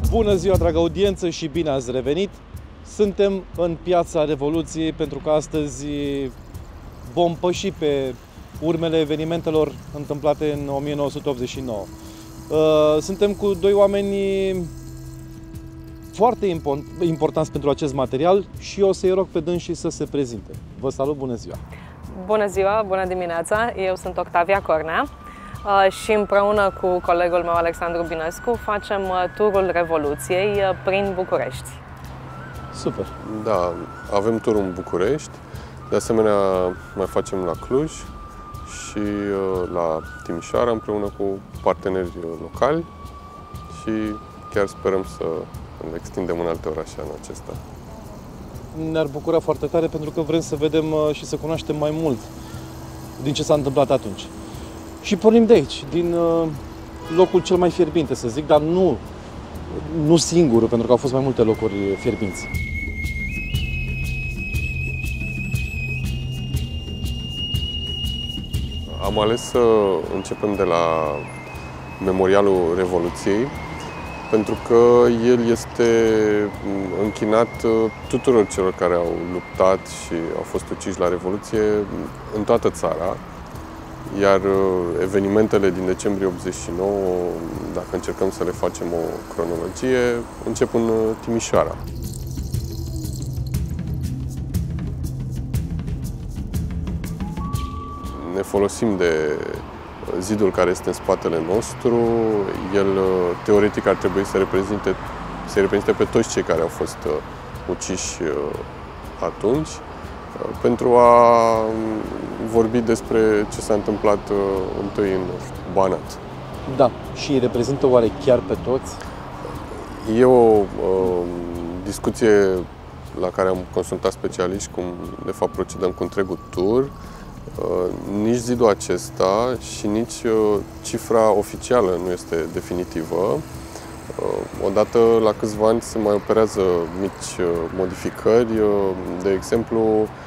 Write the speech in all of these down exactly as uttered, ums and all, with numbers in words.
Bună ziua, dragă audiență, și bine ați revenit! Suntem în Piața Revoluției pentru că astăzi vom păși pe urmele evenimentelor întâmplate în o mie nouă sute optzeci și nouă. Suntem cu doi oameni foarte importanți pentru acest material și o să-i rog pe dânsii să se prezinte. Vă salut, bună ziua! Bună ziua, bună dimineața! Eu sunt Octavia Cornea și împreună cu colegul meu Alexandru Binescu facem turul Revoluției prin București. Super! Da, avem turul în București, de asemenea mai facem la Cluj și la Timișoara împreună cu parteneri locali și chiar sperăm să îl extindem în alte orașe anul acesta. Ne-ar bucura foarte tare pentru că vrem să vedem și să cunoaștem mai mult din ce s-a întâmplat atunci. Și pornim de aici, din locul cel mai fierbinte, să zic, dar nu, nu singurul, pentru că au fost mai multe locuri fierbinți. Am ales să începem de la Memorialul Revoluției, pentru că el este închinat tuturor celor care au luptat și au fost uciși la Revoluție în toată țara. Iar evenimentele din decembrie optzeci și nouă, dacă încercăm să le facem o cronologie, încep în Timișoara. Ne folosim de zidul care este în spatele nostru. El, teoretic, ar trebui să reprezinte, să reprezinte pe toți cei care au fost uciși atunci, pentru a vorbi despre ce s-a întâmplat întâi în Banat. Da, și reprezintă oare chiar pe toți? E o uh, discuție la care am consultat specialiști cum de fapt procedăm cu întregul tur. Uh, nici zidul acesta și nici uh, cifra oficială nu este definitivă. Uh, odată la câțiva ani se mai operează mici uh, modificări, uh, de exemplu,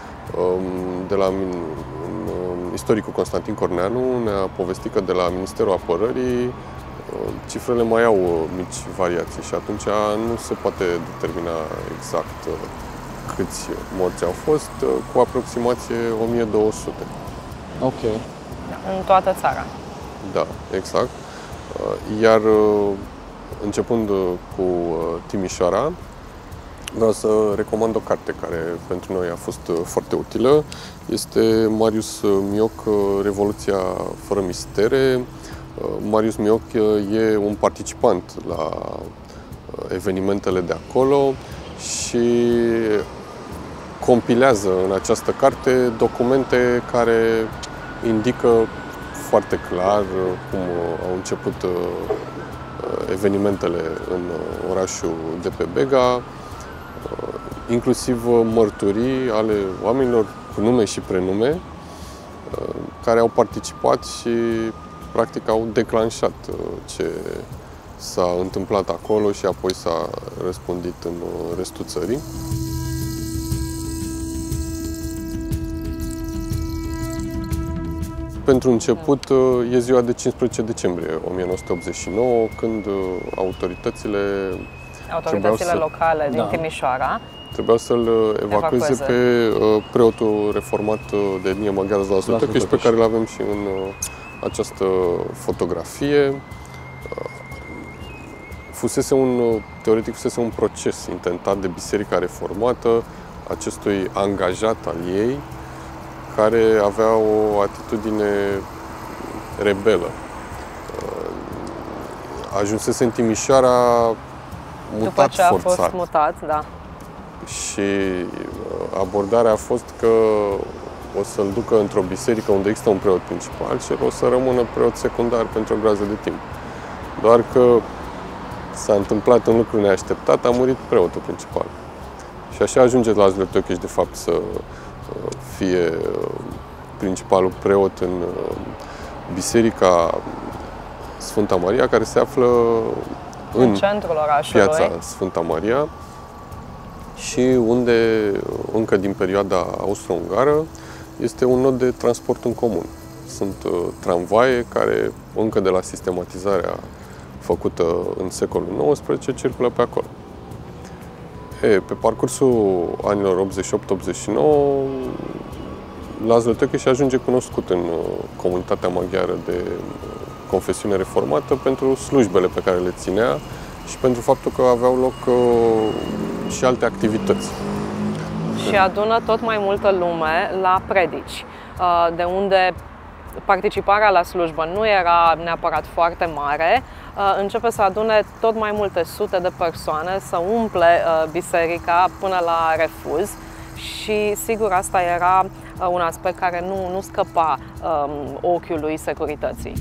de la istoricul Constantin Corneanu ne-a povestit că de la Ministerul Apărării cifrele mai au mici variații și atunci nu se poate determina exact câți morți au fost, cu aproximație o mie două sute. Ok. În toată țara. Da, exact. Iar începând cu Timișoara, vreau să recomand o carte care pentru noi a fost foarte utilă. Este Marius Mioc, Revoluția fără mistere. Marius Mioc e un participant la evenimentele de acolo și compilează în această carte documente care indică foarte clar cum au început evenimentele în orașul de pe Bega, inclusiv mărturii ale oamenilor cu nume și prenume care au participat și practic au declanșat ce s-a întâmplat acolo și apoi s-a răspândit în restul țării. Pentru început e ziua de cincisprezece decembrie o mie nouă sute optzeci și nouă, când autoritățile Autoritățile să... locale din da. Timișoara trebuiau să-l evacueze, evacueze pe uh, preotul reformat de etnie maghiară Zla Sutocheș, pe care îl avem și în uh, această fotografie. Uh, fusese un, teoretic fusese un proces intentat de Biserica Reformată acestui angajat al ei, care avea o atitudine rebelă. Uh, ajunsese în Timișoara mutat după ce a forțat. fost mutat, da. Și abordarea a fost că o să-l ducă într-o biserică unde există un preot principal și el o să rămână preot secundar pentru o groază de timp. Doar că s-a întâmplat un lucru neașteptat, a murit preotul principal. Și așa ajunge la Zlătocheș, de fapt, să fie principalul preot în biserica Sfânta Maria, care se află în, în centrul orașului, Piața Sfânta Maria, și unde, încă din perioada austro-ungară, este un nod de transport în comun. Sunt uh, tramvaie care, încă de la sistematizarea făcută în secolul nouăsprezece circulă pe acolo. E, pe parcursul anilor optzeci și opt optzeci și nouă, Laszlo Tőkés ajunge cunoscut în comunitatea maghiară de confesiune reformată pentru slujbele pe care le ținea și pentru faptul că aveau loc și alte activități. Și adună tot mai multă lume la predici, de unde participarea la slujbă nu era neapărat foarte mare, începe să adune tot mai multe sute de persoane, să umple biserica până la refuz și sigur asta era un aspect care nu, nu scăpa um, ochiului securității.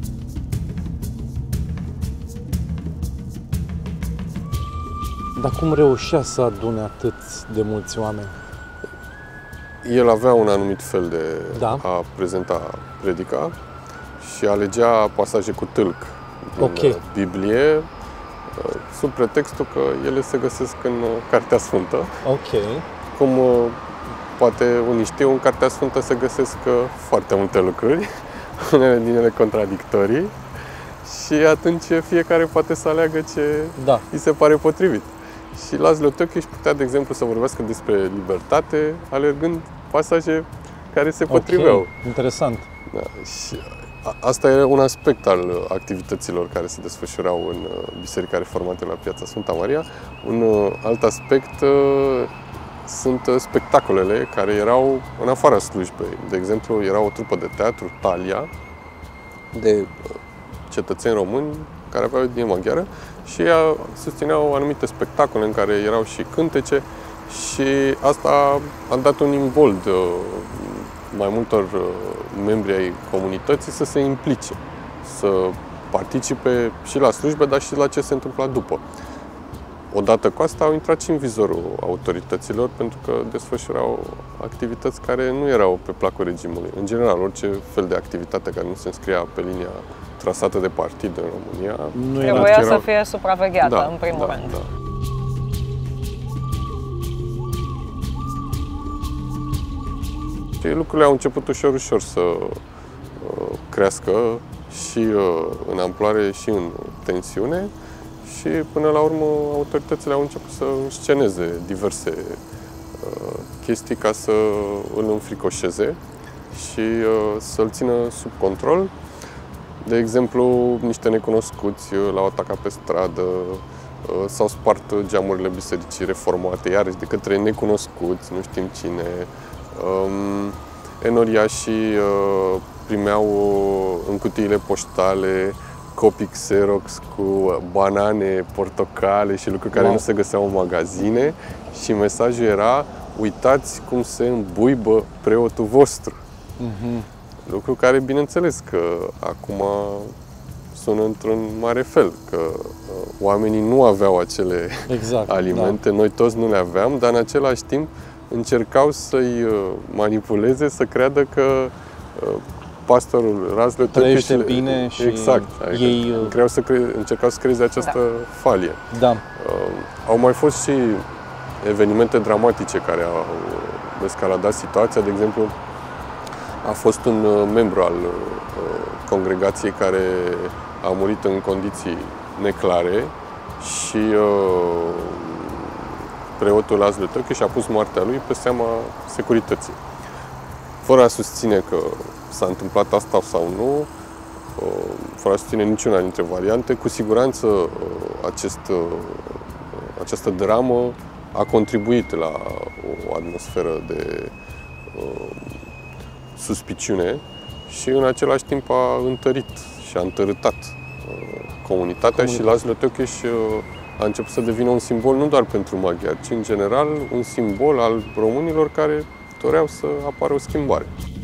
Dar cum reușea să adune atât de mulți oameni? El avea un anumit fel de da. a prezenta predica și alegea pasaje cu tâlc din okay. Biblie, sub pretextul că ele se găsesc în Cartea Sfântă. Ok. Cum poate unii știu, în Cartea Sfântă se găsesc foarte multe lucruri, unele din ele contradictorii, și atunci fiecare poate să aleagă ce da. îi se pare potrivit. Și Laszlo Tőkés putea, de exemplu, să vorbească despre libertate, alergând pasaje care se potriveau. Okay. Interesant. Da. Și asta e un aspect al activităților care se desfășurau în Biserica Reformată la Piața Sfânta Maria. Un alt aspect sunt spectacolele care erau în afara slujbei. De exemplu, era o trupă de teatru, Talia, de cetățeni români care aveau etnie maghiară și ea susțineau anumite spectacole în care erau și cântece și asta a dat un imbold mai multor membri ai comunității să se implice, să participe și la slujbe, dar și la ce se întâmpla după. Odată cu asta au intrat și în vizorul autorităților pentru că desfășurau activități care nu erau pe placul regimului. În general, orice fel de activitate care nu se înscria pe linia trasată de partid în România nu era, trebuia să fie supravegheată, da, în primul da, rând. Da. Și lucrurile au început ușor, ușor să uh, crească și uh, în amploare și în tensiune și până la urmă autoritățile au început să însceneze diverse uh, chestii ca să îl înfricoșeze și uh, să-l țină sub control. De exemplu, niște necunoscuți l-au atacat pe stradă, s-au spart geamurile bisericii reformate, iarăși de către necunoscuți, nu știm cine. Enoriașii primeau în cutiile poștale copii Xerox cu banane, portocale și lucruri care wow. nu se găseau în magazine și mesajul era: uitați cum se îmbuibă preotul vostru. Mm-hmm. Lucru care, bineînțeles, că acum sună într-un mare fel, că oamenii nu aveau acele exact, alimente, da. Noi toți nu le aveam, dar în același timp încercau să-i manipuleze, să creadă că pastorul Laszlo trăiește bine și exact, adică ei creau să cre... încercau să creeze această da. falie. Da. Uh, au mai fost și evenimente dramatice care au escaladat situația, de exemplu, a fost un membru al uh, congregației care a murit în condiții neclare și uh, preotul Laszlo Tőkés a pus moartea lui pe seama securității. Fără a susține că s-a întâmplat asta sau nu, uh, fără a susține niciuna dintre variante, cu siguranță uh, acest, uh, această dramă a contribuit la o atmosferă de uh, suspiciune și în același timp a întărit și a întărâtat uh, comunitatea Comunitate. Și Laszlo Tőkés uh, a început să devină un simbol nu doar pentru maghiari, ci în general un simbol al românilor care doreau să apară o schimbare.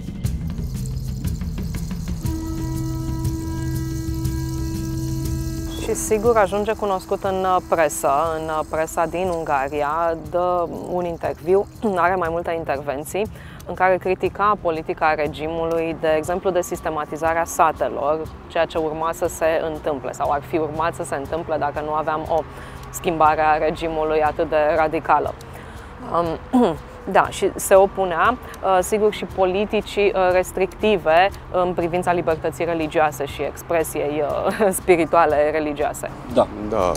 Și sigur ajunge cunoscut în presă, în presa din Ungaria, dă un interviu, are mai multe intervenții, în care critica politica regimului, de exemplu de sistematizarea satelor, ceea ce urma să se întâmple sau ar fi urmat să se întâmple dacă nu aveam o schimbare a regimului atât de radicală. Da, și se opunea, sigur, și politicii restrictive în privința libertății religioase și expresiei spirituale religioase. Da. Da.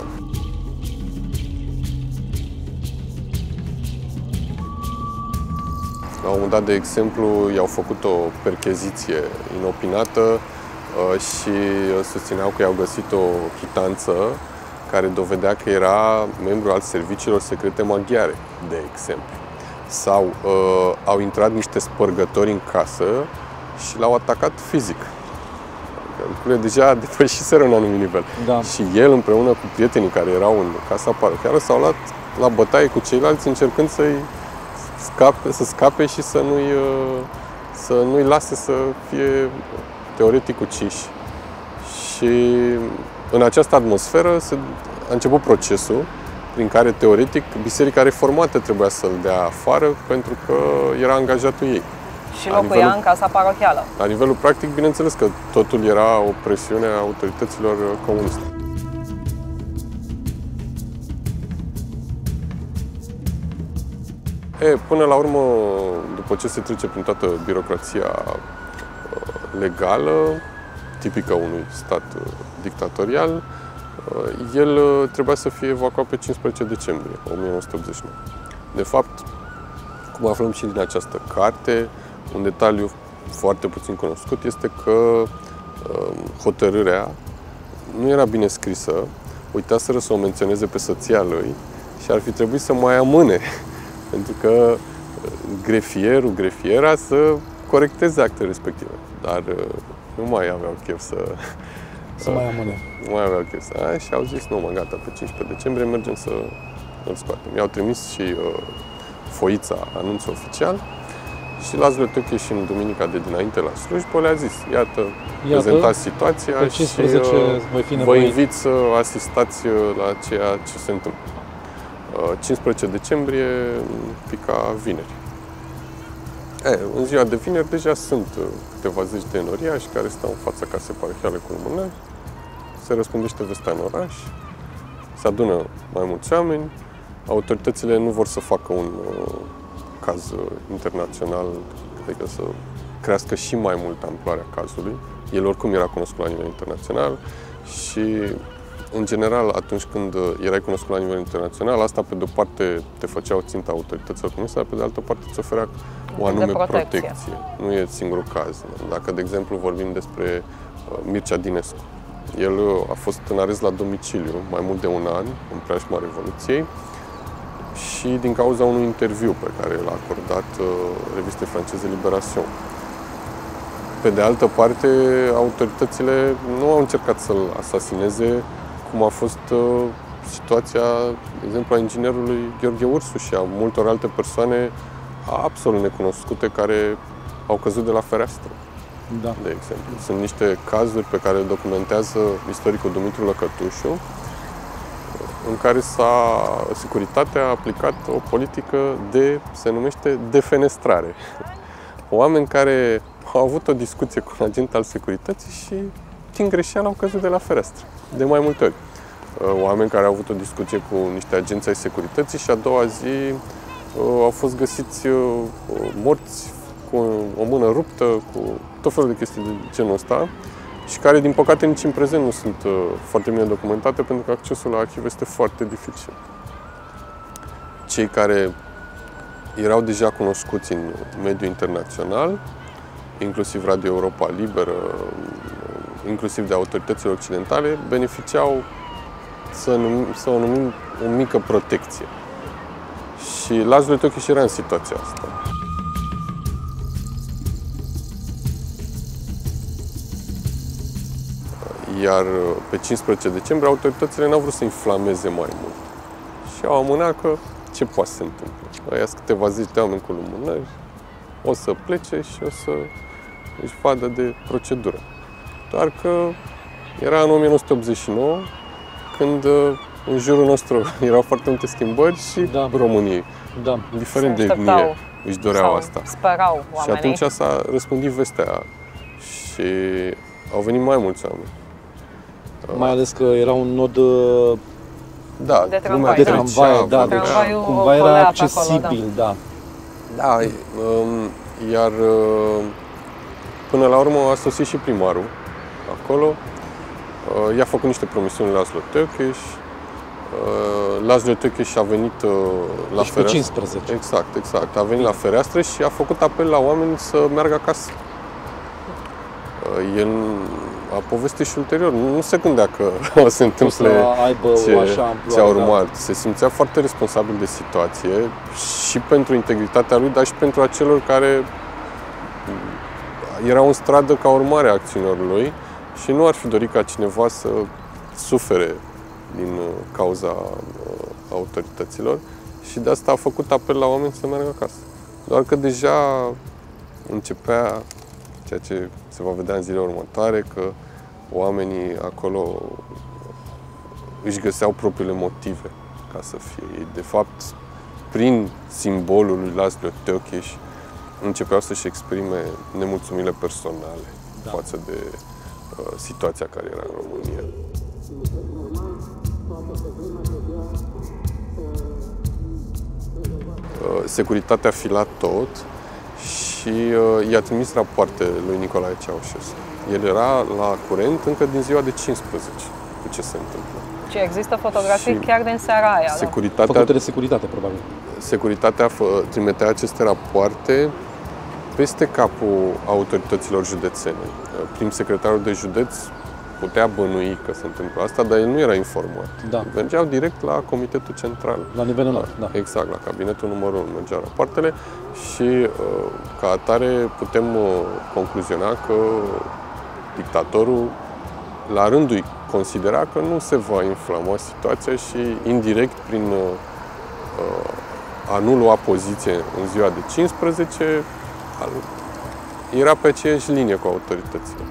La un moment dat, de exemplu, i-au făcut o percheziție inopinată și susțineau că i-au găsit o chitanță care dovedea că era membru al serviciilor secrete maghiare, de exemplu. Sau uh, au intrat niște spărgători în casă și l-au atacat fizic. Lucrurile deja depășiseră un anumit nivel. Da. Și el, împreună cu prietenii care erau în casa parohială, s-au luat la bătaie cu ceilalți, încercând să-i scape, să scape și să nu-i, uh, să nu-i lase să fie teoretic uciși. Și în această atmosferă se, a început procesul prin care, teoretic, Biserica Reformată trebuia să-l dea afară pentru că era angajatul ei. Și locuia nivelul, în casa parohială. La nivelul practic, bineînțeles că totul era o presiune a autorităților comuniste. E, până la urmă, după ce se trece prin toată birocrația legală, tipică unui stat dictatorial, el trebuia să fie evacuat pe cincisprezece decembrie o mie nouă sute optzeci și nouă. De fapt, cum aflăm și din această carte, un detaliu foarte puțin cunoscut este că hotărârea nu era bine scrisă, uitaseră să o menționeze pe soția lui și ar fi trebuit să mai amâne, pentru că grefierul, grefiera să corecteze actele respective. Dar nu mai aveau chef să... Să mai amâne. Nu mai aveau chef să... A, și au zis, nu mă, gata, pe cincisprezece decembrie mergem să îl scoatem. I-au trimis și uh, foița, anunțul oficial, și Laszlo Tőke și în duminica de dinainte la slujbă le-a zis, iată, iată prezentați situația și uh, vă invit să asistați la ceea ce se întâmplă. Uh, cincisprezece decembrie, pica vineri. E, în ziua de vineri deja sunt câteva zeci de enoriași care stau în fața casei parohiale cu lumânări, se răspândește vestea în oraș, se adună mai mulți oameni, autoritățile nu vor să facă un uh, caz internațional, adică să crească și mai mult amploarea cazului. El oricum era cunoscut la nivel internațional și, în general, atunci când erai cunoscut la nivel internațional, asta pe de-o parte te făcea o țintă autorităților comuniste, dar pe de altă parte îți oferea o anume de protecție. protecție. Nu e singurul caz. Dacă, de exemplu, vorbim despre Mircea Dinescu, el a fost în arest la domiciliu mai mult de un an, în preajma Revoluției, și din cauza unui interviu pe care l-a acordat revistei franceze Libération. Pe de altă parte, autoritățile nu au încercat să-l asasineze, cum a fost uh, situația, de exemplu, a inginerului Gheorghe Ursu și a multor alte persoane absolut necunoscute care au căzut de la fereastră, da. De exemplu. Sunt niște cazuri pe care le documentează istoricul Dumitru Lăcătușu, în care s-a, securitatea a aplicat o politică de, se numește, defenestrare. Oameni care au avut o discuție cu un agent al securității și, din greșeală, au căzut de la fereastră, de mai multe ori. Oameni care au avut o discuție cu niște agenți ai securității și a doua zi au fost găsiți morți cu o mână ruptă, cu tot felul de chestii de genul ăsta, și care, din păcate, nici în prezent nu sunt foarte bine documentate, pentru că accesul la arhive este foarte dificil. Cei care erau deja cunoscuți în mediul internațional, inclusiv Radio Europa Liberă, inclusiv de autoritățile occidentale, beneficiau, să, numim, să o numim, o mică protecție. Și Laszlo Tőke era în situația asta. Iar pe cincisprezece decembrie autoritățile n-au vrut să inflameze mai mult. Și au amânat că ce poate să se întâmple. Aia sunt câteva zeci de oameni cu lumânări, o să plece și o să își vadă de procedură. Doar că era în o mie nouă sute optzeci și nouă, când în jurul nostru erau foarte multe schimbări și da. Românii, da. Diferent de etnie, își doreau asta. Sperau oamenii. Și atunci s-a răspândit vestea și au venit mai mulți oameni. Mai ales că era un nod da, de tramvai, de tramvai, da, deci cumva era accesibil, acolo, da. da. Da, um, iar uh, până la urmă a sosit și primarul acolo. Uh, i-a făcut niște promisiuni Laszlo Tőkés. Uh, Laszlo Tőkés a venit uh, la deci fereastră. cincisprezece. Exact, exact. A venit la fereastră și a făcut apel la oameni să meargă acasă. Uh, el a povestit și ulterior. Nu se gândea că o se întâmple ce, ce a urmat. Se simțea foarte responsabil de situație și pentru integritatea lui, dar și pentru acelor care erau în stradă ca urmare a acțiunilor lui și nu ar fi dorit ca cineva să sufere din cauza autorităților și de asta a făcut apel la oameni să meargă acasă. Doar că deja începea ceea ce se va vedea în zilele următoare, că oamenii acolo își găseau propriile motive ca să fie. De fapt, prin simbolul lui Laszlo Tőkés, începeau să-și exprime nemulțumirile personale da. față de uh, situația care era în România. Uh, securitatea a filat tot și uh, i-a trimis rapoarte lui Nicolae Ceaușescu. El era la curent încă din ziua de cincisprezece cu ce se întâmplă. Și există fotografii și chiar din seara aia, securitatea, făcute de securitate, probabil. Securitatea trimitea aceste rapoarte peste capul autorităților județene. Prim secretarul de județ putea bănui că se întâmplă asta, dar el nu era informat. Da. Mergeau direct la Comitetul Central. La nivel înalt, da. Exact, la cabinetul numărul unu mergeau rapoartele și ca atare putem concluziona că dictatorul la rândul lui considera că nu se va inflama situația și indirect prin a nu lua poziție în ziua de cincisprezece era pe aceeași linie cu autoritățile.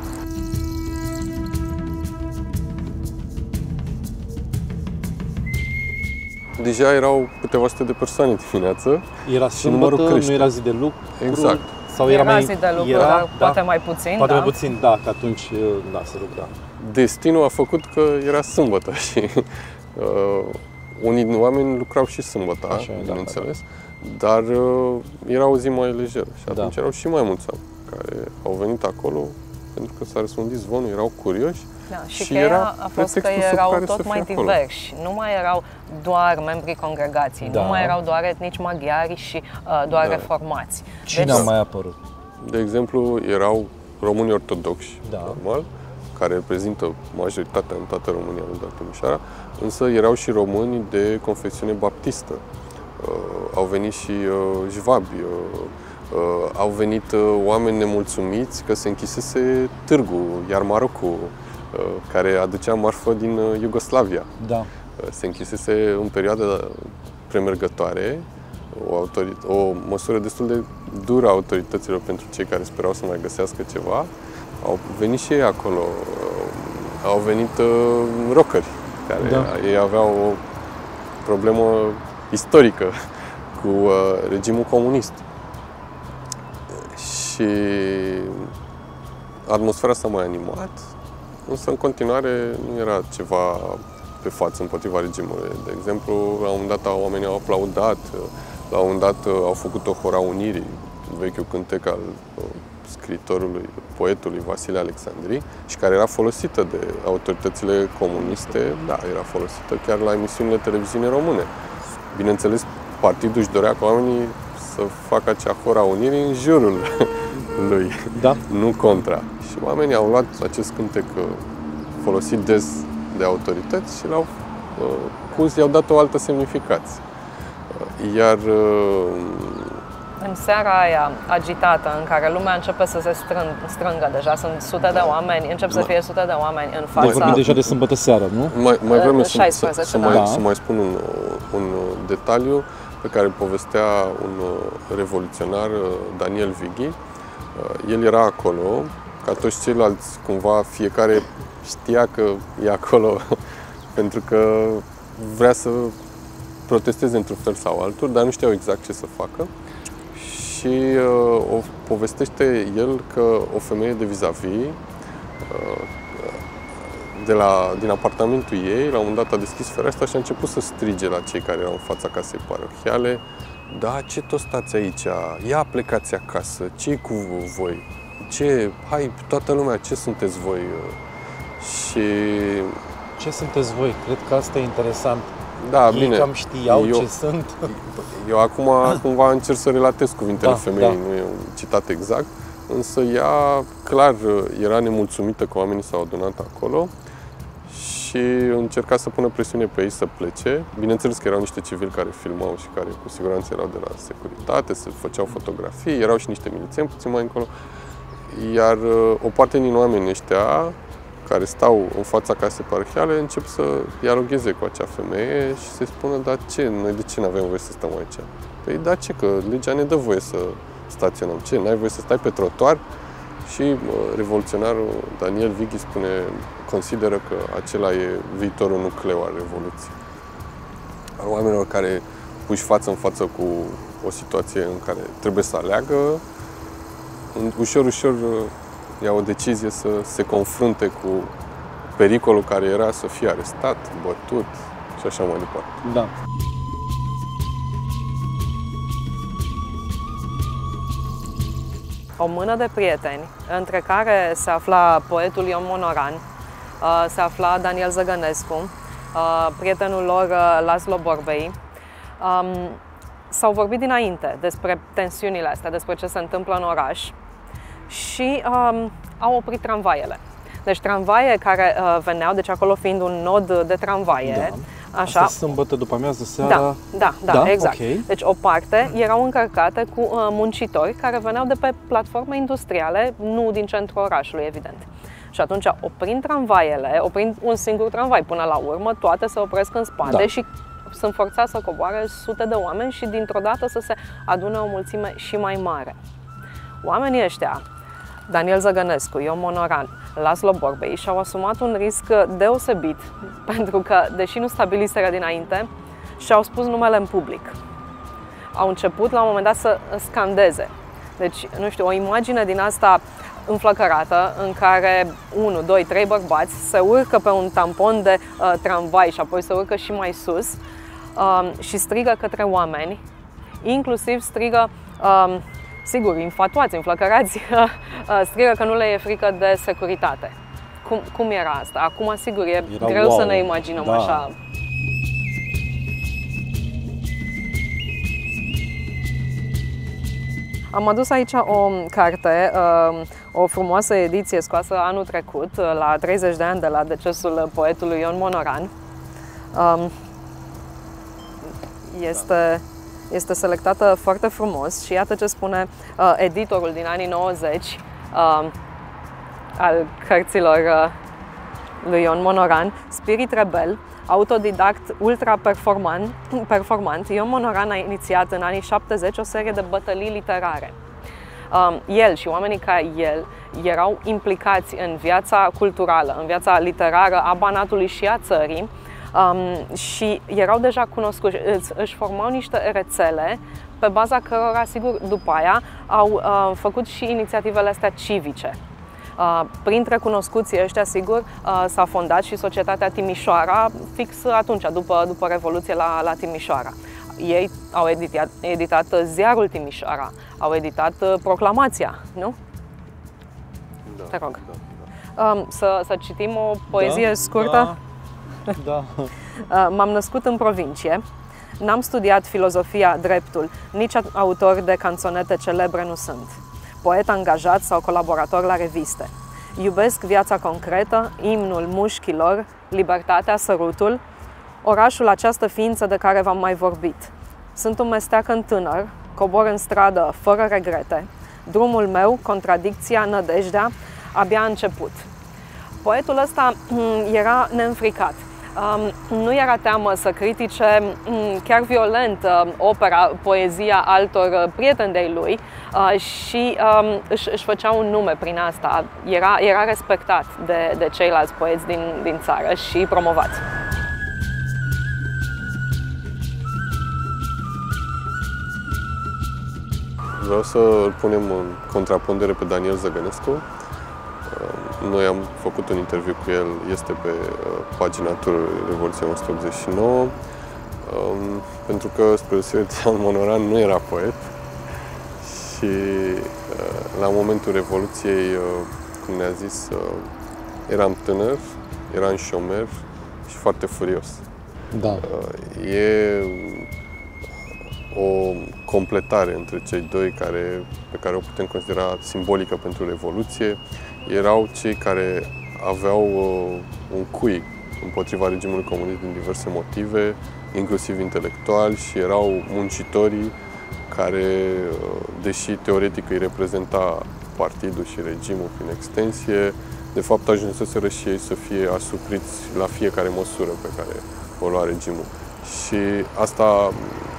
Deja erau câteva sute de persoane dimineață. Era sâmbătă, nu era zi de lucru. Exact. Sau era, era mai, zi de lucru, era, dar da, poate mai puțin. Poate da? mai puțin, da, că atunci da, se lucra. Destinul a făcut că era sâmbătă și uh, unii oameni lucrau și sâmbătă, așa, bineînțeles, da, dar uh, era o zi mai lejeră și atunci da. erau și mai mulți oameni care au venit acolo pentru că s-a răspândit zvonul, erau curioși. Da, și, și cheia a fost că erau tot mai diversi. Nu mai erau doar membrii congregației, da. nu mai erau doar etnici maghiari și uh, doar da. reformați. Cine deci, a mai apărut? De exemplu, erau români ortodoxi, da. normal, care reprezintă majoritatea în toată România, nu doar Timișoara, însă erau și români de confesiune baptistă. Uh, au venit și uh, jvabi, uh, uh, au venit uh, oameni nemulțumiți că se închisese târgul, iar Marocul, care aducea marfă din Iugoslavia. Da. Se închisese în perioada premergătoare, o, autorit- o măsură destul de dură a autorităților pentru cei care sperau să mai găsească ceva. Au venit și ei acolo, au venit uh, rockeri, care da. ei aveau o problemă istorică cu uh, regimul comunist. Și atmosfera s-a mai animat, însă în continuare nu era ceva pe față împotriva regimului. De exemplu, la un moment dat oamenii au aplaudat, la un moment dat au făcut o hora unirii, vechiul cântec al scriitorului, poetului Vasile Alexandri, și care era folosită de autoritățile comuniste, da, era folosită chiar la emisiunile televiziune române. Bineînțeles, partidul își dorea ca oamenii să facă acea hora unirii în jurul lui, da. nu contra. Și oamenii au luat acest cântec folosit des de autorități și l-au pus, i-au dat o altă semnificație. Iar în seara aia agitată, în care lumea începe să se strâng, strângă, deja sunt sute de oameni, încep să fie sute de oameni în fața... Deci vorbim deja de sâmbătă seară, nu? Mai, mai vrem să, șaisprezece, să, să, da. mai, să mai spun un, un detaliu pe care îl povestea un revoluționar, Daniel Vighi. El era acolo, ca toți ceilalți, cumva fiecare știa că e acolo pentru că vrea să protesteze într-un fel sau altul, dar nu știau exact ce să facă. Și uh, o povestește el că o femeie de vis-a-vis, uh, de la, din apartamentul ei, la un moment dat a deschis fereastra și a început să strige la cei care erau în fața casei parohiale: da, ce tot stați aici? Ia plecați acasă, ce cu voi? Ce, hai, toată lumea, ce sunteți voi? Și... Ce sunteți voi? Cred că asta e interesant. Da, Ei bine. cam știau eu, ce sunt. Eu acum cumva încerc să relatez cuvintele Da, femeii, da. nu e un citat exact, însă ea clar era nemulțumită că oamenii s-au adunat acolo și încerca să pună presiune pe ei să plece. Bineînțeles că erau niște civili care filmau și care cu siguranță erau de la securitate, se făceau fotografii, erau și niște milițieni puțin mai încolo. Iar o parte din oamenii ăștia care stau în fața casei parohiale încep să dialogheze cu acea femeie și să-i spună, dar ce, noi de ce nu avem voie să stăm aici? Păi da, ce, că legea ne dă voie să staționăm. Ce, n-ai voie să stai pe trotuar? Și uh, revoluționarul Daniel Vighi spune, consideră că acela e viitorul nucleu al Revoluției. Al oamenilor care puși față în față cu o situație în care trebuie să aleagă, ușor, ușor ia o decizie să se confrunte cu pericolul care era să fie arestat, bătut și așa mai departe. Da. O mână de prieteni, între care se afla poetul Ion Monoran, se afla Daniel Zăgănescu, prietenul lor Laszlo Borbély. S-au vorbit dinainte despre tensiunile astea, despre ce se întâmplă în oraș și um, au oprit tramvaiele. Deci tramvaie care uh, veneau, deci acolo fiind un nod de tramvaie, da. așa. Asta sâmbătă după amiază, seara. Da, da, da, da? exact. Okay. Deci o parte erau încărcate cu uh, muncitori care veneau de pe platforme industriale, nu din centrul orașului, evident. Și atunci, oprind tramvaiele, oprind un singur tramvai până la urmă, toate se opresc în spate da. și sunt forțați să coboare sute de oameni și dintr-o dată să se adune o mulțime și mai mare. Oamenii ăștia, Daniel Zăgănescu, Ion Monoran, Laszlo Borbély, și-au asumat un risc deosebit, pentru că, deși nu stabiliseră dinainte, și-au spus numele în public. Au început la un moment dat să scandeze. Deci, nu știu, o imagine din asta înflăcărată, în care unu, doi, trei bărbați se urcă pe un tampon de uh, tramvai și apoi se urcă și mai sus uh, și strigă către oameni, inclusiv strigă, uh, sigur, infatuați, înflăcărați, strigă că nu le e frică de securitate. Cum, cum era asta? Acum, sigur, e era greu wow. să ne imaginăm da. așa. Am adus aici o carte, o frumoasă ediție scoasă anul trecut, la treizeci de ani de la decesul poetului Ion Monoran. Este, este selectată foarte frumos și iată ce spune editorul din anii nouăzeci al cărților lui Ion Monoran, Spirit rebel, autodidact, ultra-performant, performant, Ion Monoran a inițiat în anii șaptezeci o serie de bătălii literare. El și oamenii ca el erau implicați în viața culturală, în viața literară a Banatului și a țării și erau deja cunoscuți, își formau niște rețele pe baza cărora, sigur, după aia au făcut și inițiativele astea civice. Uh, printre cunoscuții ăștia, sigur, uh, s-a fondat și Societatea Timișoara, fix atunci, după, după Revoluție la, la Timișoara. Ei au editat, editat Ziarul Timișoara, au editat uh, Proclamația, nu? Da, Te rog. Da, da. Um, să, să citim o poezie da, scurtă? Da. da. Uh, m-am născut în provincie, n-am studiat filozofia, dreptul, nici autor de canțonete celebre nu sunt. Poet angajat sau colaborator la reviste. Iubesc viața concretă, imnul mușchilor, libertatea, sărutul, orașul, această ființă de care v-am mai vorbit. Sunt un mesteacăn tânăr, cobor în stradă fără regrete. Drumul meu, contradicția, nădejdea, abia a început. Poetul ăsta era neînfricat. Nu era teamă să critique chiar violent opera, poezia altor prieteni de-ai lui și își, își făcea un nume prin asta. Era, era respectat de, de ceilalți poeți din, din țară și promovat. Vreau să îl punem în contrapondere pe Daniel Zăgănescu. Noi am făcut un interviu cu el, este pe pagina turului Revoluției o sută optzeci și nouă. Um, pentru că, spre deosebire de Ion Monoran, nu era poet și uh, la momentul Revoluției, uh, cum ne-a zis, uh, eram tânăr, eram șomer și foarte furios. Da. Uh, e o completare între cei doi care, pe care o putem considera simbolică pentru Revoluție. Erau cei care aveau uh, un cui împotriva regimului comunist din diverse motive, inclusiv intelectuali, și erau muncitorii care, deși teoretic îi reprezenta partidul și regimul prin extensie, de fapt ajunseseră și ei să fie asupriți la fiecare măsură pe care o lua regimul. Și asta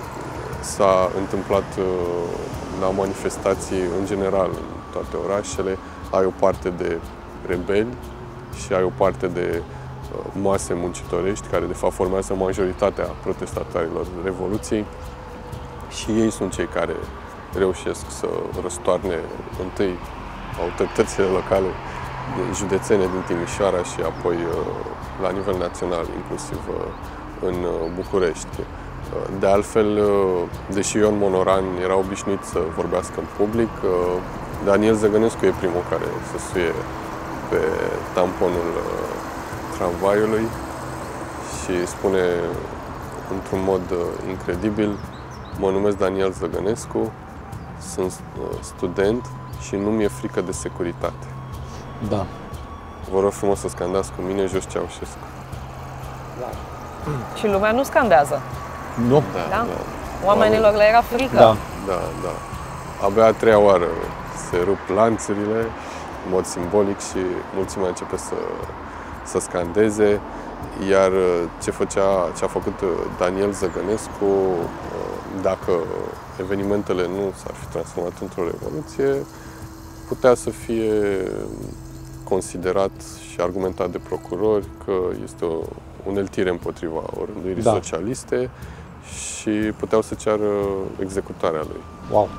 s-a întâmplat la manifestații în general în toate orașele. Ai o parte de rebeli și ai o parte de mase muncitorești, care de fapt formează majoritatea protestatarilor Revoluției, și ei sunt cei care reușesc să răstoarne întâi autoritățile locale județene din Timișoara și apoi la nivel național, inclusiv în București. De altfel, deși Ion Monoran era obișnuit să vorbească în public, Daniel Zăgănescu e primul care se suie pe tamponul tramvaiului și spune într-un mod incredibil: mă numesc Daniel Zăgănescu, sunt student și nu mi-e frică de securitate. Da. Vă rog frumos să scandați cu mine jos Ceaușescu. Da. Și lumea nu scandează. Nu. Da, da? da. Oamenilor le era frică. Da. Da, da. Abia a treia oară se rup lanțurile, în mod simbolic, și mulțimea începe să, să scandeze. Iar ce, făcea, ce a făcut Daniel Zăgănescu, dacă evenimentele nu s-ar fi transformat într-o revoluție, putea să fie considerat și argumentat de procurori că este o uneltire împotriva orânduirii da. socialiste și puteau să ceară executarea lui. Wow!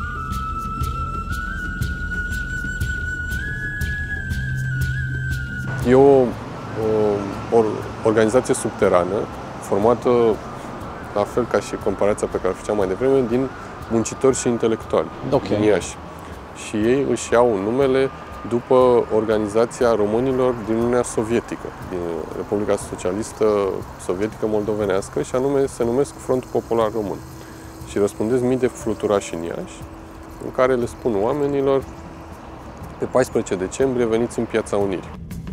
E o, o, o organizație subterană formată, la fel ca și comparația pe care o făceam mai devreme, din muncitori și intelectuali okay. din Iași. Și ei își iau numele după organizația românilor din Uniunea Sovietică, din Republica Socialistă Sovietică Moldovenească, și anume se numesc Frontul Popular Român. Și răspundesc mii de fluturași în Iași, în care le spun oamenilor: pe paisprezece decembrie veniți în Piața Unirii.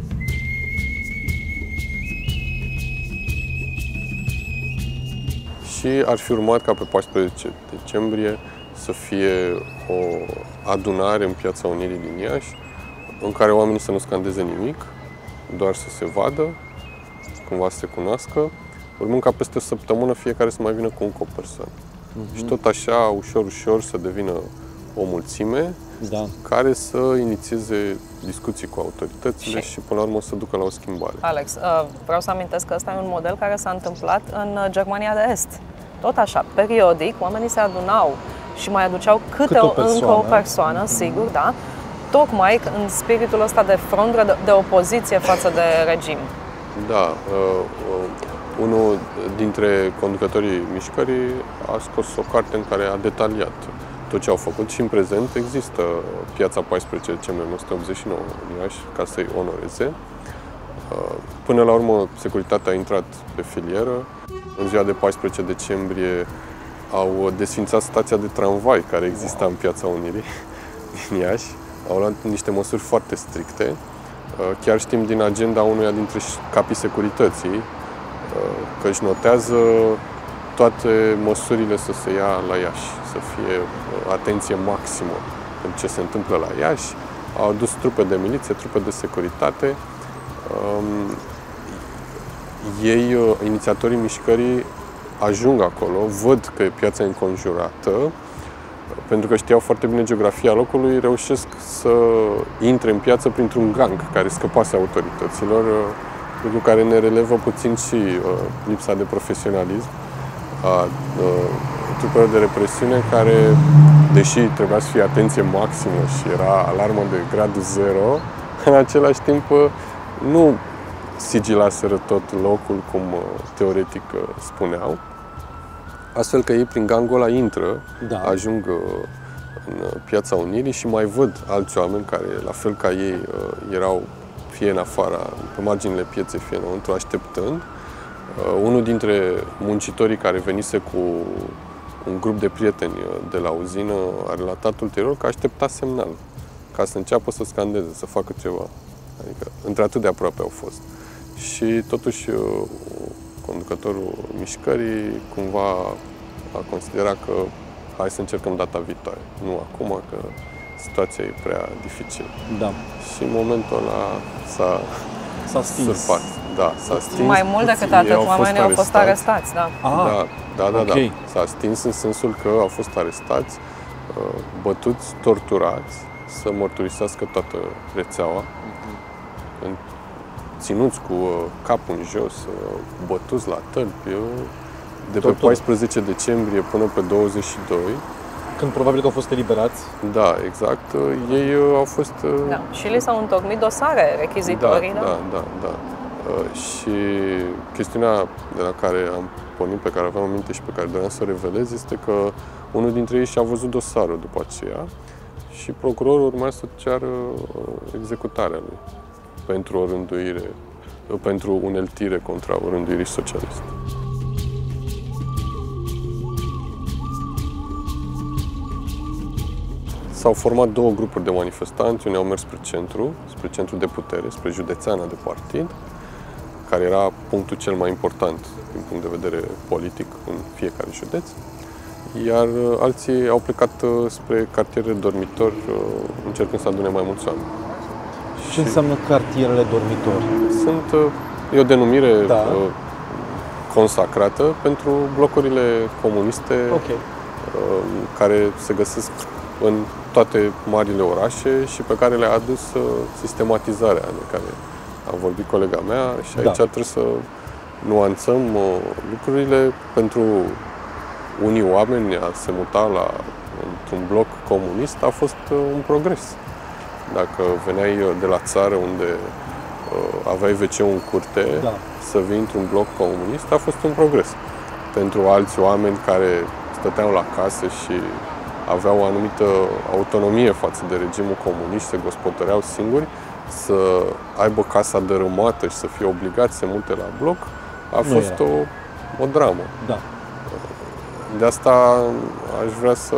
Și ar fi urmat ca pe paisprezece decembrie să fie o adunare în Piața Unirii din Iași, în care oamenii să nu scandeze nimic, doar să se vadă, cumva să se cunoască, urmând ca peste o săptămână fiecare să mai vină cu încă o persoană. Mm-hmm. Și tot așa, ușor, ușor, să devină o mulțime da. care să inițieze discuții cu autoritățile și, și până la urmă, să ducă la o schimbare. Alex, vreau să amintesc că ăsta e un model care s-a întâmplat în Germania de Est. Tot așa, periodic, oamenii se adunau și mai aduceau câte, câte o, o încă o persoană, sigur, da, tocmai în spiritul ăsta de frontră, de, de opoziție față de regim. Da, uh, uh, unul dintre conducătorii mișcării a scos o carte în care a detaliat tot ce au făcut și în prezent există Piața paisprezece decembrie o mie nouă sute optzeci și nouă în Iași, ca să-i onoreze. Uh, până la urmă, securitatea a intrat pe filieră. În ziua de paisprezece decembrie au desfințat stația de tramvai care exista în Piața Unirii din Iași. Au luat niște măsuri foarte stricte. Chiar știm din agenda unuia dintre capii securității că își notează toate măsurile să se ia la Iași, să fie atenție maximă pentru ce se întâmplă la Iași. Au adus trupe de miliție, trupe de securitate. Ei, inițiatorii mișcării, ajung acolo, văd că piața e înconjurată, pentru că știau foarte bine geografia locului, reușesc să intre în piață printr-un gang care scăpase autorităților, lucru care ne relevă puțin și lipsa de profesionalism a trupelor de represiune, care, deși trebuia să fie atenție maximă și era alarmă de gradul zero, în același timp nu sigilaseră tot locul, cum teoretic spuneau, astfel că ei prin gangul ăla intră, Da. ajung în Piața Unirii și mai văd alți oameni care, la fel ca ei, erau fie în afara, pe marginile pieței, fie înăuntru, așteptând. Unul dintre muncitorii care venise cu un grup de prieteni de la uzină a relatat ulterior că aștepta semnal ca să înceapă să scandeze, să facă ceva. Adică, într-atât de aproape au fost. Și totuși, conducătorul mișcării cumva a considerat că hai să încercăm data viitoare, nu acum, că situația e prea dificilă. Da. Și în momentul ăla s-a S-a stins. sărpat. Da, s-a stins. Mai mult decât Puținii atât, oamenii au fost arestați, da. Ah, Da, da, da, ok. da. S-a stins în sensul că au fost arestați, bătuți, torturați, să mărturisească toată rețeaua, în- ținuți cu capul în jos, bătuți la tălpi, de pe Tortură. paisprezece decembrie până pe douăzeci și doi. când probabil că au fost eliberați. Da, exact. Ei au fost... Da. Și li s-au întocmit dosare rechizitorii, da, da, da, da. Uh, și chestiunea de la care am pornit, pe care aveam în minte și pe care doream să o revelez, este că unul dintre ei și-a văzut dosarul după aceea și procurorul urma să ceară executarea lui pentru o rânduire, pentru uneltire contra o rânduirii socialiste. S-au format două grupuri de manifestanți, unii au mers spre centru, spre centru de putere, spre județeana de partid, care era punctul cel mai important din punct de vedere politic în fiecare județ, iar alții au plecat spre cartierele dormitori, încercând să adune mai mulți oameni. Ce înseamnă cartierele dormitori? Sunt, e o denumire Da. consacrată pentru blocurile comuniste Ok. care se găsesc în toate marile orașe și pe care le-a adus sistematizarea de care a vorbit colega mea și aici Da. trebuie să nuanțăm lucrurile. Pentru unii oameni a se muta la, într-un bloc comunist a fost un progres. Dacă veneai de la țară unde aveai ve ce-ul în curte, Da. să vii într-un bloc comunist a fost un progres. Pentru alți oameni care stăteau la casă și aveau o anumită autonomie față de regimul comunist, se gospodăreau singuri, să aibă casa dărâmată și să fie obligați să se mute la bloc, a Nu fost era. o, o dramă. Da. De asta aș vrea să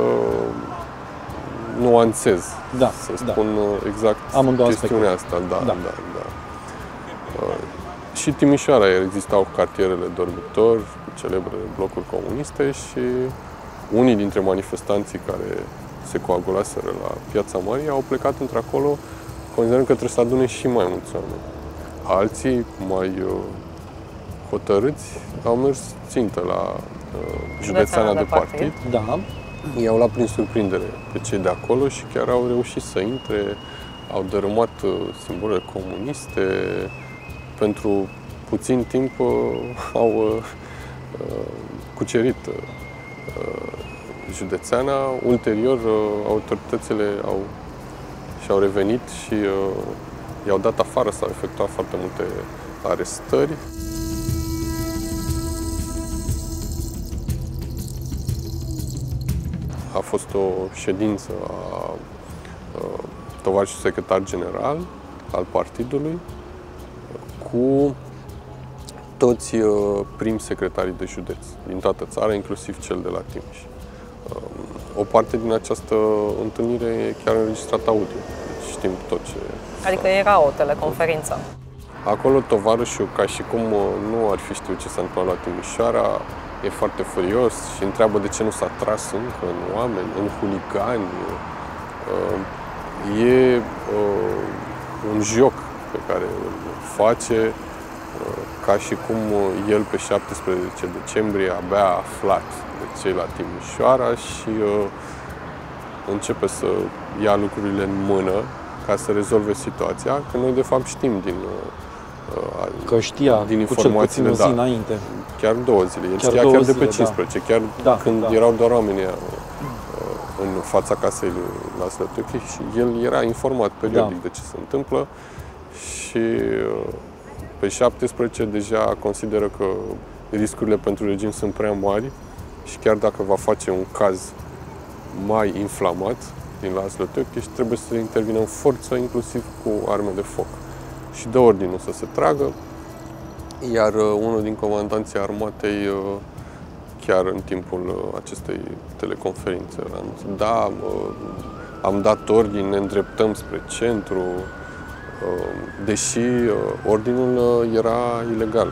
nuanțez, Da, să da. spun exact Amândouă chestiunea asta. Da, Da. da, da. Uh, Și Timișoara existau cartierele dormitori, celebrele blocuri comuniste și unii dintre manifestanții care se coagulaseră la Piața Mării au plecat într-acolo considerând că trebuie să adune și mai mulți oameni. Alții, mai uh, hotărâți, au mers țintă la uh, județeana de partid. Da. I-au luat prin surprindere pe cei de acolo și chiar au reușit să intre, au dărâmat uh, simbolele comuniste. Pentru puțin timp uh, au uh, cucerit uh, județeana. Ulterior, uh, autoritățile au, și-au revenit și uh, i-au dat afară, s-au efectuat foarte multe arestări. A fost o ședință a uh, tovarășului secretar general al partidului cu toți uh, prim secretarii de județ din toată țara, inclusiv cel de la Timiș. Uh, o parte din această întâlnire e chiar înregistrată audio, deci știm tot ce... Adică era o teleconferință. Acolo tovarășul, ca și cum uh, nu ar fi știut ce s-a întâmplat la Timișoara, e foarte furios și întreabă de ce nu s-a tras încă în oameni, în huligani. Uh, e uh, un joc pe care îl face, ca și cum el pe șaptesprezece decembrie abia a aflat de cei la Timișoara și începe să ia lucrurile în mână ca să rezolve situația, că noi de fapt știm din, Că știa din cu cel puțin informațiile, o zi da, înainte. chiar două zile. El Chiar știa două chiar de pe zile, cincisprezece, chiar Da, când da. erau doar oamenii în fața casei lui la Slătuchi și el era informat periodic Da. de ce se întâmplă și pe șaptesprezece deja consideră că riscurile pentru regim sunt prea mari și chiar dacă va face un caz mai inflamat din la Zlotoche, și trebuie să intervină în forță, inclusiv cu arme de foc. Și dă ordinul să se tragă, iar unul din comandanții armatei, chiar în timpul acestei teleconferințe, a anunțat: da, am dat ordin, ne îndreptăm spre centru, deși ordinul era ilegal.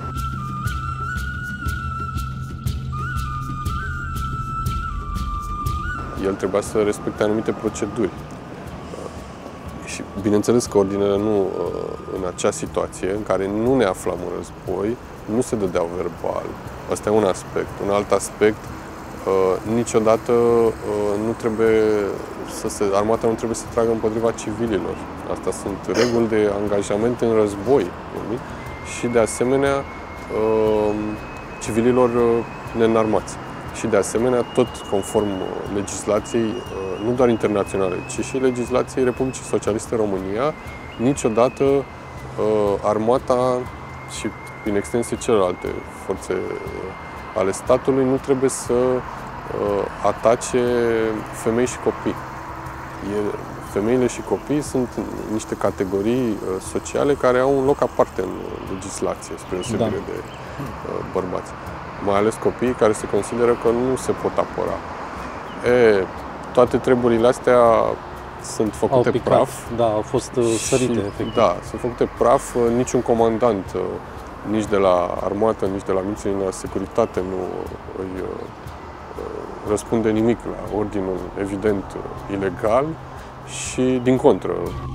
El trebuia să respecte anumite proceduri. Și bineînțeles că ordinele nu, în acea situație, în care nu ne aflam în război, nu se dădeau verbal. Asta e un aspect. Un alt aspect, niciodată nu trebuie să se, armata nu trebuie să tragă împotriva civililor. Asta sunt reguli de angajament în război. Și de asemenea, civililor neînarmați. Și de asemenea, tot conform legislației, nu doar internaționale, ci și legislației Republicii Socialiste România, niciodată armata și, prin extensie, celelalte forțe ale statului nu trebuie să atace femei și copii. Femeile și copiii sunt niște categorii sociale care au un loc aparte în legislație, spre deosebire da. de bărbați. Mai ales copiii care se consideră că nu se pot apăra. E, toate treburile astea sunt făcute au praf. Da, au fost sărite, și, efectiv. Da, sunt făcute praf. Niciun comandant, nici de la armată, nici de la miliție, nici de la securitate nu îi răspunde nimic la ordinul evident ilegal și din contră.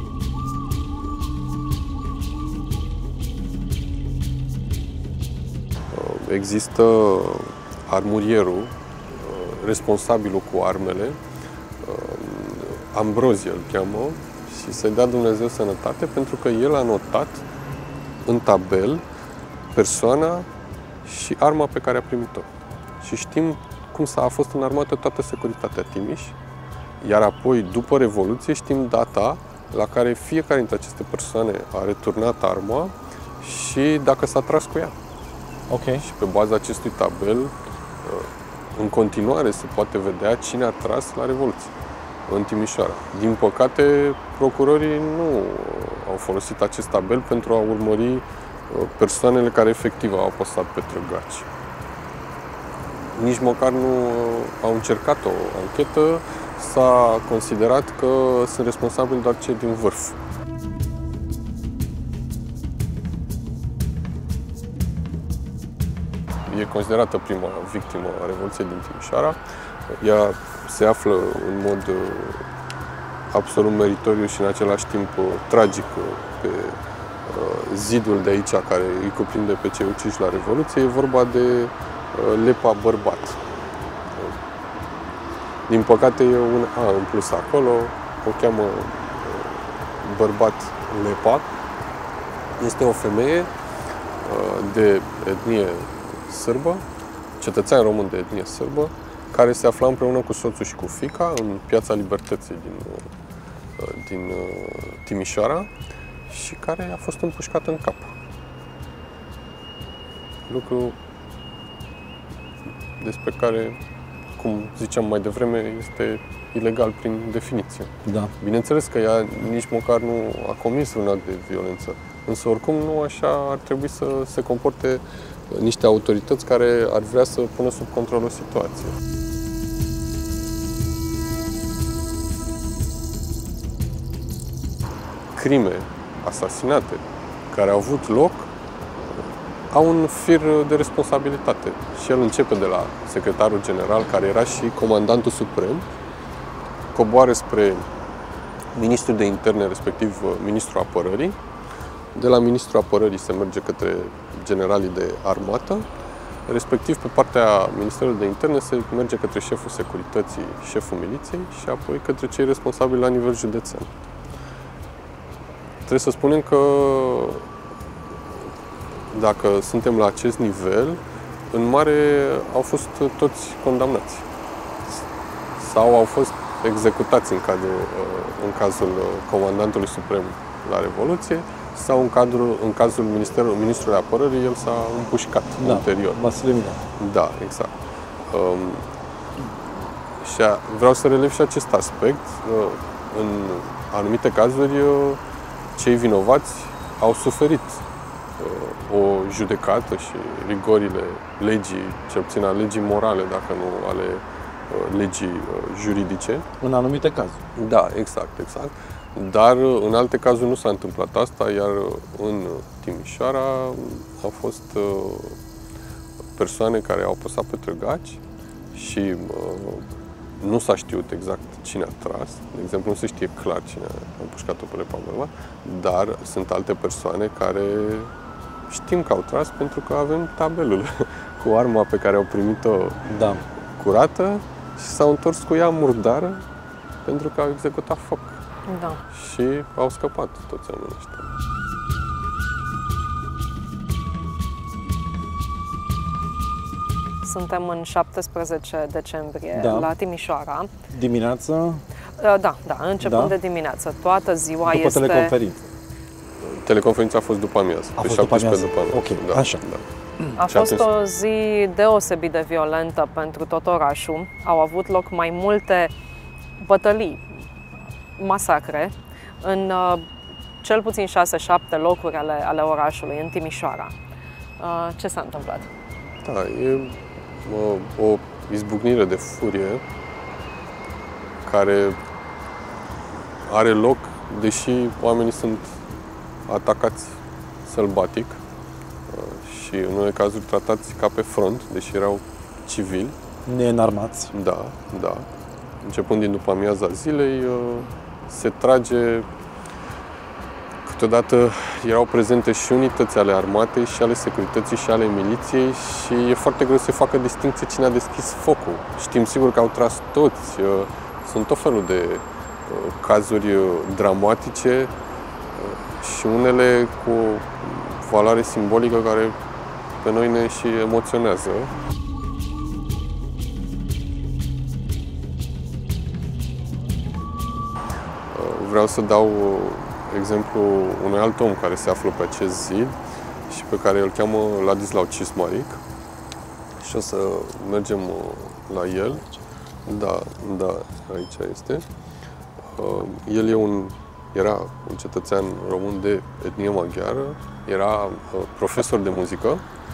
Există armurierul, responsabilul cu armele, Ambrozie îl cheamă, și să-i dea Dumnezeu sănătate, pentru că el a notat în tabel persoana și arma pe care a primit-o. Și știm cum s-a fost în armată toată securitatea Timiș, iar apoi, după Revoluție, știm data la care fiecare dintre aceste persoane a returnat arma și dacă s-a tras cu ea. Okay. Și pe baza acestui tabel, în continuare se poate vedea cine a tras la Revoluție în Timișoara. Din păcate, procurorii nu au folosit acest tabel pentru a urmări persoanele care efectiv au apăsat pe trăgaci. Nici măcar nu au încercat o anchetă, s-a considerat că sunt responsabili doar cei din vârf. E considerată prima victimă a Revoluției din Timișoara. Ea se află în mod absolut meritoriu și în același timp tragic pe zidul de aici care îi cuprinde pe cei uciși la Revoluție. E vorba de Lepa Bărbat. Din păcate e un A în plus acolo, o cheamă Bărbat Lepa. Este o femeie de etnie sârbă, cetățean român de etnie sârbă, care se afla împreună cu soțul și cu fiica în Piața Libertății din, din Timișoara și care a fost împușcată în cap. Lucru despre care, cum ziceam mai devreme, este ilegal prin definiție. Da. Bineînțeles că ea nici măcar nu a comis un act de violență, însă oricum nu așa ar trebui să se comporte niște autorități care ar vrea să pună sub control o situație. Crime, asasinate, care au avut loc, au un fir de responsabilitate. Și el începe de la secretarul general, care era și comandantul suprem, coboară spre ministrul de interne, respectiv ministrul apărării. De la ministrul apărării se merge către generalii de armată, respectiv pe partea Ministerului de Interne se merge către șeful securității, șeful miliției și apoi către cei responsabili la nivel județean. Trebuie să spunem că dacă suntem la acest nivel, în mare au fost toți condamnați sau au fost executați în, cadrul, în cazul comandantului suprem la Revoluție, sau în, cadrul, în cazul Ministerului, Ministrului Apărării, el s-a împușcat da, ulterior. Vasile Milea. Da, exact. Um, și a, vreau să relev și acest aspect. Uh, în anumite cazuri, uh, cei vinovați au suferit uh, o judecată și rigorile legii, cel puțin a legii morale, dacă nu ale uh, legii uh, juridice. În anumite cazuri. Da, exact, exact. Dar uh, în alte cazuri nu s-a întâmplat asta, iar uh, în Timișoara au fost uh, persoane care au apăsat pe trăgaci și uh, nu s-a știut exact cine a tras. De exemplu, nu se știe clar cine a împușcat-o pe Lepa Bărbat, dar sunt alte persoane care știm că au tras pentru că avem tabelul cu arma pe care au primit-o Da. curată și s-au întors cu ea murdară pentru că au executat foc. Da. Și au scăpat toți oamenii ăștia. Suntem în șaptesprezece decembrie Da. la Timișoara. Dimineața, Uh, Da, da, începând Da. de dimineață. Toată ziua după este... teleconferință. Teleconferința a fost după amiază, A pe fost după șaptesprezece amiază. după amiază. Ok, așa. Da. A Și fost atunci- o zi deosebit de violentă pentru tot orașul. Au avut loc mai multe bătălii, masacre, în uh, cel puțin șase șapte locuri ale, ale orașului, în Timișoara. Uh, ce s-a întâmplat? Da, e o, o izbucnire de furie care are loc, deși oamenii sunt atacați sălbatic uh, și în unele cazuri tratați ca pe front, deși erau civili. Neînarmați. Da, da. Începând din după amiaza zilei, uh, se trage. Câteodată erau prezente și unități ale armatei, și ale securității, și ale miliției și e foarte greu să facă distincție cine a deschis focul. Știm sigur că au tras toți. uh, Sunt tot felul de uh, cazuri uh, dramatice uh, și unele cu valoare simbolică care pe noi ne și emoționează. Vreau să dau exemplu unui alt om care se află pe acest zid și pe care îl cheamă Ladislau Cismaric și o să mergem la el. Da, da, aici este. El e un, era un cetățean român de etnie maghiară, era profesor de muzică.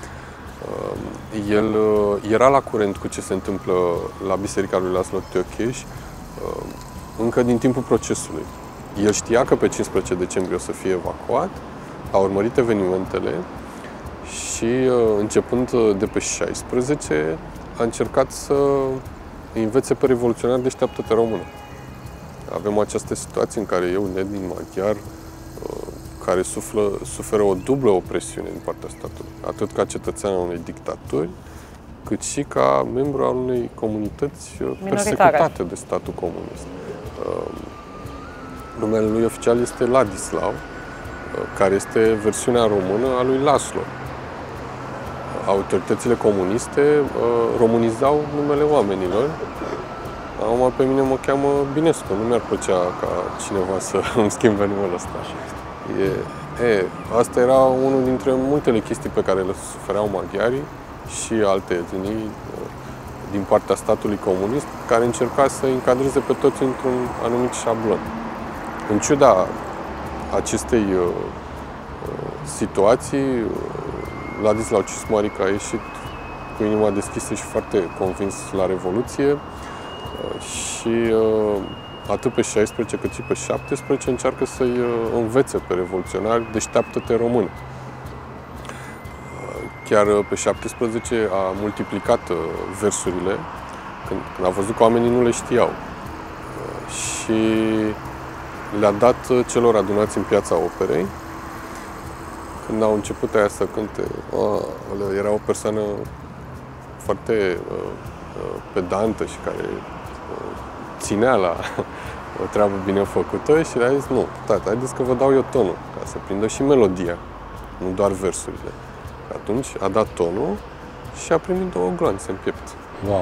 El era la curent cu ce se întâmplă la Biserica lui Laszlo Tőkés încă din timpul procesului. El știa că pe cincisprezece decembrie o să fie evacuat, a urmărit evenimentele și începând de pe șaisprezece a încercat să învețe pe revoluționari deșteaptă-te română. Avem această situație în care eu, net din maghiar, care suflă, suferă o dublă opresiune din partea statului, atât ca cetățean al unei dictaturi, cât și ca membru al unei comunități persecutate de statul comunist. Numele lui oficial este Ladislau, care este versiunea română a lui Laszlo. Autoritățile comuniste românizau numele oamenilor. Acum pe mine mă cheamă Binescu, nu mi-ar plăcea ca cineva să îmi schimbe numele ăsta. E, e, asta era unul dintre multele chestii pe care le sufereau maghiarii și alte etnii din partea statului comunist, care încerca să încadreze pe toți într-un anumit șablon. În ciuda acestei uh, situații, Ladislau Cismaric a ieșit cu inima deschisă și foarte convins la Revoluție uh, și uh, atât pe șaisprezece cât și pe șaptesprezece încearcă să-i uh, învețe pe revoluționari deșteaptă-te română. Chiar pe șaptesprezece a multiplicat versurile, când, când a văzut că oamenii nu le știau. Și le-a dat celor adunați în Piața Operei. Când au început aia să cânte, a, era o persoană foarte uh, pedantă și care uh, ținea la o treabă bine făcută și le-a zis, nu, tata, haideți că vă dau eu tonul, ca să prindă și melodia, nu doar versurile. Atunci a dat tonul și a primit două gloanțe în piept. Wow!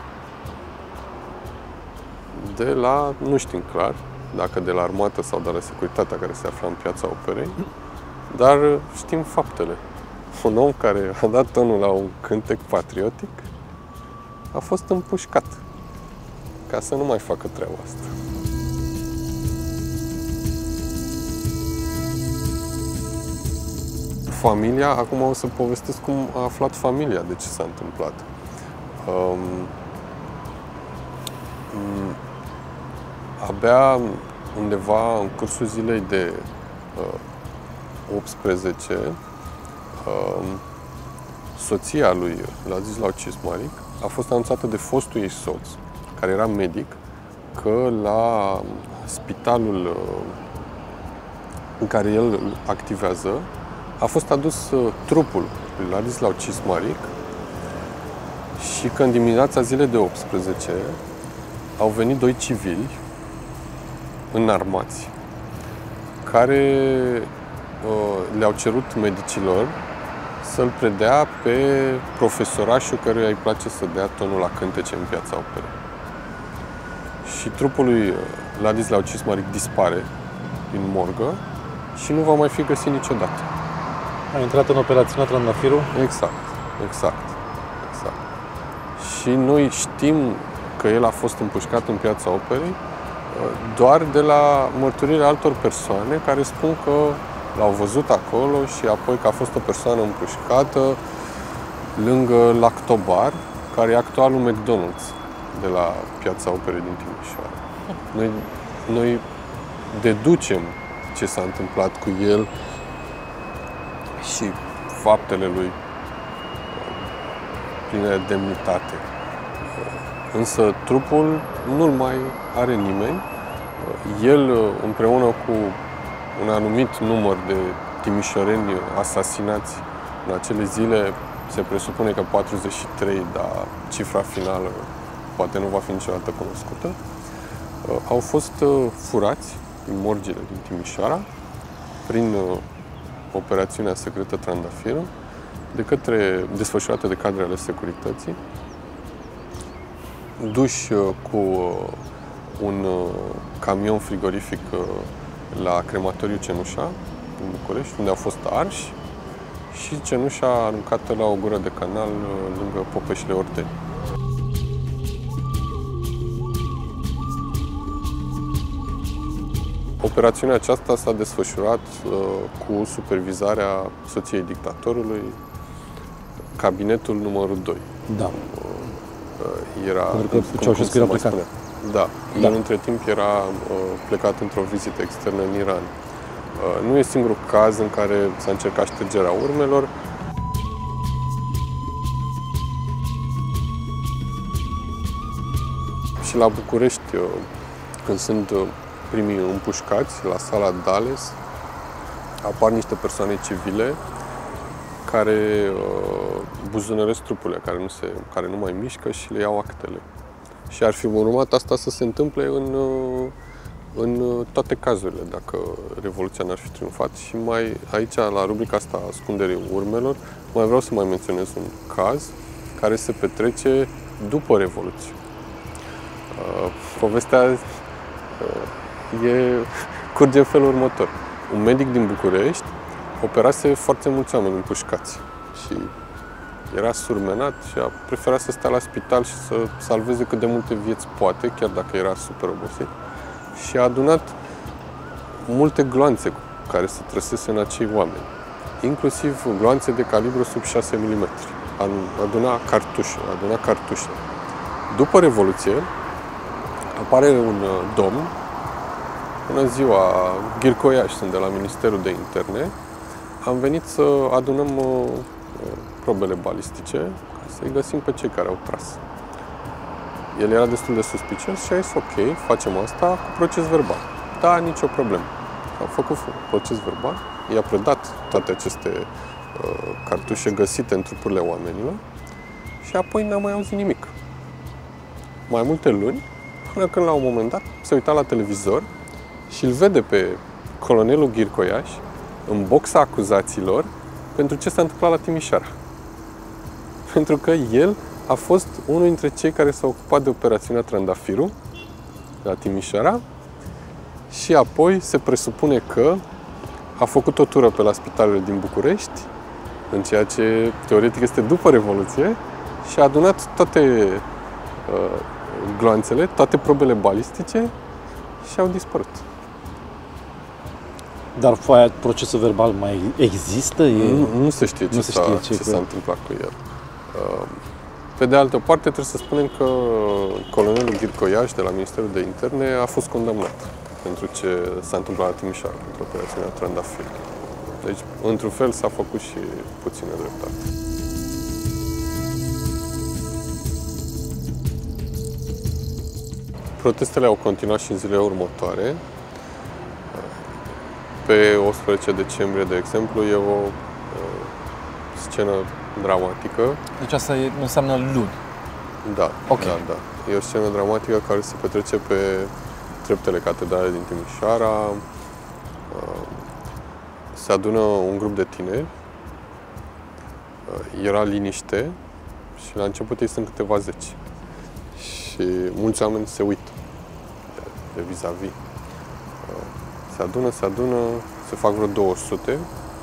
De la, nu știm clar, dacă de la armată sau de la securitatea care se afla în Piața Operei, dar știm faptele. Un om care a dat tonul la un cântec patriotic a fost împușcat ca să nu mai facă treaba asta. Familia, acum o să povestesc cum a aflat familia de ce s-a întâmplat. Um, abia undeva în cursul zilei de uh, optsprezece, uh, soția lui Ladislau Cismaric a fost anunțată de fostul ei soț, care era medic, că la spitalul uh, în care el activează a fost adus uh, trupul lui Ladislau Cismaric și că în dimineața zilei de optsprezece au venit doi civili înarmați care uh, le-au cerut medicilor să-l predea pe profesorașul căruia îi place să dea tonul la cântece în Piața Operei. Și trupul lui Ladislau Cismaric dispare din morgă și nu va mai fi găsit niciodată. A intrat în operațiunea Trandafirul? Exact, exact, exact. Și noi știm că el a fost împușcat în Piața Operei doar de la mărturiile altor persoane care spun că l-au văzut acolo și apoi că a fost o persoană împușcată lângă Lactobar, care e actualul McDonald's de la Piața Operei din Timișoara. Noi, noi deducem ce s-a întâmplat cu el și faptele lui pline de demnitate. Însă trupul nu-l mai are nimeni. El, împreună cu un anumit număr de timișoreni asasinați în acele zile, se presupune că patruzeci și trei, dar cifra finală poate nu va fi niciodată cunoscută, au fost furați din morgile din Timișoara prin operațiunea secretă Trandafirul, de către, desfășurată de cadre ale securității, duși cu un camion frigorific la crematoriul Cenușa, în București, unde au fost arși, și cenușa aruncată la o gură de canal lângă Popeșile Orteni. Operațiunea aceasta s-a desfășurat uh, cu supervizarea soției dictatorului, cabinetul numărul doi. Da. Uh, era, Pentru că Ceaușescu era plecat. Da. Da. El între timp era uh, plecat într-o vizită externă în Iran. Uh, nu e singurul caz în care s-a încercat ștergerea urmelor. Și la București, uh, când sunt uh, primii împușcați la sala Dales, apar niște persoane civile care uh, buzunăresc trupurile, care nu, se, care nu mai mișcă și le iau actele. Și ar fi urmat asta să se întâmple în, uh, în toate cazurile, dacă Revoluția n-ar fi triumfat. Și mai aici, la rubrica asta ascunderii urmelor, mai vreau să mai menționez un caz care se petrece după Revoluție. Uh, povestea uh, e, curge în felul următor. Un medic din București operase foarte mulți oameni împușcați și era surmenat și a preferat să stea la spital și să salveze cât de multe vieți poate, chiar dacă era super obosit. Și a adunat multe gloanțe cu care se trăsese în acei oameni, inclusiv gloanțe de calibru sub șase milimetri. Aduna cartușe, aduna cartușe. După Revoluție, apare un domn, bună ziua, Ghircoiaș, sunt de la Ministerul de Interne, am venit să adunăm uh, probele balistice ca să-i găsim pe cei care au tras. El era destul de suspicios și a zis, ok, facem asta cu proces verbal. Da, nicio problemă. Au făcut proces verbal, i-a predat toate aceste uh, cartușe găsite în trupurile oamenilor și apoi n-am mai auzit nimic. Mai multe luni, până când la un moment dat se uita la televizor și îl vede pe colonelul Ghircoiaș în boxa acuzaților pentru ce s-a întâmplat la Timișoara. Pentru că el a fost unul dintre cei care s-a ocupat de operațiunea Trandafirul la Timișoara și apoi se presupune că a făcut o tură pe la spitalele din București, în ceea ce teoretic este după Revoluție, și a adunat toate gloanțele, toate probele balistice și au dispărut. Dar foaia, procesul verbal mai există? E... Nu, nu se știe ce, nu se știe s-a, ce, ce s-a întâmplat cu el. Pe de altă parte, trebuie să spunem că colonelul Ghircoiaș de la Ministerul de Interne a fost condamnat pentru ce s-a întâmplat la Timișoara, pentru operațiunea Trandafir. Deci, într-un fel, s-a făcut și puțină dreptate. Protestele au continuat și în zilele următoare. Pe optsprezece decembrie, de exemplu, e o uh, scenă dramatică. Deci asta e, înseamnă luni. Da, okay. da, da. E o scenă dramatică care se petrece pe treptele catedralei din Timișoara. Uh, se adună un grup de tineri. Uh, era liniște și la început ei sunt câteva zeci. Și mulți oameni se uită de, de vis-a-vis. Se adună, se adună, se fac vreo două sute.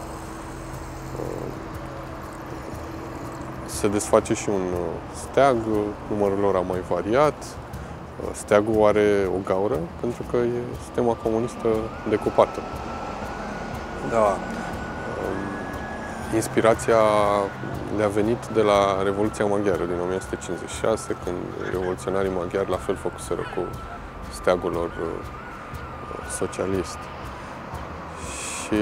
Se desface și un steag, numărul lor a mai variat. Steagul are o gaură pentru că e sistema comunistă decupată. Da. Inspirația le-a venit de la Revoluția Maghiară din o mie nouă sute cincizeci și șase, când revoluționarii maghiari la fel făcuseră cu steagul lor socialist. Și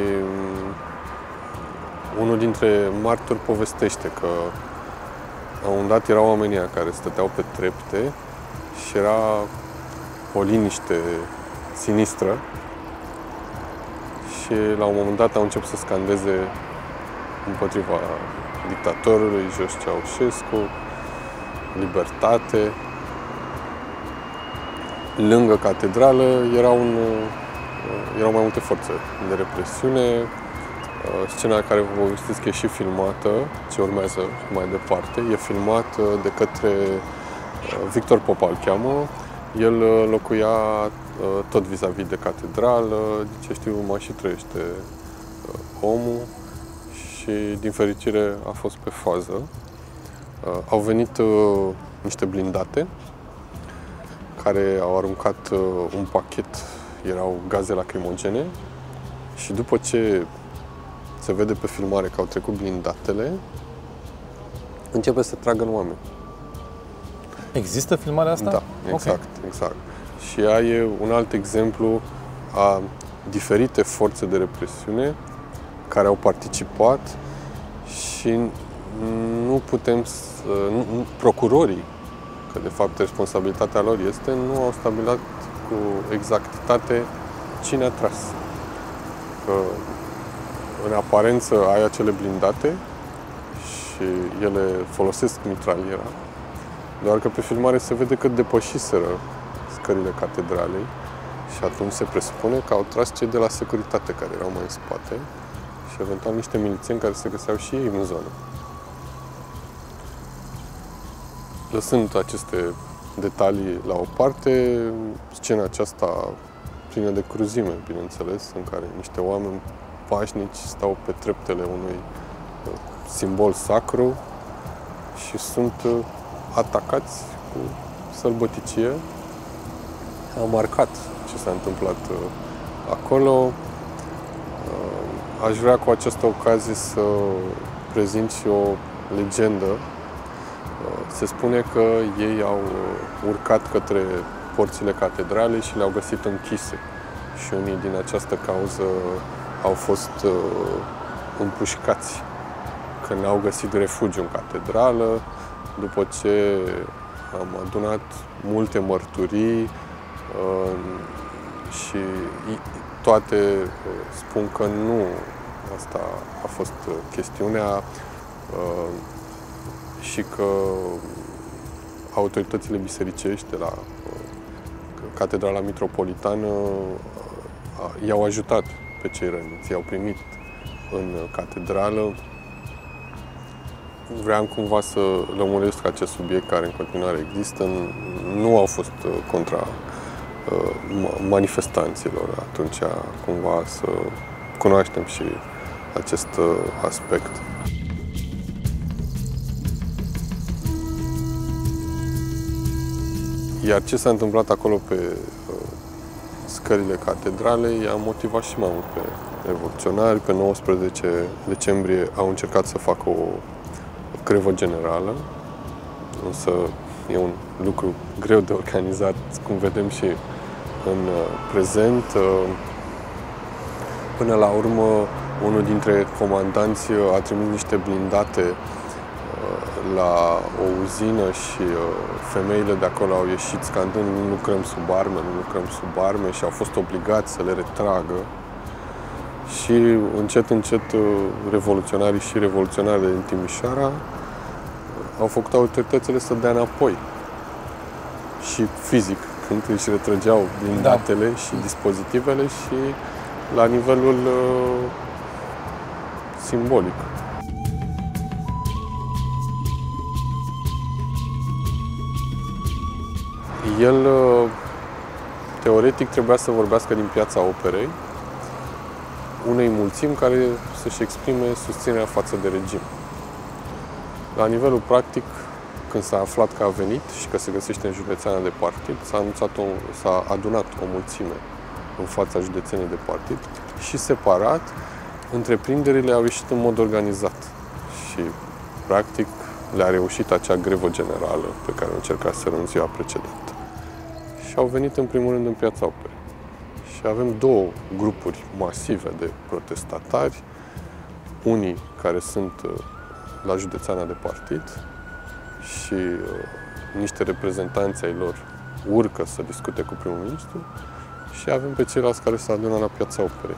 unul dintre martori povestește că la un moment dat erau oamenii care stăteau pe trepte și era o liniște sinistră și la un moment dat au început să scandeze împotriva dictatorului Jos Ceaușescu, libertate. Lângă catedrală era un, erau mai multe forțe de represiune. Scena care vă povestesc e și filmată, ce urmează mai departe. E filmat de către Victor Popa, îl cheamă. El locuia tot vis-a-vis de catedrală, ce știu, mai și trăiește omul și din fericire a fost pe fază. Au venit niște blindate care au aruncat un pachet, erau gaze lacrimogene și după ce se vede pe filmare că au trecut blindatele, începe să tragă în oameni. Există filmarea asta? Da, exact, okay. exact. Și ea e un alt exemplu a diferite forțe de represiune care au participat și nu putem să... Nu, procurorii, că de fapt responsabilitatea lor este, nu au stabilit cu exactitate cine a tras. Că în aparență ai acele blindate și ele folosesc mitraliera, doar că pe filmare se vede că depășiseră scările catedralei și atunci se presupune că au tras cei de la securitate care erau mai în spate și eventual niște milițieni care se găseau și ei în zonă. Lăsând aceste detalii la o parte, scena aceasta plină de cruzime, bineînțeles, în care niște oameni pașnici stau pe treptele unui simbol sacru și sunt atacați cu sălbăticie. A marcat ce s-a întâmplat acolo. Aș vrea cu această ocazie să prezint și o legendă. Se spune că ei au urcat către porțile catedralei și le-au găsit închise. Și unii din această cauză au fost uh, împușcați, că n-au găsit refugiu în catedrală, după ce am adunat multe mărturii uh, și toate uh, spun că nu asta a fost chestiunea uh, și că autoritățile bisericești de la uh, Catedrala Mitropolitană uh, i-au ajutat pe cei răniți, i-au primit în catedrală. Vreau cumva să lămuresc acest subiect care în continuare există. Nu au fost contra uh, manifestanților, atunci cumva să cunoaștem și acest uh, aspect. Iar ce s-a întâmplat acolo pe uh, scările catedralei i-a motivat și mai mult pe revoluționari. Pe nouăsprezece decembrie au încercat să facă o grevă generală, însă e un lucru greu de organizat, cum vedem și în prezent. Până la urmă, unul dintre comandanți a trimis niște blindate la o uzină și femeile de acolo au ieșit scandând: nu lucrăm sub arme, nu lucrăm sub arme, și au fost obligați să le retragă. Și încet, încet, revoluționarii și revoluționarile din Timișoara au făcut autoritățile să dea înapoi. Și fizic, când își retrăgeau blindatele da. și dispozitivele, și la nivelul uh, simbolic. El, uh, teoretic, trebuia să vorbească din Piața Operei unei mulțimi care să-și exprime susținerea față de regim. La nivelul practic, când s-a aflat că a venit și că se găsește în județeana de partid, s-a, anunțat o, s-a adunat o mulțime în fața județenii de partid și separat, întreprinderile au ieșit în mod organizat și practic le-a reușit acea grevă generală pe care o încercaseră în ziua precedentă. Și au venit în primul rând în Piața Operei. Și avem două grupuri masive de protestatari, unii care sunt la județeana de partid și uh, niște reprezentanți ai lor urcă să discute cu primul ministru, și avem pe ceilalți care se adună la Piața Operei.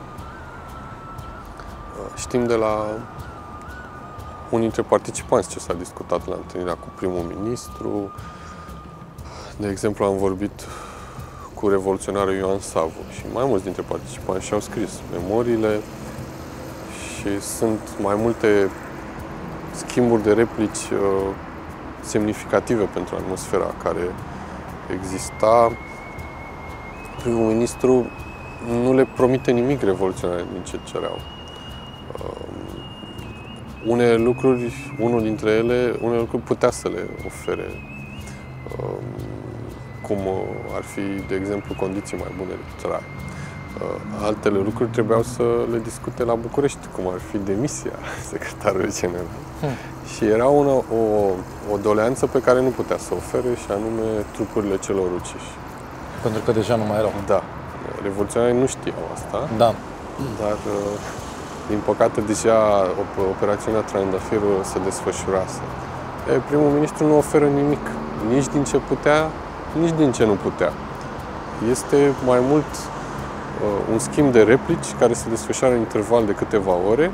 Uh, știm de la unii dintre participanți ce s-a discutat la întâlnirea cu primul ministru. De exemplu, am vorbit cu revoluționarul Ioan Savu și mai mulți dintre participanți și-au scris memoriile și sunt mai multe schimburi de replici uh, semnificative pentru atmosfera care exista. Primul ministru nu le promite nimic revoluționar din ce cereau. Uh, unele lucruri, unul dintre ele, unele lucruri putea să le ofere, uh, cum ar fi, de exemplu, condiții mai bune de trai. Altele lucruri trebuiau să le discute la București, cum ar fi demisia secretarului general. Hmm. Și era una, o, o doleanță pe care nu putea să ofere, și anume trupurile celor uciși. Pentru că deja nu mai erau. Da. Revoluționarii nu știau asta, da. Dar, din păcate, deja operațiunea Trandafirul se desfășurase. E, primul ministru nu oferă nimic, nici din ce putea, nici din ce nu putea. Este mai mult uh, un schimb de replici care se desfășoară în interval de câteva ore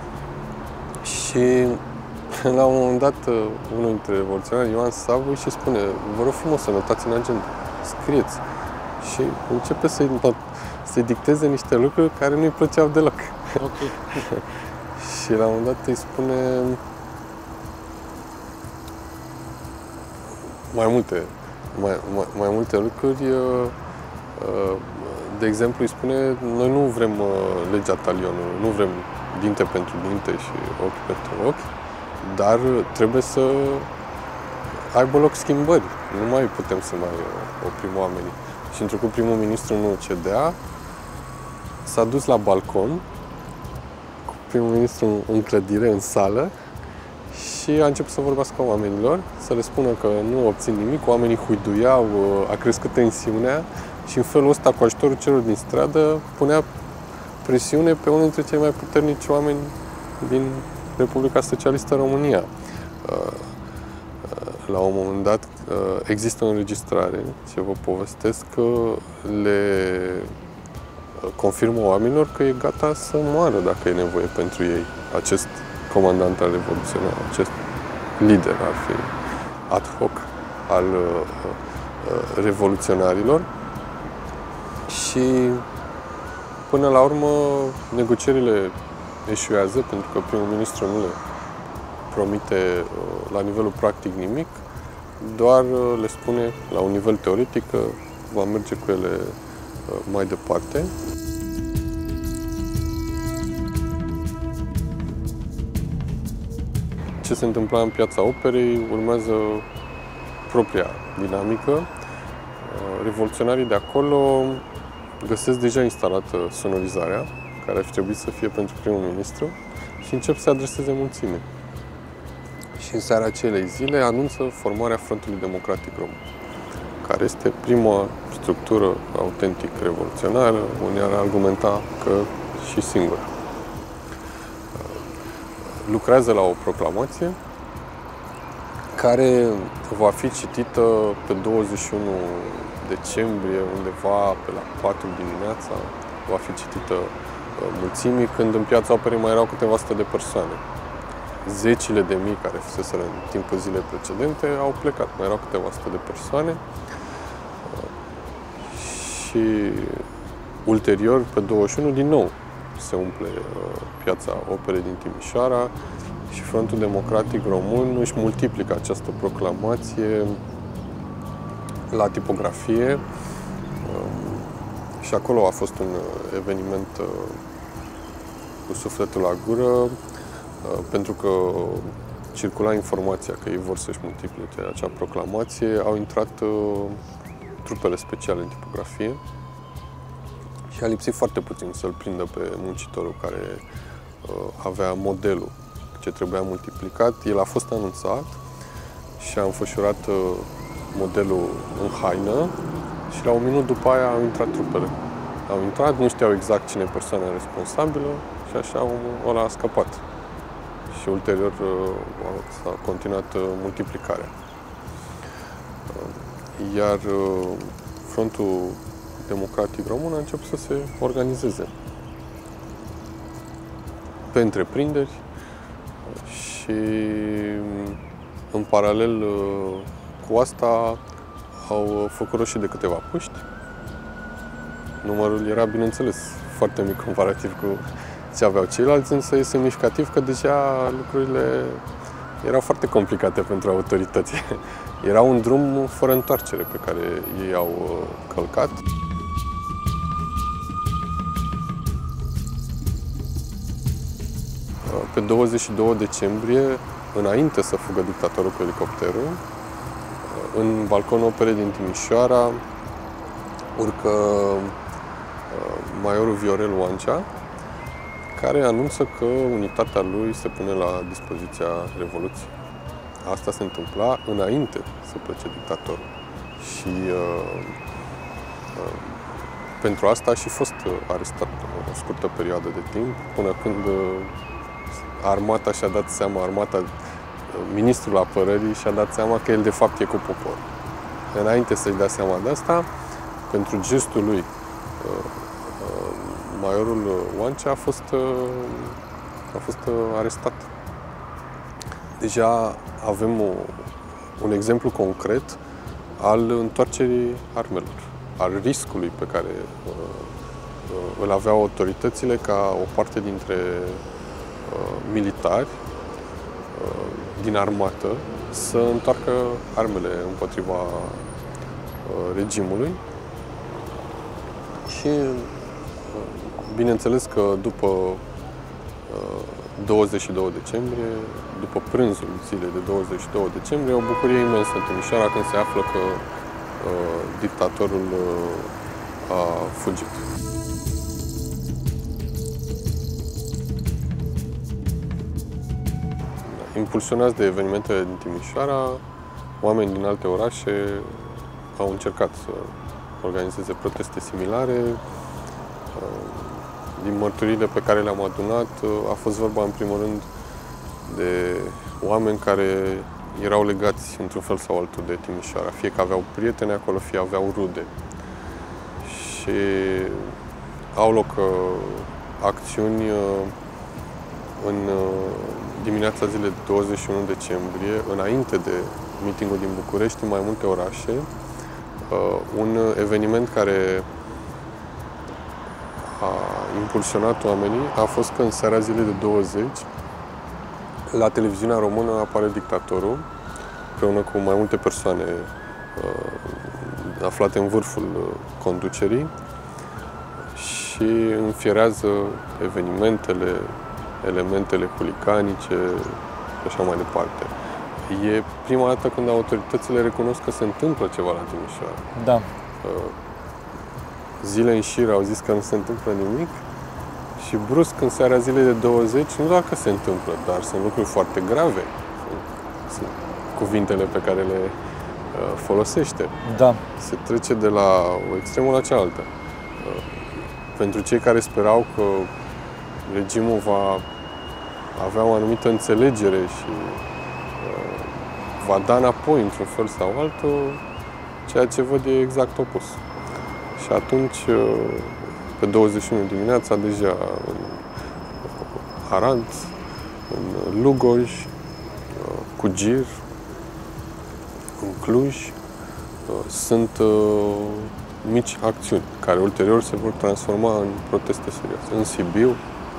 și la un moment dat uh, unul dintre revoluționari, Ioan Savu, și spune: vă rog frumos să notați în agenda, scrieți. Și începe să-i, să-i dicteze niște lucruri care nu-i plăceau deloc. Okay. Și la un moment dat îi spune mai multe Mai, mai, mai multe lucruri. De exemplu, îi spune: noi nu vrem legea talionului, nu vrem dinte pentru dinte și ochi pentru ochi, dar trebuie să aibă loc schimbări. Nu mai putem să mai oprim oamenii. Și întrucât primul ministru nu cedea, s-a dus la balcon cu primul ministru în clădire, în sală, și a început să vorbească cu oamenilor, să le spună că nu obțin nimic, oamenii huiduiau, a crescut tensiunea și în felul ăsta, cu ajutorul celor din stradă, punea presiune pe unul dintre cei mai puternici oameni din Republica Socialistă România. La un moment dat există o înregistrare, ce vă povestesc, că le confirmă oamenilor că e gata să moară dacă e nevoie pentru ei, acest comandant al revoluționare, acest lider ar fi ad hoc al uh, revoluționarilor. Și până la urmă negocierile eșuează, pentru că primul ministru nu le promite uh, la nivelul practic nimic, doar uh, le spune la un nivel teoretic că va merge cu ele uh, mai departe. Ce se întâmpla în Piața Operei urmează propria dinamică. Revoluționarii de acolo găsesc deja instalată sonorizarea, care ar fi trebuit să fie pentru primul ministru, și încep să se adreseze mulțimii. Și în seara acelei zile anunță formarea Frontului Democratic Român, care este prima structură autentic revoluționară, unde ar argumenta că și singură. Lucrează la o proclamație care va fi citită pe douăzeci și unu decembrie, undeva pe la patru dimineața, va fi citită mulțimii, când în Piața Operei mai erau câteva sute de persoane. Zecile de mii care fuseseră în timpul zilei precedente au plecat, mai erau câteva sute de persoane. Și ulterior, pe douăzeci și unu, din nou se umple Piața Operei din Timișoara și Frontul Democratic Român își multiplică această proclamație la tipografie și acolo a fost un eveniment cu sufletul la gură, pentru că circula informația că ei vor să-și multiplice acea proclamație. Au intrat trupele speciale în tipografie și a lipsit foarte puțin să-l prindă pe muncitorul care avea modelul ce trebuia multiplicat. El a fost anunțat și a înfășurat modelul în haină și la un minut după aia au intrat trupele. Au intrat, nu știau exact cine e persoana responsabilă și așa omul ăla a scăpat. Și ulterior s-a continuat multiplicarea. Iar Frontul Democratic Român a început să se organizeze pe întreprinderi și în paralel cu asta au făcut roșii de câteva puști. Numărul era, bineînțeles, foarte mic comparativ cu ce aveau ceilalți, însă e semnificativ că deja lucrurile erau foarte complicate pentru autorități. Era un drum fără întoarcere pe care ei au călcat. Pe douăzeci și doi decembrie, înainte să fugă dictatorul cu elicopterul, în balconul Operei din Timișoara urcă majorul Viorel Oancea, care anunță că unitatea lui se pune la dispoziția Revoluției. Asta se întâmpla înainte să plece dictatorul. Și uh, uh, pentru asta a și fost arestat o scurtă perioadă de timp, până când uh, armata și-a dat seama, armata, uh, ministrul apărării și-a dat seama că el de fapt e cu popor. Înainte să-și dea seama de asta, pentru gestul lui, uh, uh, majorul Oancea a fost, uh, a fost uh, arestat. Deja avem o, un exemplu concret al întoarcerii armelor, al riscului pe care uh, uh, îl aveau autoritățile ca o parte dintre uh, militari uh, din armată să întoarcă armele împotriva uh, regimului. Și uh, bineînțeles că după uh, douăzeci și doi decembrie, după prânzul zilei de douăzeci și doi decembrie, o bucurie imensă în Timișoara când se află că uh, dictatorul uh, a fugit. Impulsionați de evenimentele din Timișoara, oameni din alte orașe au încercat să organizeze proteste similare. Uh, Din mărturiile pe care le-am adunat, a fost vorba, în primul rând, de oameni care erau legați, într-un fel sau altul, de Timișoara. Fie că aveau prieteni acolo, fie aveau rude. Și au loc uh, acțiuni uh, în uh, dimineața zilei de douăzeci și unu decembrie, înainte de mitingul din București, în mai multe orașe. Uh, un eveniment care a impulsionat oamenii a fost că în seara zilei de douăzeci, la televiziunea română apare dictatorul, împreună cu mai multe persoane uh, aflate în vârful conducerii și înfierează evenimentele, elementele hulicanice și așa mai departe. E prima dată când autoritățile recunosc că se întâmplă ceva la Timișoara. Da. zile în șir au zis că nu se întâmplă nimic și brusc în seara zilei de douăzeci, nu doar că se întâmplă, dar sunt lucruri foarte grave. Sunt cuvintele pe care le folosește. Da. Se trece de la o extremă la cealaltă. Pentru cei care sperau că regimul va avea o anumită înțelegere și va da înapoi într-un fel sau altul, ceea ce văd e exact opus. Și atunci, pe douăzeci și unu dimineața, deja în Arad, în Lugoj, cu Gir, în Cluj, sunt mici acțiuni care ulterior se vor transforma în proteste serioase. În Sibiu,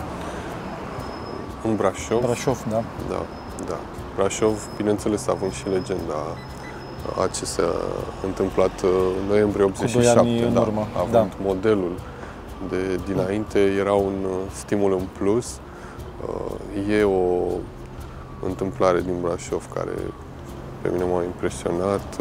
în Brașov. Brașov, da. Da, da. Brașov, bineîțeles, având și legenda a ce s-a întâmplat în noiembrie optzeci și șapte, în da, urmă. având Da. modelul de dinainte, era un stimul în plus. E o întâmplare din Brașov care pe mine m-a impresionat.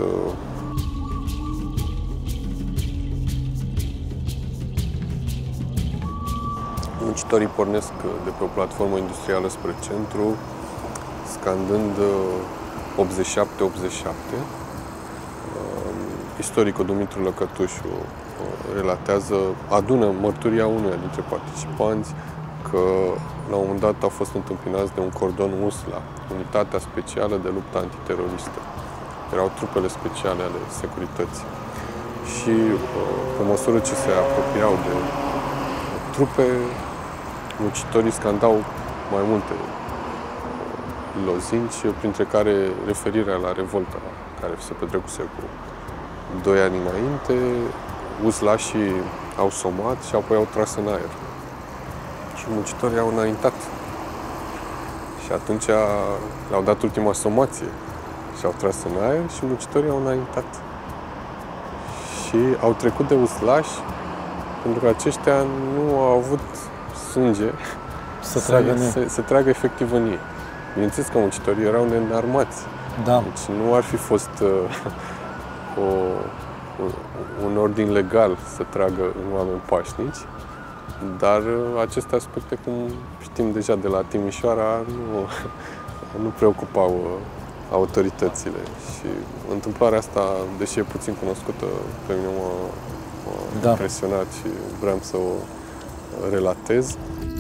Muncitorii pornesc de pe o platformă industrială spre centru, scandând optzeci și șapte optzeci și șapte. Istoricul Dumitru Lăcătușu relatează, adună mărturia unuia dintre participanți că la un moment dat au fost întâmpinați de un cordon U S L A, Unitatea Specială de Luptă Antiteroristă. Erau trupele speciale ale securității. Și pe măsură ce se apropiau de trupe, muncitorii scandau mai multe lozinci, printre care referirea la revolta care se petrecuse cu doi ani înainte. U S L A-șii au somat și apoi au tras în aer. Și muncitorii au înaintat. Și atunci le-au dat ultima somație și au tras în aer și muncitorii au înaintat. Și au trecut de U S L A-și pentru că aceștia nu au avut sânge să, să, tragă, să, să tragă efectiv în ei. Bineînțeles că muncitorii erau neînarmați. Da. Deci nu ar fi fost uh, o, un ordin legal să tragă în oameni pașnici, dar uh, aceste aspecte, cum știm deja de la Timișoara, nu, nu preocupau uh, autoritățile. Și întâmplarea asta, deși e puțin cunoscută, pe mine m-a, m-a da. impresionat și vreau să o relatez.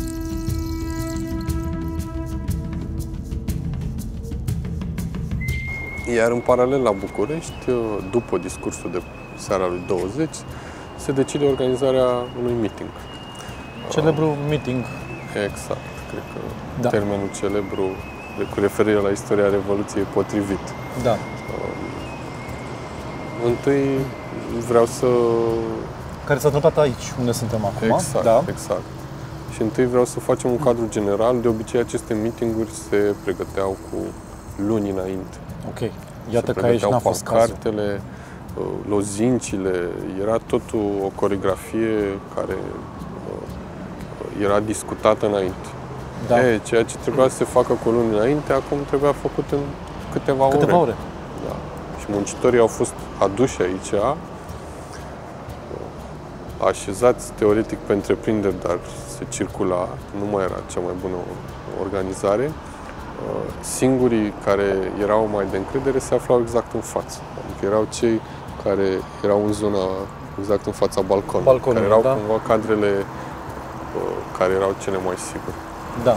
Iar în paralel la București, după discursul de seara lui douăzeci, se decide organizarea unui meeting. Celebru meeting. Exact, cred că da. termenul celebru cu referire la istoria Revoluției potrivit. Da. Întâi vreau să... Care s-a întâmplat aici, unde suntem acum. Exact, da. exact. Și întâi vreau să facem un cadru general. De obicei, aceste meetinguri se pregăteau cu luni înainte. Ok. Iată că aici n-a fost cazul. Cartele, lozincile, era totul o coreografie care era discutată înainte. Da. E, ceea ce trebuia să se facă cu luni înainte, acum trebuia făcut în câteva, câteva ore. ore. Da. Și muncitorii au fost aduși aici, așezați teoretic pe întreprinderi, dar se circula, nu mai era cea mai bună organizare. Singurii care erau mai de încredere se aflau exact în față. Adică erau cei care erau în zona exact în fața balconului, Balconul, care erau da? cumva cadrele care erau cele mai sigure. Da.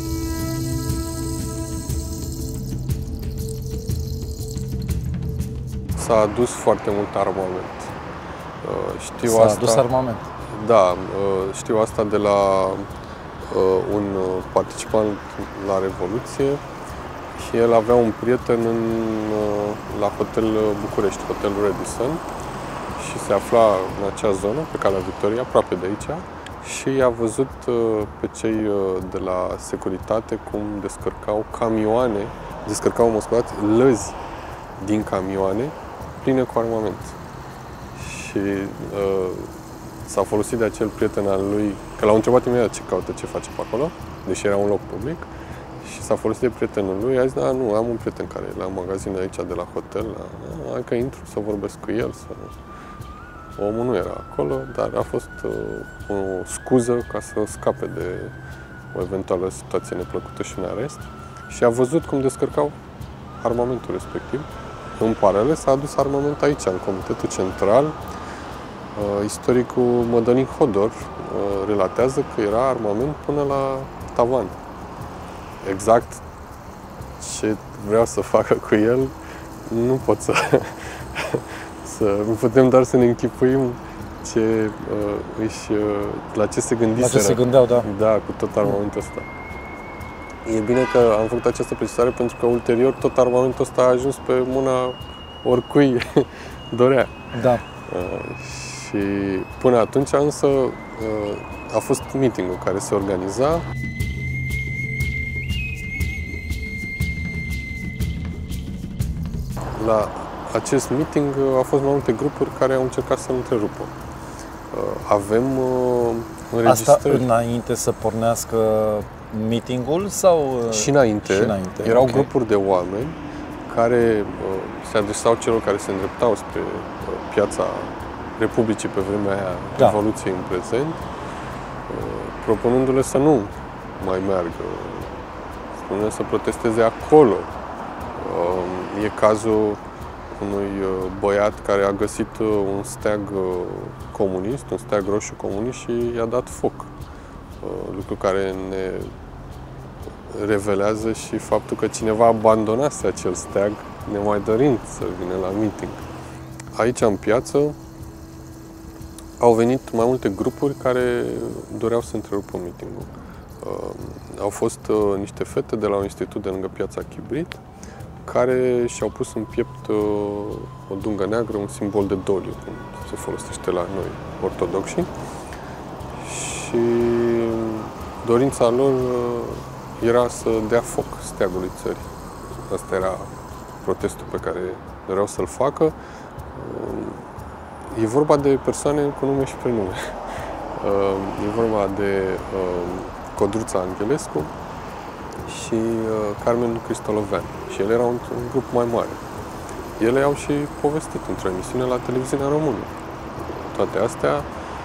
S-a adus foarte mult armament. Știu S-a asta, adus armament? Da, știu asta de la un participant la Revoluție și el avea un prieten în, la Hotel București, Hotelul Radisson, și se afla în acea zonă, pe Calea Victoriei, aproape de aici, și a văzut pe cei de la securitate cum descărcau camioane, descărcau, mă scuzați, lăzi din camioane pline cu armament. Și uh, s-a folosit de acel prieten al lui, că l-au întrebat imediat ce caută, ce face pe acolo, deși era un loc public, și s-a folosit de prietenul lui, a zis, da, nu, am un prieten care e la magazin aici de la hotel, hai că intru să vorbesc cu el. Să... omul nu era acolo, dar a fost uh, o scuză ca să scape de o eventuală situație neplăcută și un arest. Și a văzut cum descărcau armamentul respectiv. În paralel s-a adus armament aici, în Comitetul Central. Uh, istoricul Mădălin Hodor uh, relatează că era armament până la tavan. Exact ce vreau să facă cu el, nu pot să... să putem doar să ne închipuim ce uh, își, uh, la ce se gândiseră. La ce se gândeau, da. Da, cu tot armamentul ăsta. E bine că am făcut această precizare pentru că ulterior tot armamentul ăsta a ajuns pe mâna oricui dorea. Da. Uh, și până atunci însă uh, a fost meeting-ul care se organiza. La acest meeting uh, au fost mai multe grupuri care au încercat să-l întrerupă. Uh, avem uh, înregistrări. Asta înainte să pornească meetingul sau? Și înainte. Și înainte. Erau Okay. grupuri de oameni care uh, se adresau celor care se îndreptau spre uh, piața Republicii pe vremea aia, da. Revoluției în prezent, uh, propunându-le să nu mai meargă, spunând să protesteze acolo. Uh, e cazul unui băiat care a găsit un steag comunist, un steag roșu comunist și i-a dat foc. Lucru care ne revelează și faptul că cineva abandonase acel steag, nemai dorind să vină la meeting. Aici, în piață, au venit mai multe grupuri care doreau să întrerupă meetingul. Au fost niște fete de la un institut de lângă piața Chibrit, care și-au pus în piept uh, o dungă neagră, un simbol de doliu, cum se folosește la noi, ortodoxi. Și dorința lor uh, era să dea foc steagului țării. Asta era protestul pe care doreau să-l facă. Uh, e vorba de persoane cu nume și prenume. Uh, e vorba de uh, Codruța Angelescu și uh, Carmen Cristolovean. Și ele erau într-un grup mai mare. Ele au și povestit într-o emisiune la televiziunea română. Toate astea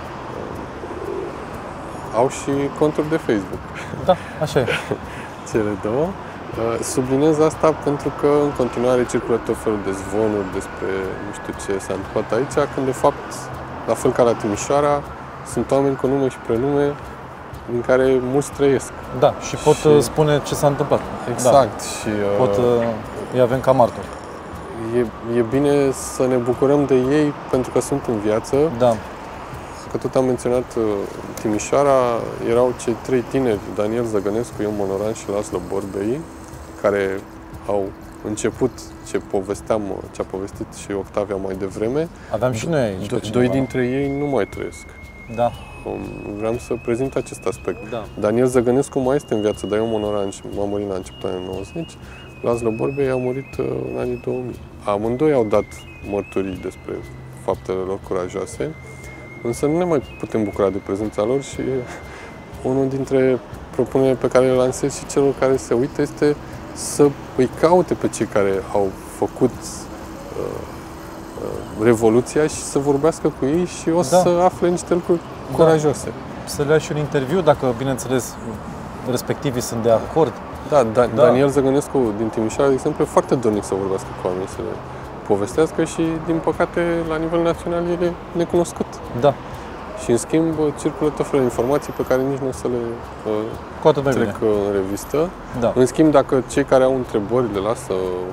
uh, au și conturi de Facebook. Da, așa e. Cele două. Uh, sublinez asta pentru că în continuare circulă tot felul de zvonuri despre nu știu ce s-a întâmplat aici, când de fapt, la fel ca la Timișoara, sunt oameni cu nume și prenume din care mulți trăiesc. Da, și pot și... spune ce s-a întâmplat. Exact. Da. Și, pot, uh, îi avem ca martori. E, e bine să ne bucurăm de ei pentru că sunt în viață. Da. Că tot am menționat Timișoara, erau cei trei tineri, Daniel Zăgănescu, Ion Monoran și Laszlo Borbei, care au început ce povesteam, ce a povestit și Octavia mai devreme. Aveam și noi aici. Do- doi dintre ei nu mai trăiesc. Da. Vreau să prezint acest aspect. Da. Daniel Zăgănescu mai este în viață, dar Ion Monoran a murit la începutul anilor nouăzeci. Laszlo Borbei a murit în anii două mii. Amândoi au dat mărturii despre faptele lor curajoase, însă nu ne mai putem bucura de prezența lor și unul dintre propunerile pe care le lansez și celor care se uită este să îi caute pe cei care au făcut uh, uh, Revoluția și să vorbească cu ei și o da. să afle niște lucruri curajoase. Da. Să le ia și un interviu, dacă, bineînțeles, respectivii sunt de acord. Da, da, da. Daniel Zăgănescu din Timișoara, de exemplu, e foarte dornic să vorbească cu oamenii, să le povestească și, din păcate, la nivel național el e necunoscut. Da. Și, în schimb, circulă tot felul de informații pe care nici nu o să le uh, cu atât mai trec bine. în revistă. Da. În schimb, dacă cei care au întrebări le lasă,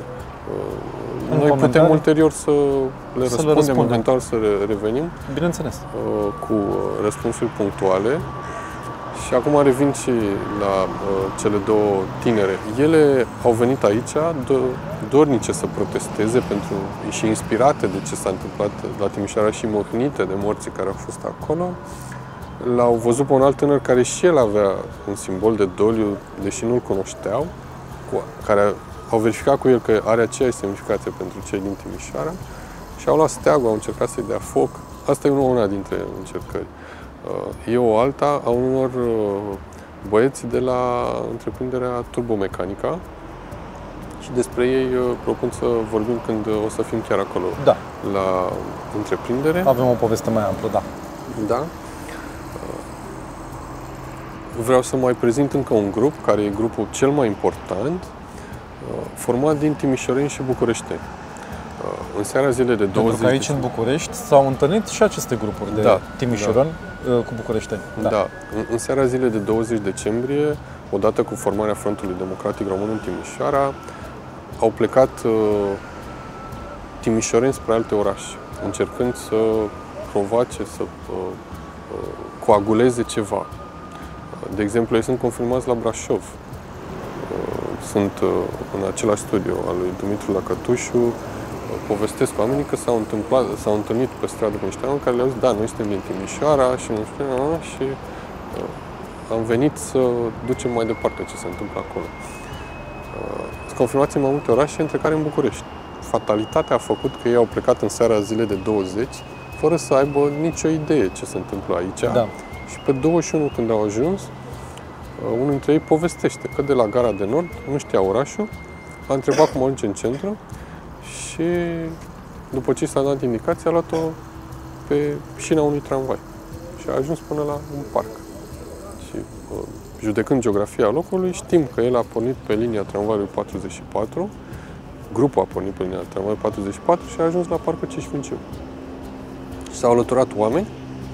uh, noi putem ulterior să le să răspundem, le eventual să revenim. Bineînțeles. Uh, cu răspunsuri punctuale. Și acum revin și la uh, cele două tinere. Ele au venit aici do- dornice să protesteze pentru, și inspirate de ce s-a întâmplat la Timișoara și mâhnite de morții care au fost acolo. L-au văzut pe un alt tânăr care și el avea un simbol de doliu, deși nu-l cunoșteau, cu, care au verificat cu el că are aceeași semnificație pentru cei din Timișoara și au luat steagul, au încercat să-i dea foc. Asta e una dintre încercări. E o alta a unor băieți de la întreprinderea Turbomecanica Și despre ei propun să vorbim când o să fim chiar acolo, Da. la întreprindere. Avem o poveste mai amplă, da. Da. Vreau să mai prezint încă un grup, care e grupul cel mai important, format din timișoreni și bucureșteni. În seara zilei de douăzeci... Pentru că aici în București s-au întâlnit și aceste grupuri de Da, timișoreni cu bucureșteni. Da. da. În, în seara zilei de douăzeci decembrie, odată cu formarea Frontului Democratic Român în Timișoara, au plecat uh, timișoreni spre alte orașe, încercând să provoace, să uh, uh, coaguleze ceva. De exemplu, ei sunt confirmați la Brașov. Sunt în același studio al lui Dumitru Lăcătușu. Povestesc cu oamenii că s-au, întâmplat, s-au întâlnit pe stradă cu niște oameni care le-au zis, da, noi suntem din Timișoara și nu știu, și am venit să ducem mai departe ce se întâmplă acolo. Sunt confirmați în mai multe orașe, între care în București. Fatalitatea a făcut că ei au plecat în seara zilei de douăzeci, fără să aibă nicio idee ce se întâmplă aici. Da. Și pe douăzeci și unu, când au ajuns, unul dintre ei povestește că de la Gara de Nord, nu știa orașul, a întrebat cum ajunge în centru și după ce s-a dat indicația, a luat-o pe șina unui tramvai și a ajuns până la un parc. Și judecând geografia locului, știm că el a pornit pe linia tramvaiului patruzeci și patru, grupul a pornit pe linia tramvaiului patruzeci și patru și a ajuns la parcul Cismigiu. Și s-au alăturat oameni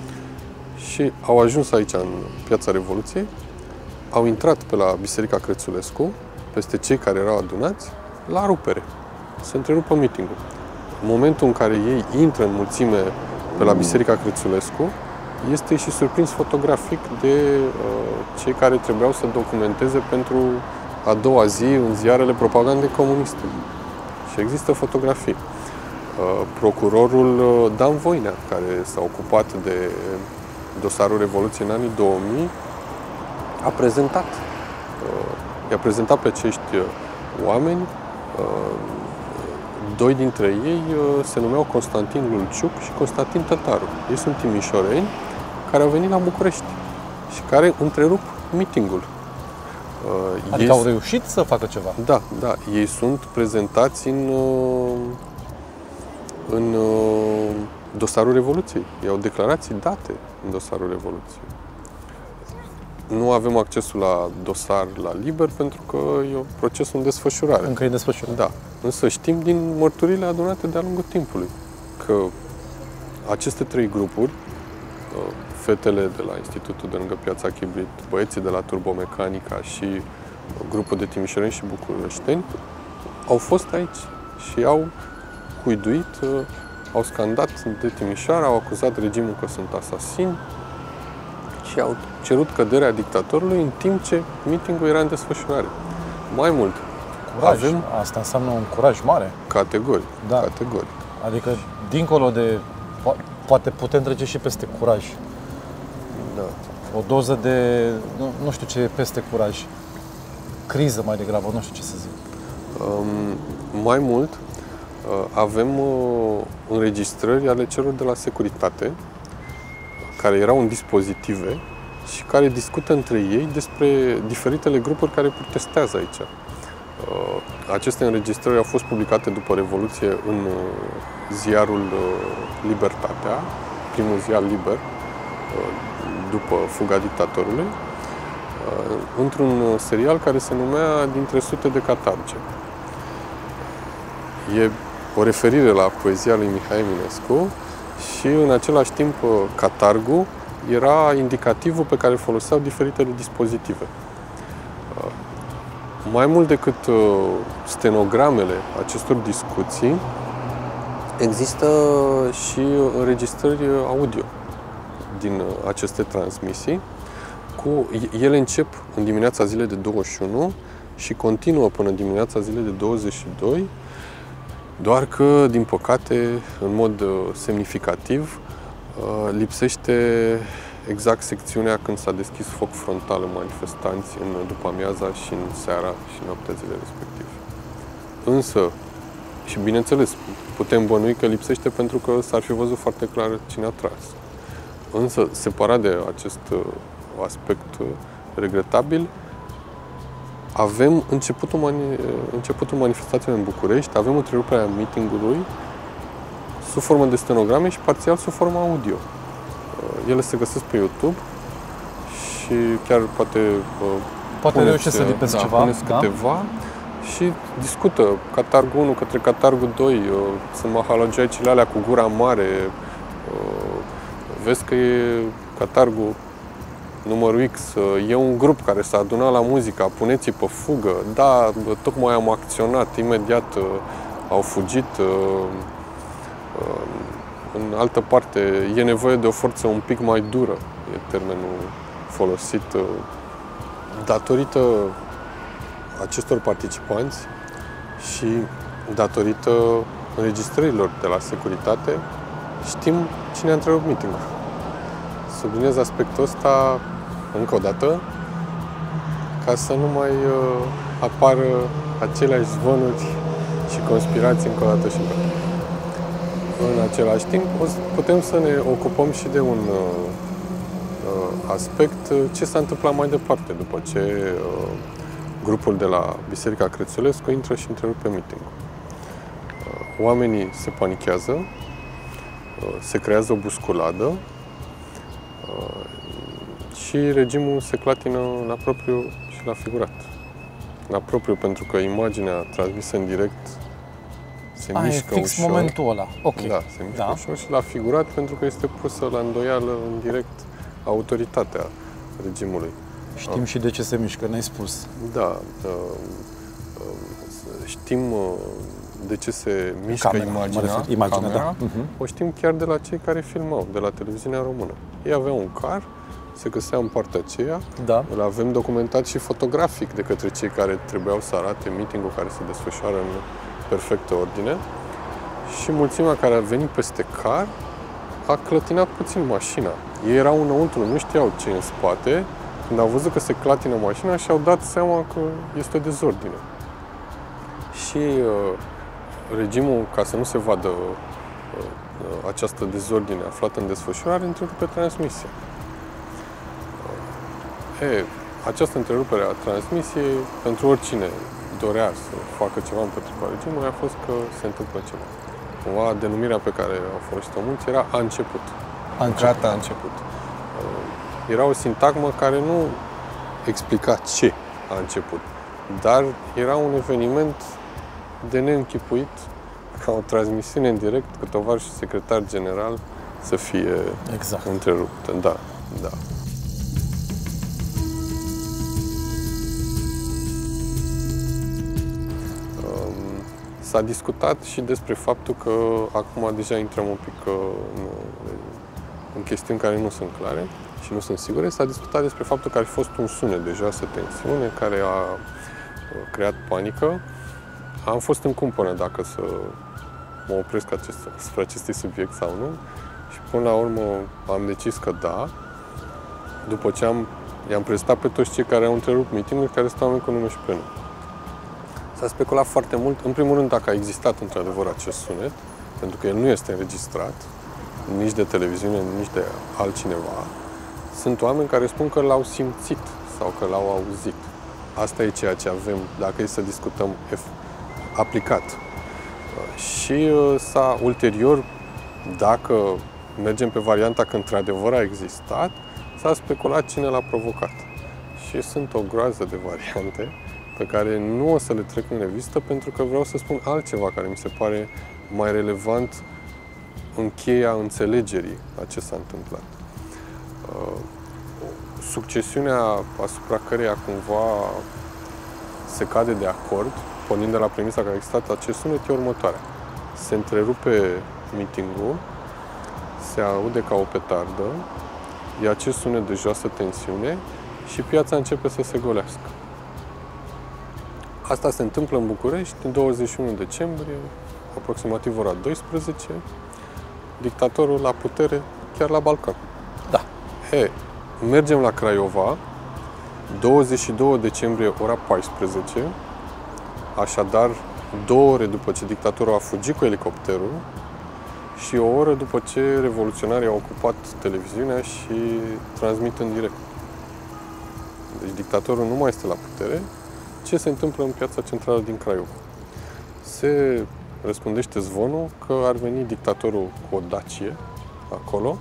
și au ajuns aici, în Piața Revoluției, au intrat pe la Biserica Crețulescu, peste cei care erau adunați, la rupere. Se întrerupă meeting-ul. În momentul în care ei intră în mulțime pe la Biserica Crețulescu, este și surprins fotografic de uh, cei care trebuiau să documenteze pentru a doua zi în ziarele propagandei comuniste. Și există fotografii. Uh, procurorul Dan Voinea, care s-a ocupat de dosarul Revoluției în anii două mii, a prezentat, i-a prezentat pe acești oameni. Doi dintre ei se numeau Constantin Lulciuc și Constantin Tătaru. Ei sunt timișoreni care au venit la București și care întrerup meeting-ul. Adică ei au reușit să facă ceva? Da, da. Ei sunt prezentați în, în dosarul Revoluției. Ei au declarații date în dosarul Revoluției. Nu avem accesul la dosar la liber pentru că e un proces în desfășurare. Încă e în desfășurare. Da. Însă știm din mărturile adunate de-a lungul timpului că aceste trei grupuri, fetele de la Institutul de lângă Piața Chibrit, băieții de la Turbomecanica și grupul de timișoreni și bucureșteni, au fost aici și au cuiduit, au scandat de Timișoara, au acuzat regimul că sunt asasini și au cerut căderea dictatorului în timp ce meeting-ul era în desfășurare. Mai mult, curaj. Avem... Asta înseamnă un curaj mare. Categoric. Da. Categoric. Adică, dincolo de... Poate putem trece și peste curaj. Da. O doză de... Nu, nu știu ce e peste curaj. Criză mai degrabă, nu știu ce să zic. Um, mai mult, uh, avem uh, înregistrări ale celor de la securitate, care erau în dispozitive și care discută între ei despre diferitele grupuri care protestează aici. Aceste înregistrări au fost publicate după Revoluție în ziarul Libertatea, primul ziar liber, după fuga dictatorului, într-un serial care se numea Dintre sute de catarge. E o referire la poezia lui Mihai Eminescu și în același timp catargul era indicativul pe care îl foloseau diferitele dispozitive. Mai mult decât stenogramele acestor discuții, există și înregistrări audio din aceste transmisii. Cu, ele încep în dimineața zilei de douăzeci și unu și continuă până în dimineața zilei de douăzeci și doi, doar că, din păcate, în mod semnificativ, lipsește exact secțiunea când s-a deschis foc frontal în manifestanți în după amiaza și în seara și noaptea zilei respective. Însă, și bineînțeles, putem bănui că lipsește pentru că s-ar fi văzut foarte clar cine a tras. Însă, separat de acest aspect regretabil, avem începutul, mani- începutul manifestației în București, avem întreruperea meetingului sub formă de stenograme și parțial sub formă audio. Ele se găsesc pe YouTube și chiar poate Poate puneți, reușesc să lipesc da, ceva, puneți da? câteva și discută Catargul unu către Catargul doi, sunt mahalogiacile alea cu gura mare, vezi că e Catargul numărul X, e un grup care s-a adunat la muzica, puneți-i pe fugă, da, tocmai am acționat, imediat au fugit. În altă parte, e nevoie de o forță un pic mai dură, e termenul folosit, datorită acestor participanți și datorită înregistrărilor de la securitate, știm cine a întrerupt meeting-ul. Subliniez aspectul ăsta încă o dată, ca să nu mai uh, apară aceleași zvonuri și conspirații încă o dată și încă o dată. În același timp, putem să ne ocupăm și de un uh, aspect, ce s-a întâmplat mai departe, după ce uh, grupul de la Biserica Crețulescu intră și întrerupe meeting-ul. Uh, oamenii se panichează, uh, se creează o busculadă uh, și regimul se clatină la propriu și la figurat. La propriu pentru că imaginea transmisă în direct se A, mișcă e fix ușor. momentul ăla. Ok. Da, se mișcă Da. ușor și la figurat pentru că este pusă la îndoială în direct autoritatea regimului. Știm și de ce se mișcă, ne-ai spus. Da, uh, uh, știm uh, de ce se mișcă Camera, mă imaginea, refer, imaginea, camera, da. Mhm. o știm chiar de la cei care filmau, de la televiziunea română. Ei aveau un car, se găsea în partea aceea, Da. îl avem documentat și fotografic de către cei care trebuiau să arate meeting-ul care se desfășoară în perfectă ordine și mulțimea care a venit peste car a clătinat puțin mașina. Ei erau înăuntru, nu știau ce e în spate. Când au văzut că se clatină mașina și-au dat seama că este o dezordine. Și uh, regimul, ca să nu se vadă uh, această dezordine aflată în desfășurare, întrerupe transmisia. Uh, e, această întrerupere a transmisiei, pentru oricine dorea să facă ceva împotriva regimului, a fost că se întâmplă ceva. Cumva, denumirea pe care au folosit-o mulți era a început. A început. Gata, a început. Era o sintagmă care nu explica ce a început, dar era un eveniment de neînchipuit ca o transmisiune în direct cu tovarășul secretar general să fie Exact. întreruptă. Da, da. S-a discutat și despre faptul că acum deja intrăm un pic în, în chestiuni care nu sunt clare și nu sunt sigure. S-a discutat despre faptul că ar fi fost un sunet de joasă tensiune care a creat panică. Am fost în cumpănă dacă să mă opresc acest, spre acestui subiect sau nu și până la urmă am decis că da, după ce am, i-am prezentat pe toți cei care au întrerupt meeting-uri, care stau oameni cu nume și prenume. S-a speculat foarte mult, în primul rând, dacă a existat într-adevăr acest sunet, pentru că el nu este înregistrat, nici de televiziune, nici de altcineva. Sunt oameni care spun că l-au simțit sau că l-au auzit. Asta e ceea ce avem, dacă e să discutăm aplicat. Și s-a ulterior, dacă mergem pe varianta că într-adevăr a existat, s-a speculat cine l-a provocat. Și sunt o groază de variante pe care nu o să le trec în revistă, pentru că vreau să spun altceva care mi se pare mai relevant în cheia înțelegerii a ce s-a întâmplat. Succesiunea asupra căreia cumva se cade de acord, pornind de la premisa că a existat acest sunet, e următoarea. Se întrerupe meeting-ul, se aude ca o petardă, e acest sunet de joasă tensiune și piața începe să se golească. Asta se întâmplă în București, în douăzeci și unu decembrie, aproximativ ora douăsprezece, dictatorul la putere, chiar la balcon. Da. E, mergem la Craiova, douăzeci și doi decembrie, ora paisprezece, așadar două ore după ce dictatorul a fugit cu elicopterul și o oră după ce revoluționarii au ocupat televiziunea și transmit în direct. Deci dictatorul nu mai este la putere, ce se întâmplă în piața centrală din Craiova. Se răspândește zvonul că ar veni dictatorul cu o Dacie acolo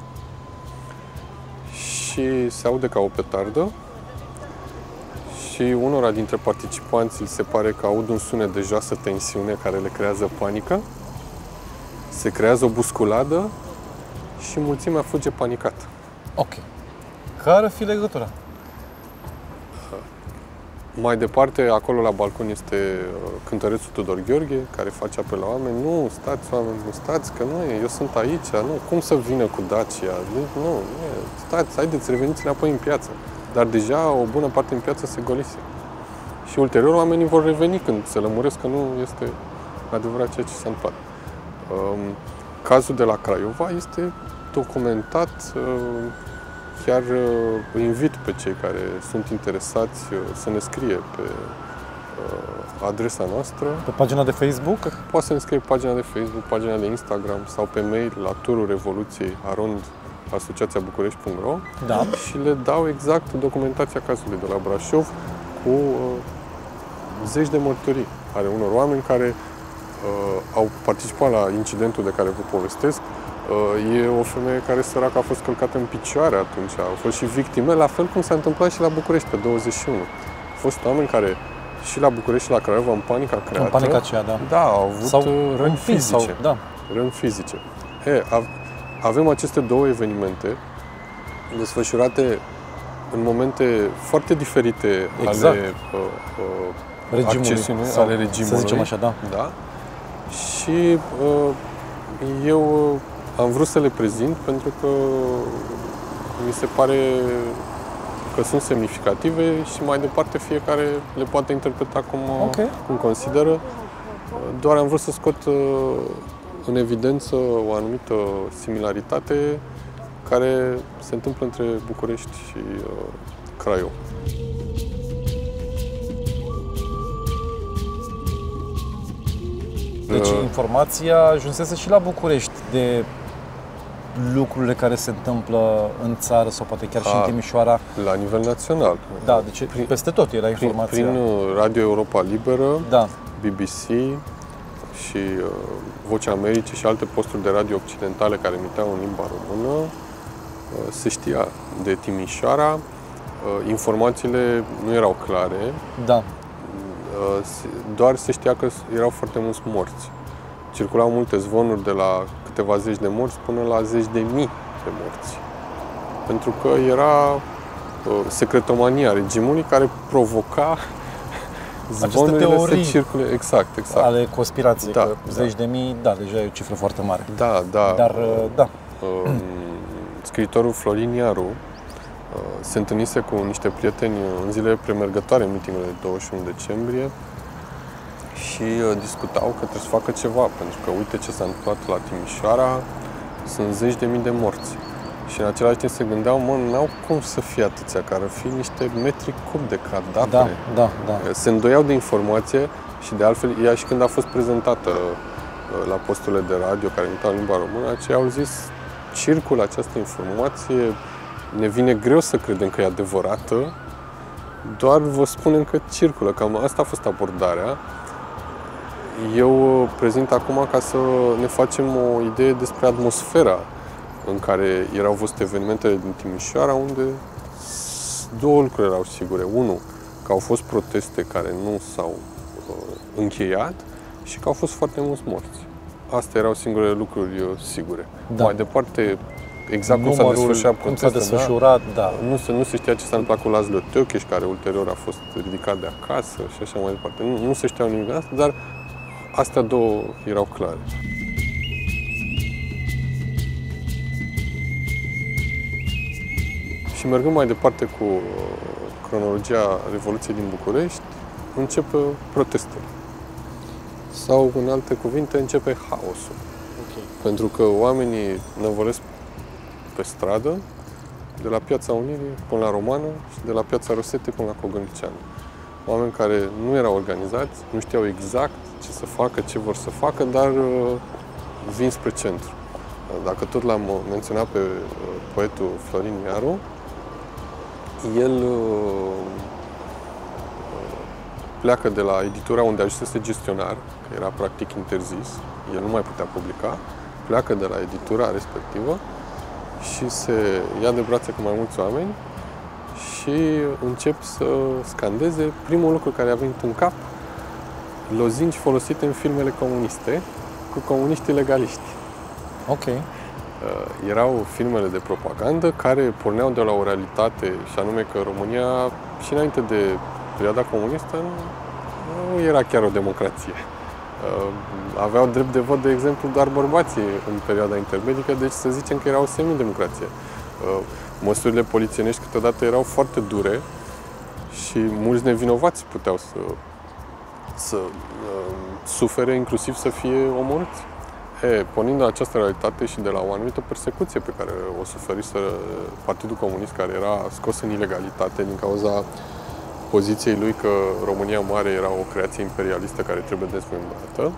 și se aude ca o petardă și unora dintre participanți îi se pare că aud un sunet de joasă tensiune care le creează panică, se creează o busculadă și mulțimea fuge panicată. Ok. Care ar fi legătura? Mai departe, acolo la balcon este cântărețul Tudor Gheorghe, care face apel la oameni. Nu, stați oameni, nu stați, că nu e, eu sunt aici, nu, cum să vină cu Dacia? Nu, nu e, stați, haideți, reveniți înapoi în piață. Dar deja o bună parte din piață se golise. Și ulterior oamenii vor reveni când se lămuresc că nu este adevărat ceea ce s-a întâmplat. Um, cazul de la Craiova este documentat. Uh, chiar uh, îi invit pe cei care sunt interesați uh, să ne scrie pe uh, adresa noastră. Pe pagina de Facebook? Poate să ne scrie pe pagina de Facebook, pagina de Instagram sau pe mail la turul revoluției arond asociația bucurești punct ro Da. și le dau exact documentația cazului de la Brașov cu uh, zeci de mărturii ale unor oameni care uh, au participat la incidentul de care vă povestesc. Uh, e o femeie care, săracă, a fost călcată în picioare atunci, au fost și victime, la fel cum s-a întâmplat și la București pe douăzeci și unu. Au fost oameni care și la București și la Craiova, în panica creată, În panica aceea, da. da, au avut Sau răni fizice. Sau, da. Răni fizice. E, avem aceste două evenimente desfășurate în momente foarte diferite exact. ale uh, uh, regimului, accesiunii, sau, ale regimului. să zicem așa, da. Da? Și uh, eu am vrut să le prezint pentru că mi se pare că sunt semnificative și mai departe fiecare le poate interpreta cum, okay. cum consideră. Doar am vrut să scot uh, în evidență o anumită similaritate care se întâmplă între București și uh, Craiova. Deci informația ajunsese și la București de lucrurile care se întâmplă în țară sau poate chiar și A, în Timișoara. La nivel național. Da, deci prin, peste tot era informația. Prin, prin Radio Europa Liberă, da. B B C și uh, Vocea Americii și alte posturi de radio occidentale care emiteau în limba română, uh, se știa de Timișoara. Uh, informațiile nu erau clare. Da. Uh, doar se știa că erau foarte mulți morți. Circulau multe zvonuri de la câteva zeci de morți până la zeci de mii de morți. Pentru că era uh, secretomania regimului care provoca zvonurile să circule. Exact, exact. Ale conspirației, da, că da. zeci de mii, da, deja e o cifră foarte mare. Da, da. Dar, da. Uh, scriitorul Florin Iaru uh, se întâlnise cu niște prieteni în zilele premergătoare mitingului de douăzeci și unu decembrie și uh, discutau că trebuie să facă ceva, pentru că uite ce s-a întâmplat la Timișoara, sunt zeci de mii de morți. Și în același timp se gândeau, mă, n-au cum să fie atâția, că ar fi niște metri cub de cadavre. Da, da, da. Se îndoiau de informație și de altfel, ea și când a fost prezentată la posturile de radio care emiteau în limba română, aceia au zis, circulă această informație, ne vine greu să credem că e adevărată, doar vă spunem că circulă, cam asta a fost abordarea. Eu prezint acum ca să ne facem o idee despre atmosfera în care erau văzute evenimentele din Timișoara, unde două lucruri erau sigure. Unu, că au fost proteste care nu s-au uh, încheiat și că au fost foarte mulți morți. Astea erau singurele lucruri uh, sigure. Da. Mai departe, exact cum s-a desfășurat cum s-a desfășurat, da. da. Nu, se, nu se știa ce s-a întâmplat cu Laszlo Tőkés, care ulterior a fost ridicat de acasă și așa mai departe. Nu, nu se știau nimic de asta, dar astea două erau clare. Și mergând mai departe cu cronologia Revoluției din București, începe protestele. Sau, în alte cuvinte, începe haosul. Okay. Pentru că oamenii năvălesc pe stradă, de la Piața Unirii până la Romană și de la Piața Rosete până la Cogălnicianu. Oameni care nu erau organizați, nu știau exact ce să facă, ce vor să facă, dar vin spre centru. Dacă tot l-am menționat pe poetul Florin Iaru, el pleacă de la editura unde ajunsese gestionar, că era practic interzis, el nu mai putea publica, pleacă de la editura respectivă și se ia de brațe cu mai mulți oameni și încep să scandeze primul lucru care a venit în cap, lozinci folosite în filmele comuniste cu comuniștii legaliști. Ok. Erau filmele de propagandă care porneau de la o realitate, și anume că România, și înainte de perioada comunistă, nu era chiar o democrație. Aveau drept de vot, de exemplu, doar bărbații în perioada intermedică, deci să zicem că era o semi-democrație. Măsurile polițienești câteodată erau foarte dure și mulți nevinovați puteau să, să uh, sufere, inclusiv să fie omorâți. E, pornind de această realitate și de la o anumită persecuție pe care o suferise Partidul Comunist, care era scos în ilegalitate din cauza poziției lui că România Mare era o creație imperialistă care trebuie desmembrată.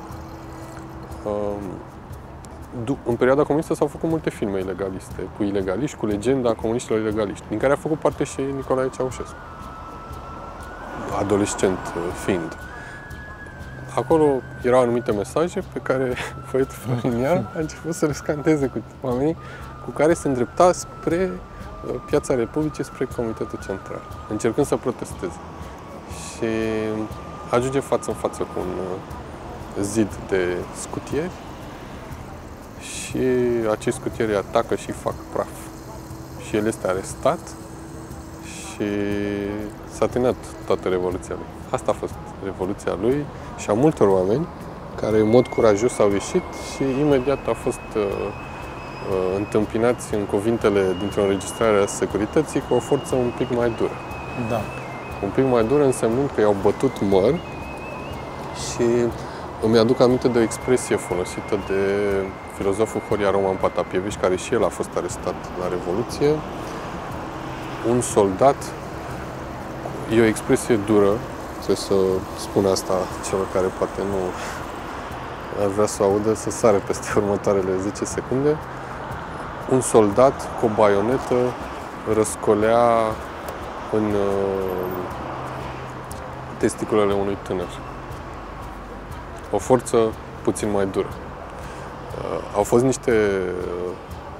În perioada comunistă s-au făcut multe filme ilegaliste, cu ilegaliști, cu legenda comuniștilor ilegaliști, din care a făcut parte și Nicolae Ceaușescu, adolescent fiind. Acolo erau anumite mesaje pe care poetul Florin Iar a început să le scanteze cu oamenii cu care se îndrepta spre Piața Republicii, spre Comitetul Central, încercând să protesteze. Și ajunge față în față cu un zid de scutieri și acești scutieri atacă și fac praf. Și el este arestat și s-a terminat toată revoluția lui. Asta a fost revoluția lui și a multor oameni care în mod curajos au ieșit și imediat au fost uh, uh, întâmpinați în cuvintele dintr-o înregistrare a securității cu o forță un pic mai dură. Da. Un pic mai dură însemnând că i-au bătut măr și îmi aduc aminte de o expresie folosită de filozoful Horia Roman Patapievici, care și el a fost arestat la Revoluție. Un soldat, e o expresie dură, trebuie să spun asta celor care poate nu ar vrea să o audă, să sară peste următoarele zece secunde. Un soldat cu o baionetă răscolea în uh, testiculele unui tânăr. O forță puțin mai dură. Uh, au fost niște uh,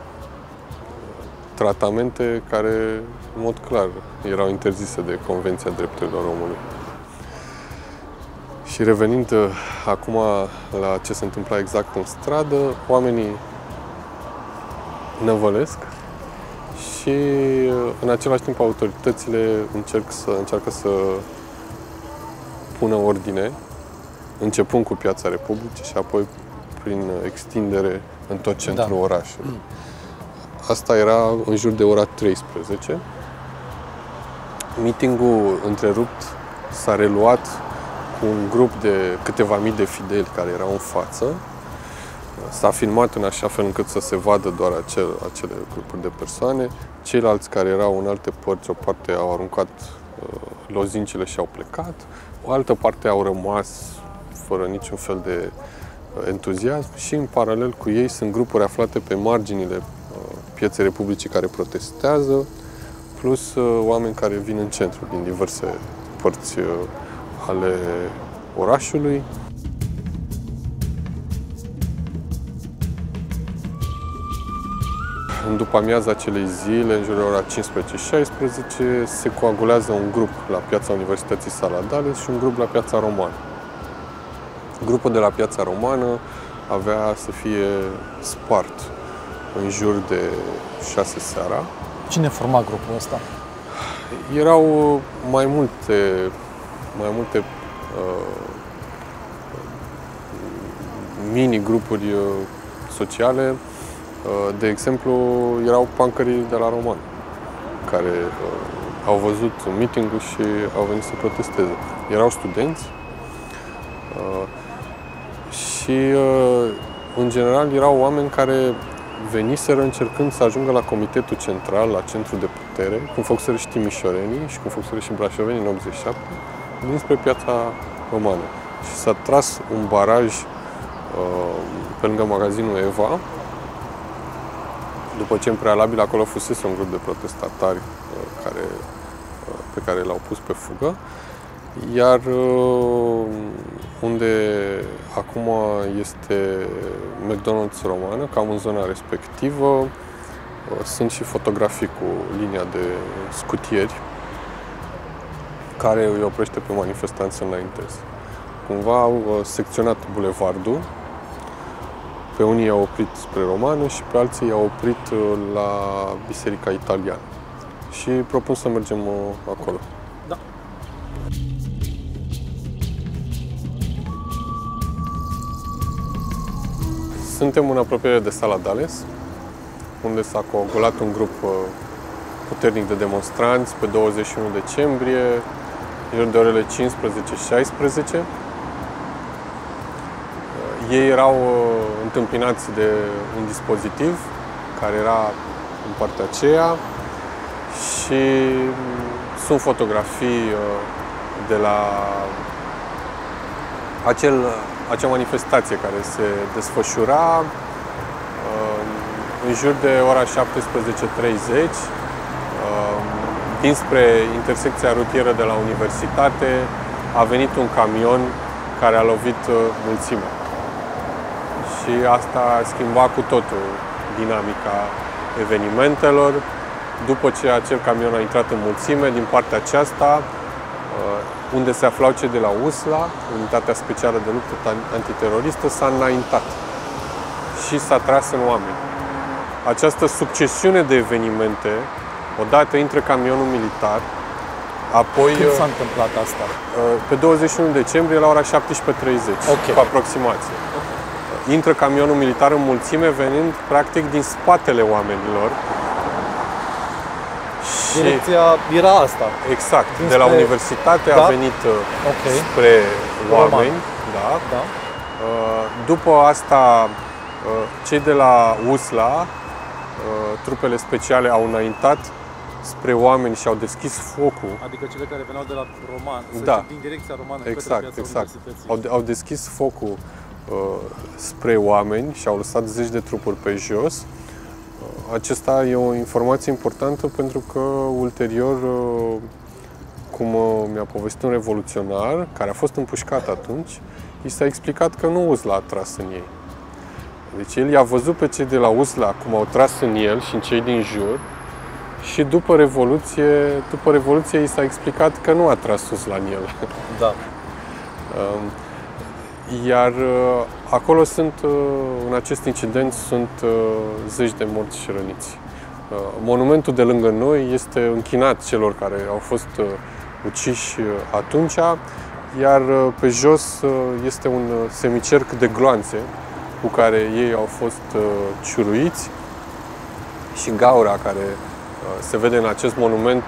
tratamente care, în mod clar, erau interzise de Convenția Drepturilor Omului. Și revenind uh, acum la ce se întâmpla exact în stradă, oamenii năvălesc și uh, în același timp autoritățile încerc să, încearcă să pună ordine, începând cu Piața Republicii și apoi prin extindere în tot centrul da. orașului. Asta era în jur de ora treisprezece. Meetingul întrerupt s-a reluat cu un grup de câteva mii de fideli care erau în față. S-a filmat în așa fel încât să se vadă doar acel, acele grupuri de persoane. Ceilalți care erau în alte părți, o parte au aruncat uh, lozincile și au plecat, o altă parte au rămas fără niciun fel de uh, entuziasm și în paralel cu ei sunt grupuri aflate pe marginile uh, Pieței Republicii care protestează, plus uh, oameni care vin în centru din diverse părți uh, ale orașului. În după amiaza acelei zile, în jurul ora cincisprezece șaisprezece, se coagulează un grup la Piața Universității Saladales și un grup la Piața Romană. Grupul de la Piața Romană avea să fie spart în jur de șase seara. Cine forma grupul ăsta? Erau mai multe, mai multe uh, mini-grupuri uh, sociale. De exemplu, erau punkerii de la Roman, care uh, au văzut meeting-ul și au venit să protesteze. Erau studenți uh, și, uh, în general, erau oameni care veniseră încercând să ajungă la Comitetul Central, la centru de putere, cum făcuseră și timișorenii și cum făcuseră și brașovenii în optzeci și șapte, dinspre Piața Romană. Și s-a tras un baraj uh, pe lângă magazinul Eva, după ce în prealabil acolo fusese un grup de protestatari care, pe care l-au pus pe fugă Iar unde acum este McDonald's Romană, cam în zona respectivă, sunt și fotografii cu linia de scutieri care îi oprește pe manifestanți să înainteze. Cumva au secționat bulevardul, pe unii i-au oprit spre Romană și pe alții i-au oprit la Biserica Italiană. Și propun să mergem acolo. Da. Suntem în apropiere de Sala Dales, unde s-a coagulat un grup puternic de demonstranți pe douăzeci și unu decembrie, în jur de orele cincisprezece șaisprezece. Ei erau întâmpinați de un dispozitiv care era în partea aceea și sunt fotografii de la acel, acea manifestație care se desfășura în jur de ora șaptesprezece treizeci, dinspre intersecția rutieră de la Universitate a venit un camion care a lovit mulțimea. Și asta a schimbat cu totul dinamica evenimentelor. După ce acel camion a intrat în mulțime, din partea aceasta, unde se aflau cei de la U S L A, Unitatea Specială de Luptă Antiteroristă, s-a înaintat și s-a tras în oameni. Această succesiune de evenimente, odată intră camionul militar, apoi... Când s-a întâmplat asta? Pe douăzeci și unu decembrie, la ora șaptesprezece treizeci, okay. Cu aproximație. Intră camionul militar în mulțime, venind practic din spatele oamenilor. Direcția era asta. Exact. Dinspre... De la Universitate da? a venit okay. spre oameni. Da. Da. După asta, cei de la U S L A, trupele speciale, au înaintat spre oameni și au deschis focul. Adică cele care veneau de la Roman, da. din direcția Romană exact, către exact. Universității. Au, au deschis focul uh, spre oameni și au lăsat zeci de trupuri pe jos. Uh, acesta e o informație importantă pentru că ulterior, uh, cum uh, mi-a povestit un revoluționar, care a fost împușcat atunci, i s-a explicat că nu U S L A a tras în ei. Deci el i-a văzut pe cei de la U S L A cum au tras în el și în cei din jur și după Revoluție, după Revoluție i s-a explicat că nu a tras U S L A în el. Da. Iar acolo sunt, în acest incident, sunt zeci de morți și răniți. Monumentul de lângă noi este închinat celor care au fost uciși atunci, iar pe jos este un semicerc de gloanțe cu care ei au fost ciuruiți și gaura care se vede în acest monument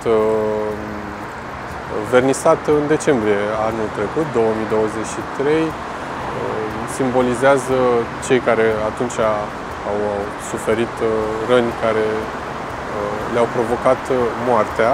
vernisat în decembrie anul trecut, două mii douăzeci și trei, simbolizează cei care atunci au suferit răni care le-au provocat moartea.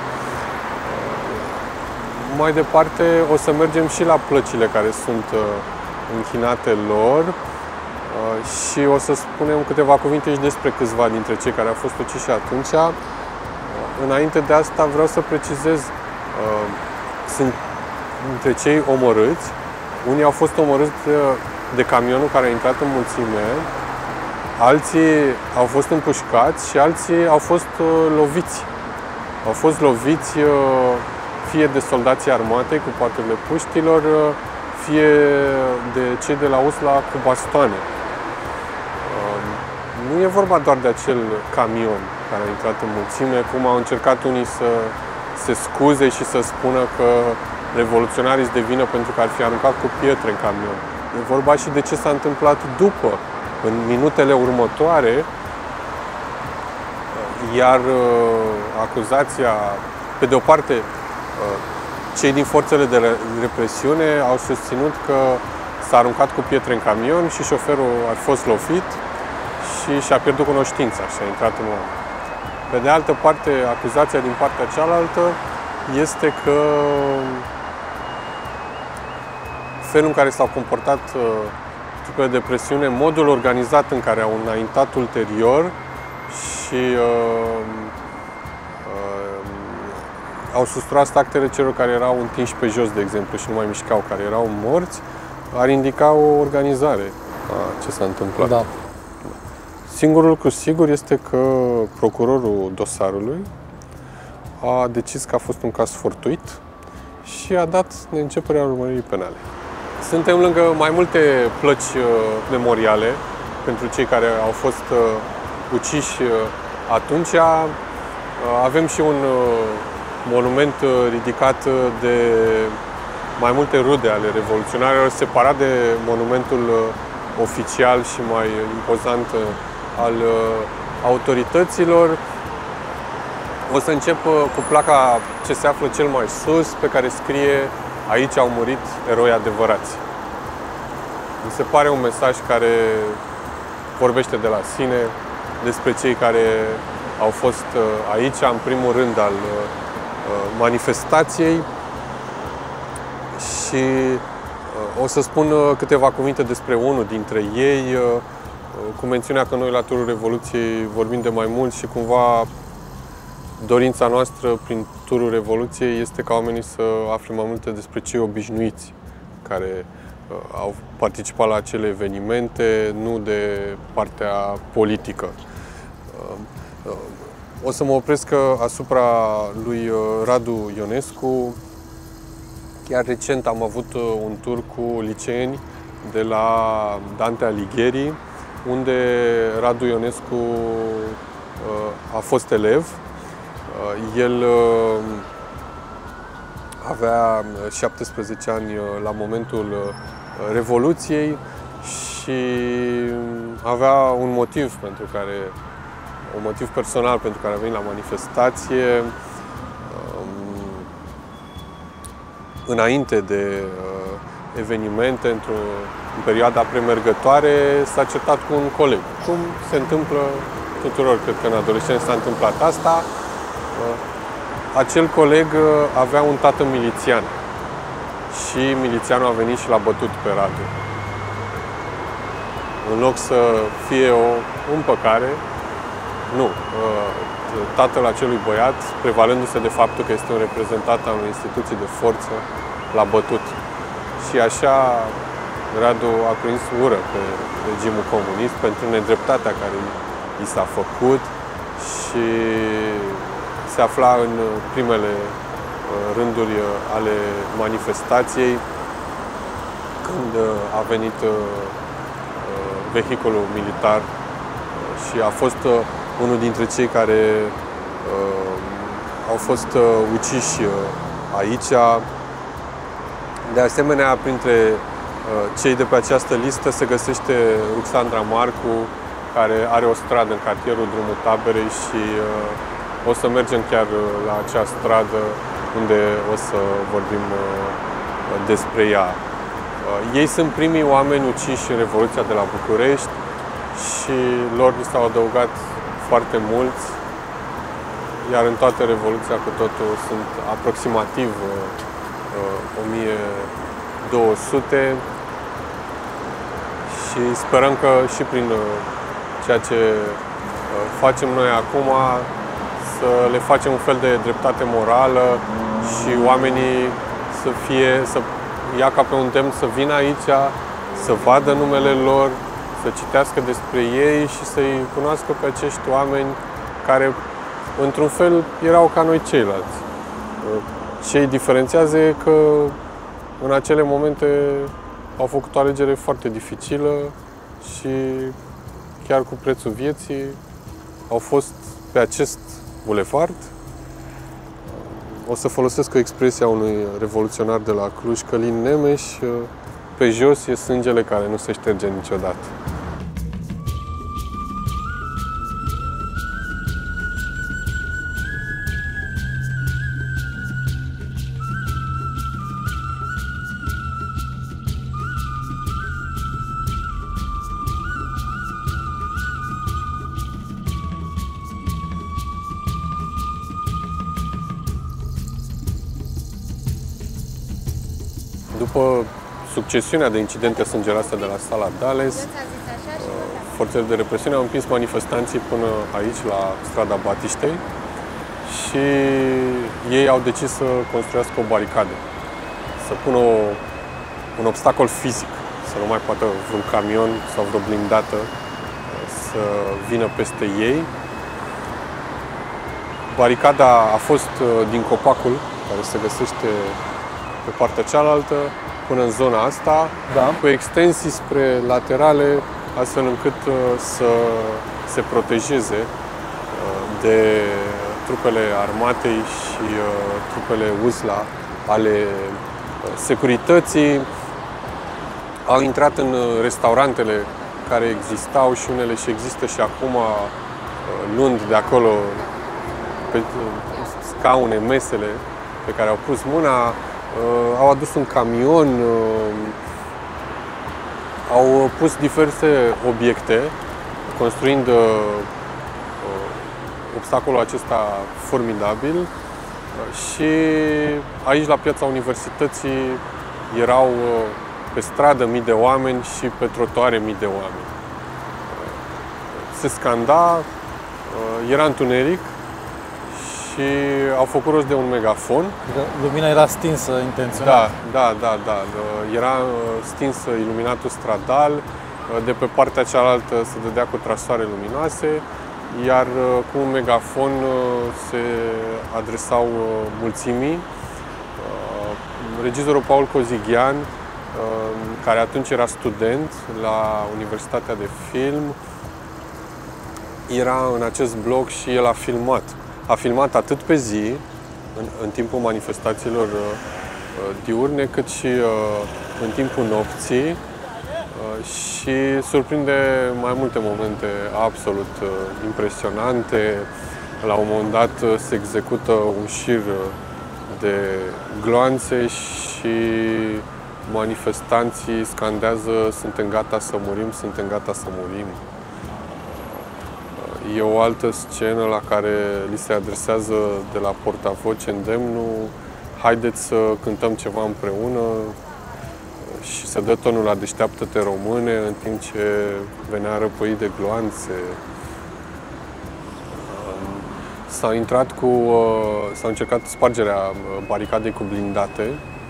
Mai departe o să mergem și la plăcile care sunt închinate lor și o să spunem câteva cuvinte și despre câțiva dintre cei care au fost uciși atunci. Înainte de asta vreau să precizez, sunt dintre cei omorâți, unii au fost omorâți de, de camionul care a intrat în mulțime, alții au fost împușcați și alții au fost loviți. Au fost loviți fie de soldații armatei cu paturile puștilor, fie de cei de la U S L A cu bastoane. Nu e vorba doar de acel camion care a intrat în mulțime, cum au încercat unii să se scuze și să spună că revoluționarii îți devină pentru că ar fi aruncat cu pietre în camion. E vorba și de ce s-a întâmplat după, în minutele următoare, iar acuzația, pe de o parte, cei din forțele de represiune au susținut că s-a aruncat cu pietre în camion și șoferul a fost lovit și și-a pierdut cunoștința și a intrat în oameni. Pe de altă parte, acuzația din partea cealaltă este că felul în care s-au comportat trupele de presiune, modul organizat în care au înaintat ulterior și uh, uh, au susturat stactele celor care erau întinși pe jos, de exemplu, și nu mai mișcau, care erau morți, ar indica o organizare a ce s-a întâmplat. Da. Singurul lucru sigur este că procurorul dosarului a decis că a fost un caz fortuit și a dat de începerea urmăririi penale. Suntem lângă mai multe plăci memoriale pentru cei care au fost uciși atunci. Avem și un monument ridicat de mai multe rude ale revoluționarilor, separat de monumentul oficial și mai impozant al autorităților. O să încep cu placa ce se află cel mai sus, pe care scrie: aici au murit eroi adevărați. Mi se pare un mesaj care vorbește de la sine despre cei care au fost aici, în primul rând al manifestației, și o să spun câteva cuvinte despre unul dintre ei, cu mențiunea că noi la Turul Revoluției vorbim de mai mult și cumva dorința noastră prin Turul Revoluției este ca oamenii să afle mai multe despre cei obișnuiți care au participat la acele evenimente, nu de partea politică. O să mă opresc asupra lui Radu Ionescu. Chiar recent am avut un tur cu liceeni de la Dante Alighieri, unde Radu Ionescu a fost elev. El avea șaptesprezece ani la momentul Revoluției și avea un motiv pentru care, un motiv personal pentru care a venit la manifestație. Înainte de evenimente, într-o în perioada premergătoare, s-a certat cu un coleg. Cum se întâmplă tuturor, cred că în adolescență s-a întâmplat asta. Acel coleg avea un tată milițian și milițianul a venit și l-a bătut pe Radu. În loc să fie o împăcare, nu. Tatăl acelui băiat, prevalându-se de faptul că este un reprezentant al unei instituții de forță, l-a bătut. Și așa Radu a prins ură pe regimul comunist pentru nedreptatea care i s-a făcut și se afla în primele rânduri ale manifestației când a venit vehiculul militar și a fost unul dintre cei care au fost uciși aici. De asemenea, printre cei de pe această listă se găsește Ruxandra Marcu, care are o stradă în cartierul Drumul Taberei și o să mergem chiar la acea stradă unde o să vorbim despre ea. Ei sunt primii oameni uciși în Revoluția de la București și lor li s-au adăugat foarte mulți, iar în toată Revoluția cu totul sunt aproximativ o mie două sute și sperăm că și prin ceea ce facem noi acum să le facem un fel de dreptate morală și oamenii să fie, să ia ca pe un demn să vină aici, să vadă numele lor, să citească despre ei și să-i cunoască pe acești oameni care, într-un fel, erau ca noi ceilalți. Ce îi diferențiază e că în acele momente au făcut o alegere foarte dificilă și chiar cu prețul vieții au fost pe acest bulevard. O să folosesc o expresie a unui revoluționar de la Cluj, Călin Nemeș: pe jos e sângele care nu se șterge niciodată. După succesiunea de incidente sângeroase de la Sala Dales, forțele de represiune au împins manifestanții până aici, la strada Batiștei, și ei au decis să construiască o baricadă, să pună o, un obstacol fizic, să nu mai poată vreun camion sau vreo blindată să vină peste ei. Baricada a fost din copacul care se găsește pe partea cealaltă până în zona asta, Da. cu extensii spre laterale, astfel încât să se protejeze de trupele armatei și trupele U S L A ale securității. Au intrat în restaurantele care existau și unele și există și acum, luând de acolo pe scaune, mesele pe care au pus mâna, au adus un camion, au pus diverse obiecte, construind obstacolul acesta formidabil. Și aici, la Piața Universității, erau pe stradă mii de oameni și pe trotuare mii de oameni. Se scanda, era întuneric și au făcut rost de un megafon. Lumina era stinsă intenționat. Da, da, da, da. Era stinsă iluminatul stradal, de pe partea cealaltă se dădea cu trasoare luminoase, iar cu un megafon se adresau mulțimii. Regizorul Paul Cozighian, care atunci era student la Universitatea de Film, era în acest bloc și el a filmat. A filmat atât pe zi, în, în timpul manifestațiilor uh, diurne, cât și uh, în timpul nopții uh, și surprinde mai multe momente absolut uh, impresionante. La un moment dat uh, se execută un șir de gloanțe și manifestanții scandează: suntem gata să murim, suntem gata să murim. E o altă scenă la care li se adresează de la portavoce îndemnul: haideți să cântăm ceva împreună, și se dă tonul la Deșteaptă-te române, în timp ce venea răpăit de gloanțe. S-a intrat cu, s-a încercat spargerea baricadei cu blindate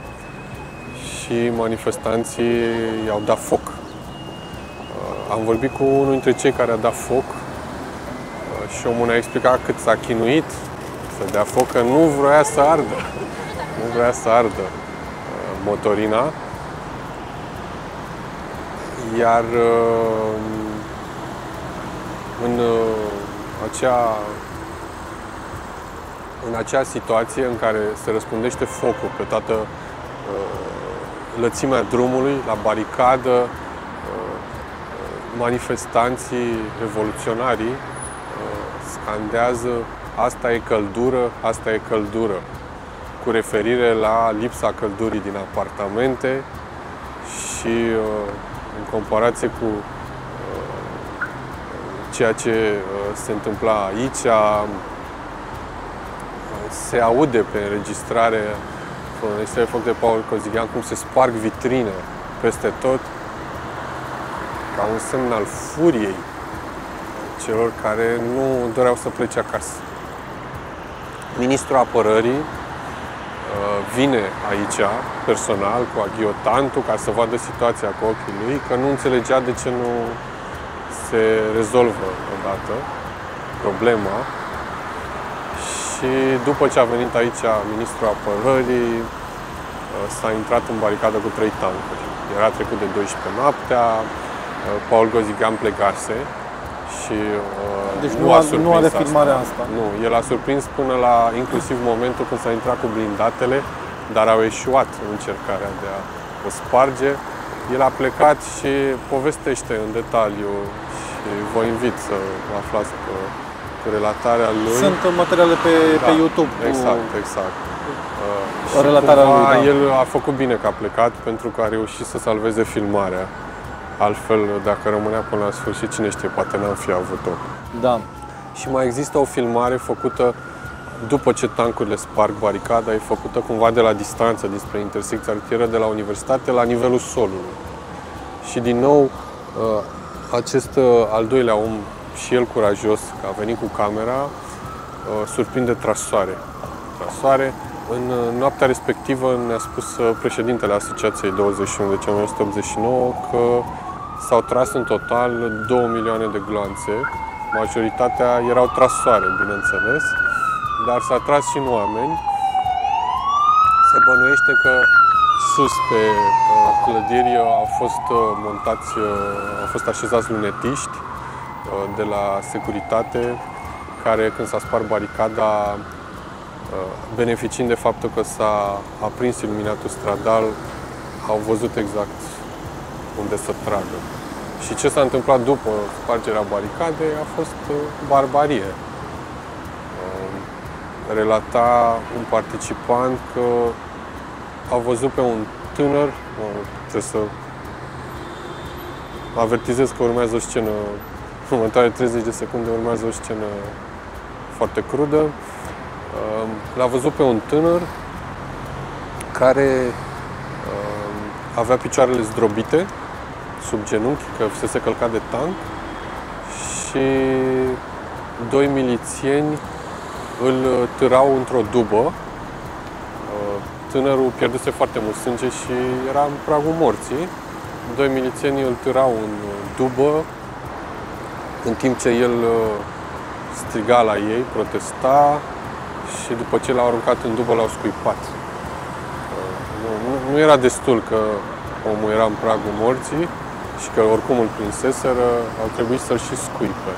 și manifestanții i-au dat foc. Am vorbit cu unul dintre cei care a dat foc și omul ne-a explicat cât s-a chinuit să dea foc, că nu vrea să ardă. Nu vrea să ardă motorina. Iar în acea, în acea situație în care se răspândește focul pe toată lățimea drumului, la baricadă, manifestanții revoluționarii scandează: asta e căldură, asta e căldură, cu referire la lipsa căldurii din apartamente și în comparație cu ceea ce se întâmpla aici, se aude pe înregistrare, pe înregistrare făcută de Paul Cozighian, cum se sparg vitrine peste tot, ca un semn al furiei celor care nu doreau să plece acasă. Ministrul Apărării vine aici, personal, cu aghiotantul, ca să vadă situația cu ochii lui, că nu înțelegea de ce nu se rezolvă odată problema. Și după ce a venit aici Ministrul Apărării, s-a intrat în baricadă cu trei tancuri. Era trecut de douăsprezece noaptea, Paul Cozighian plecase și deci nu, nu, a, a, nu are filmarea asta. asta. Nu, el a surprins până la inclusiv momentul când s-a intrat cu blindatele, dar au eșuat în încercarea de a o sparge. El a plecat și povestește în detaliu și vă invit să aflați cu, cu relatarea lui. Sunt materiale pe, da, pe YouTube. Exact, exact. O relatare a lui, da. El a făcut bine că a plecat, pentru că a reușit să salveze filmarea. Altfel, dacă rămânea până la sfârșit, cine știe, poate n-am fi avut-o. Da. Și mai există o filmare făcută după ce tancurile sparg baricada, e făcută cumva de la distanță, dinspre intersecția rutieră de la Universitate, la nivelul solului. Și din nou, acest al doilea om, și el curajos, că a venit cu camera, surprinde trasoare. Trasoare. În noaptea respectivă ne-a spus președintele Asociației douăzeci și unu decembrie o mie nouă sute optzeci și nouă că s-au tras în total două milioane de gloanțe. Majoritatea erau trasoare, bineînțeles, dar s-a tras și în oameni. Se bănuiește că sus pe clădiri au fost montați, au fost așezați lunetiști de la securitate, care, când s-a spart baricada, beneficiind de faptul că s-a aprins iluminatul stradal, au văzut exact unde să tragă. Și ce s-a întâmplat după spargerea baricadei a fost barbarie. Relata un participant că a văzut pe un tânăr, trebuie să avertizez că urmează o scenă, în următoarele treizeci de secunde urmează o scenă foarte crudă. L-a văzut pe un tânăr care avea picioarele zdrobite sub genunchi, că fusese călcat de tank, și doi milițieni îl târau într-o dubă. Tânărul pierduse foarte mult sânge și era în pragul morții. Doi milițieni îl târau în dubă, în timp ce el striga la ei, protesta, și după ce l-au aruncat în dubă, l-au scuipat. Nu, nu, nu era destul că omul era în pragul morții și că oricum îl prinseseră, au trebuit să-l și scuipe.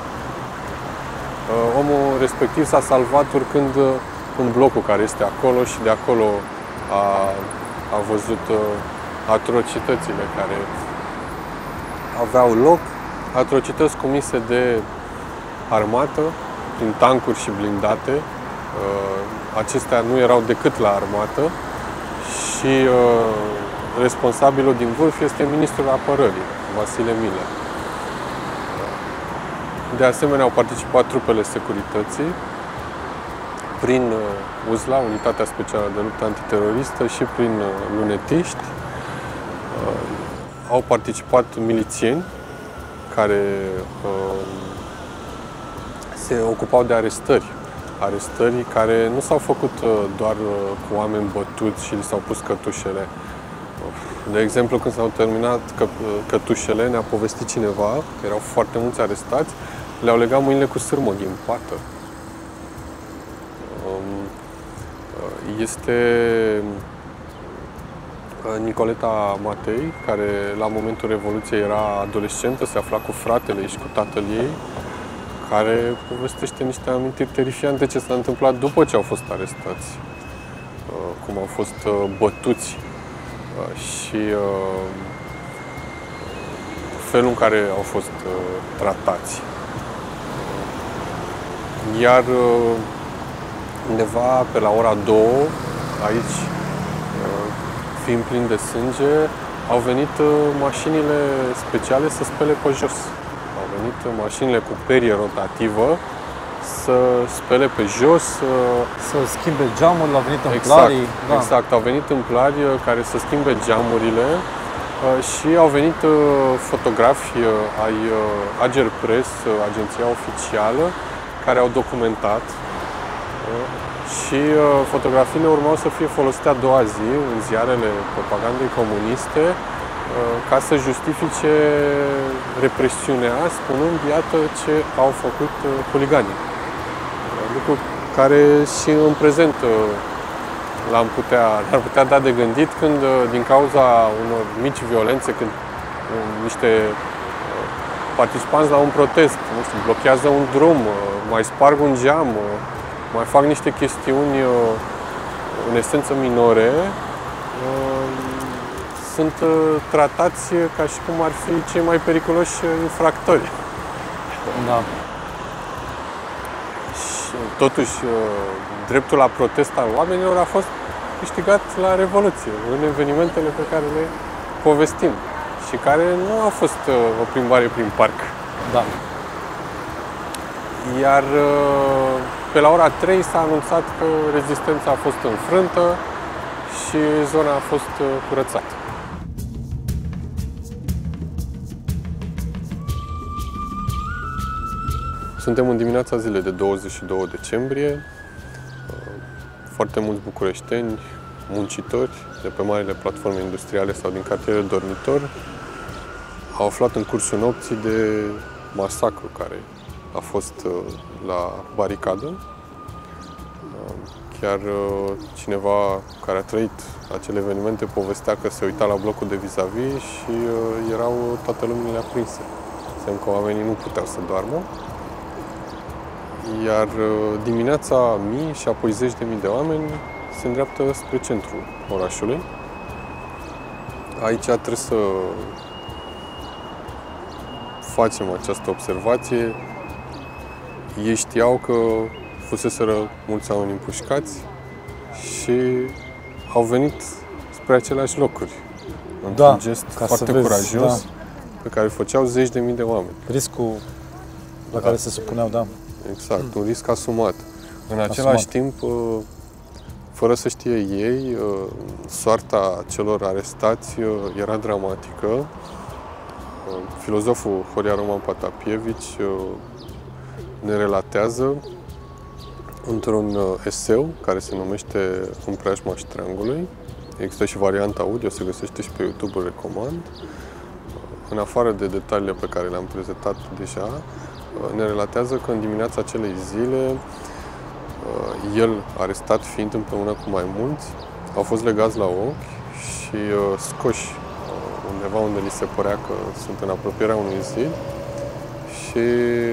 Omul respectiv s-a salvat urcând în blocul care este acolo și de acolo a, a văzut atrocitățile care aveau loc, atrocități comise de armată, prin tancuri și blindate. Acestea nu erau decât la armată și responsabilul din vârf este ministrul apărării, Vasile Milea. De asemenea, au participat trupele securității prin U Z L A, Unitatea Specială de Luptă Antiteroristă, și prin lunetiști. Au participat milițieni care se ocupau de arestări. Arestări care nu s-au făcut doar cu oameni bătuți și li s-au pus cătușele. De exemplu, când s-au terminat că, cătușele, ne-a povestit cineva că erau foarte mulți arestați, le-au legat mâinile cu sârmă ghimpată. Este Nicoleta Matei, care la momentul Revoluției era adolescentă, se afla cu fratele și cu tatăl ei, care povestește niște amintiri terifiante ce s-a întâmplat după ce au fost arestați, cum au fost bătuți și felul în care au fost tratați. Iar undeva pe la ora două, aici, fiind plin de sânge, au venit mașinile speciale să spele pe jos. Au venit mașinile cu perie rotativă să spele pe jos. Să schimbe geamurile, au venit tâmplarii. Exact, da. Exact, au venit tâmplari care să schimbe geamurile și au venit fotografi ai Agerpress, agenția oficială, care au documentat și fotografiile urmau să fie folosite a doua zi în ziarele propagandei comuniste ca să justifice represiunea, spunând, iată ce au făcut huliganii. Lucru care și în prezent l-am putea, l-ar putea da de gândit când, din cauza unor mici violențe, când niște participanți la un protest, nu știu, blochează un drum, mai sparg un geam, mai fac niște chestiuni în esență minore, sunt tratați ca și cum ar fi cei mai periculoși infractori. Da. Și totuși, dreptul la protest al oamenilor a fost câștigat la Revoluție, în evenimentele pe care le povestim și care nu a fost o plimbare prin parc. Da. Iar pe la ora trei s-a anunțat că rezistența a fost înfrântă și zona a fost curățată. Suntem în dimineața zilei de douăzeci și doi decembrie. Foarte mulți bucureșteni, muncitori de pe marile platforme industriale sau din cartierele dormitor au aflat în cursul nopții de masacru care a fost la baricadă. Chiar cineva care a trăit acele evenimente povestea că se uita la blocul de vis-a-vis și erau toate luminile aprinse. Semn că oamenii nu puteau să doarmă. Iar dimineața mii și apoi zeci de mii de oameni se îndreaptă spre centrul orașului. Aici trebuie să facem această observație. Ei știau că fuseseră mulți oameni împușcați și au venit spre aceleași locuri. Într-un Da, gest ca să foarte vezi, curajos, da. pe care îl făceau zeci de mii de oameni. Riscul la Da. care se supuneau, da. Exact, un risc asumat. În Asumat. același timp, fără să știe ei, soarta celor arestați era dramatică. Filozoful Horia Roman Patapievici ne relatează într-un eseu care se numește În preajma ștreangului. Există și varianta audio, se găsește și pe YouTube, îl recomand. În afară de detaliile pe care le-am prezentat deja, ne relatează că în dimineața acelei zile, el, arestat fiind împreună cu mai mulți, au fost legați la ochi și scoși undeva unde li se părea că sunt în apropierea unui zid și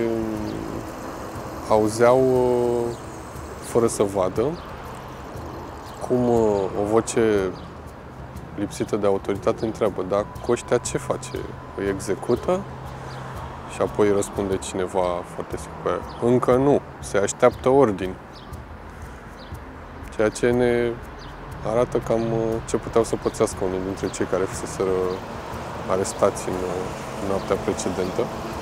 auzeau, fără să vadă, cum o voce lipsită de autoritate întreabă: dar cu ăștia ce face? Îi execută? Și apoi răspunde cineva foarte sigur: încă nu, se așteaptă ordini. Ceea ce ne arată cam ce puteau să pățească unii dintre cei care fuseseră arestați în noaptea precedentă.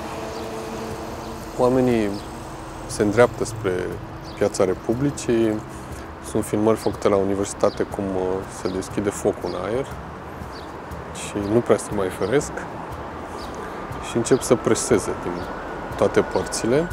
Oamenii se îndreaptă spre Piața Republicii. Sunt filmări făcute la universitate cum se deschide focul în aer și nu prea se mai feresc și încep să preseze din toate părțile.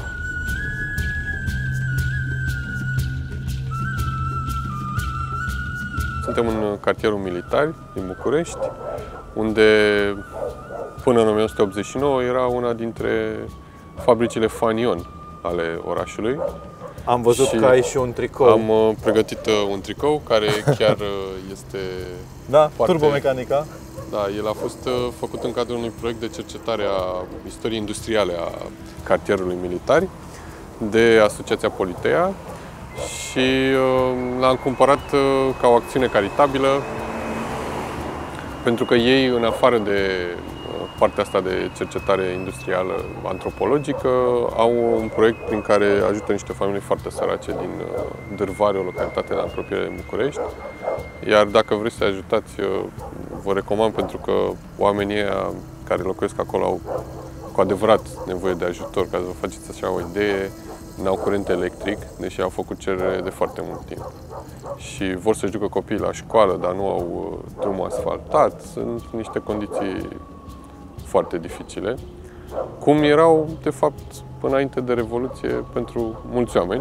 Suntem în cartierul Militari din București, unde până în o mie nouă sute optzeci și nouă era una dintre fabricile fanion ale orașului. Am văzut Și că ai și un tricou. Am uh, pregătit uh, un tricou care chiar uh, este Da, foarte... turbomecanica. Da, el a fost uh, făcut în cadrul unui proiect de cercetare a istoriei industriale a cartierului Militari de Asociația Politeia și uh, l-am cumpărat uh, ca o acțiune caritabilă pentru că ei, în afară de partea asta de cercetare industrială antropologică, au un proiect prin care ajută niște familii foarte sărace din Dârvari, o localitate în apropiere de București. Iar dacă vreți să ajutați, vă recomand, pentru că oamenii ăia care locuiesc acolo au cu adevărat nevoie de ajutor. Ca să vă faceți așa o idee, n-au curent electric, deși au făcut cerere de foarte mult timp. Și vor să-și ducă copiii la școală, dar nu au drumul asfaltat. Sunt niște condiții foarte dificile, cum erau, de fapt, până înainte de Revoluție pentru mulți oameni.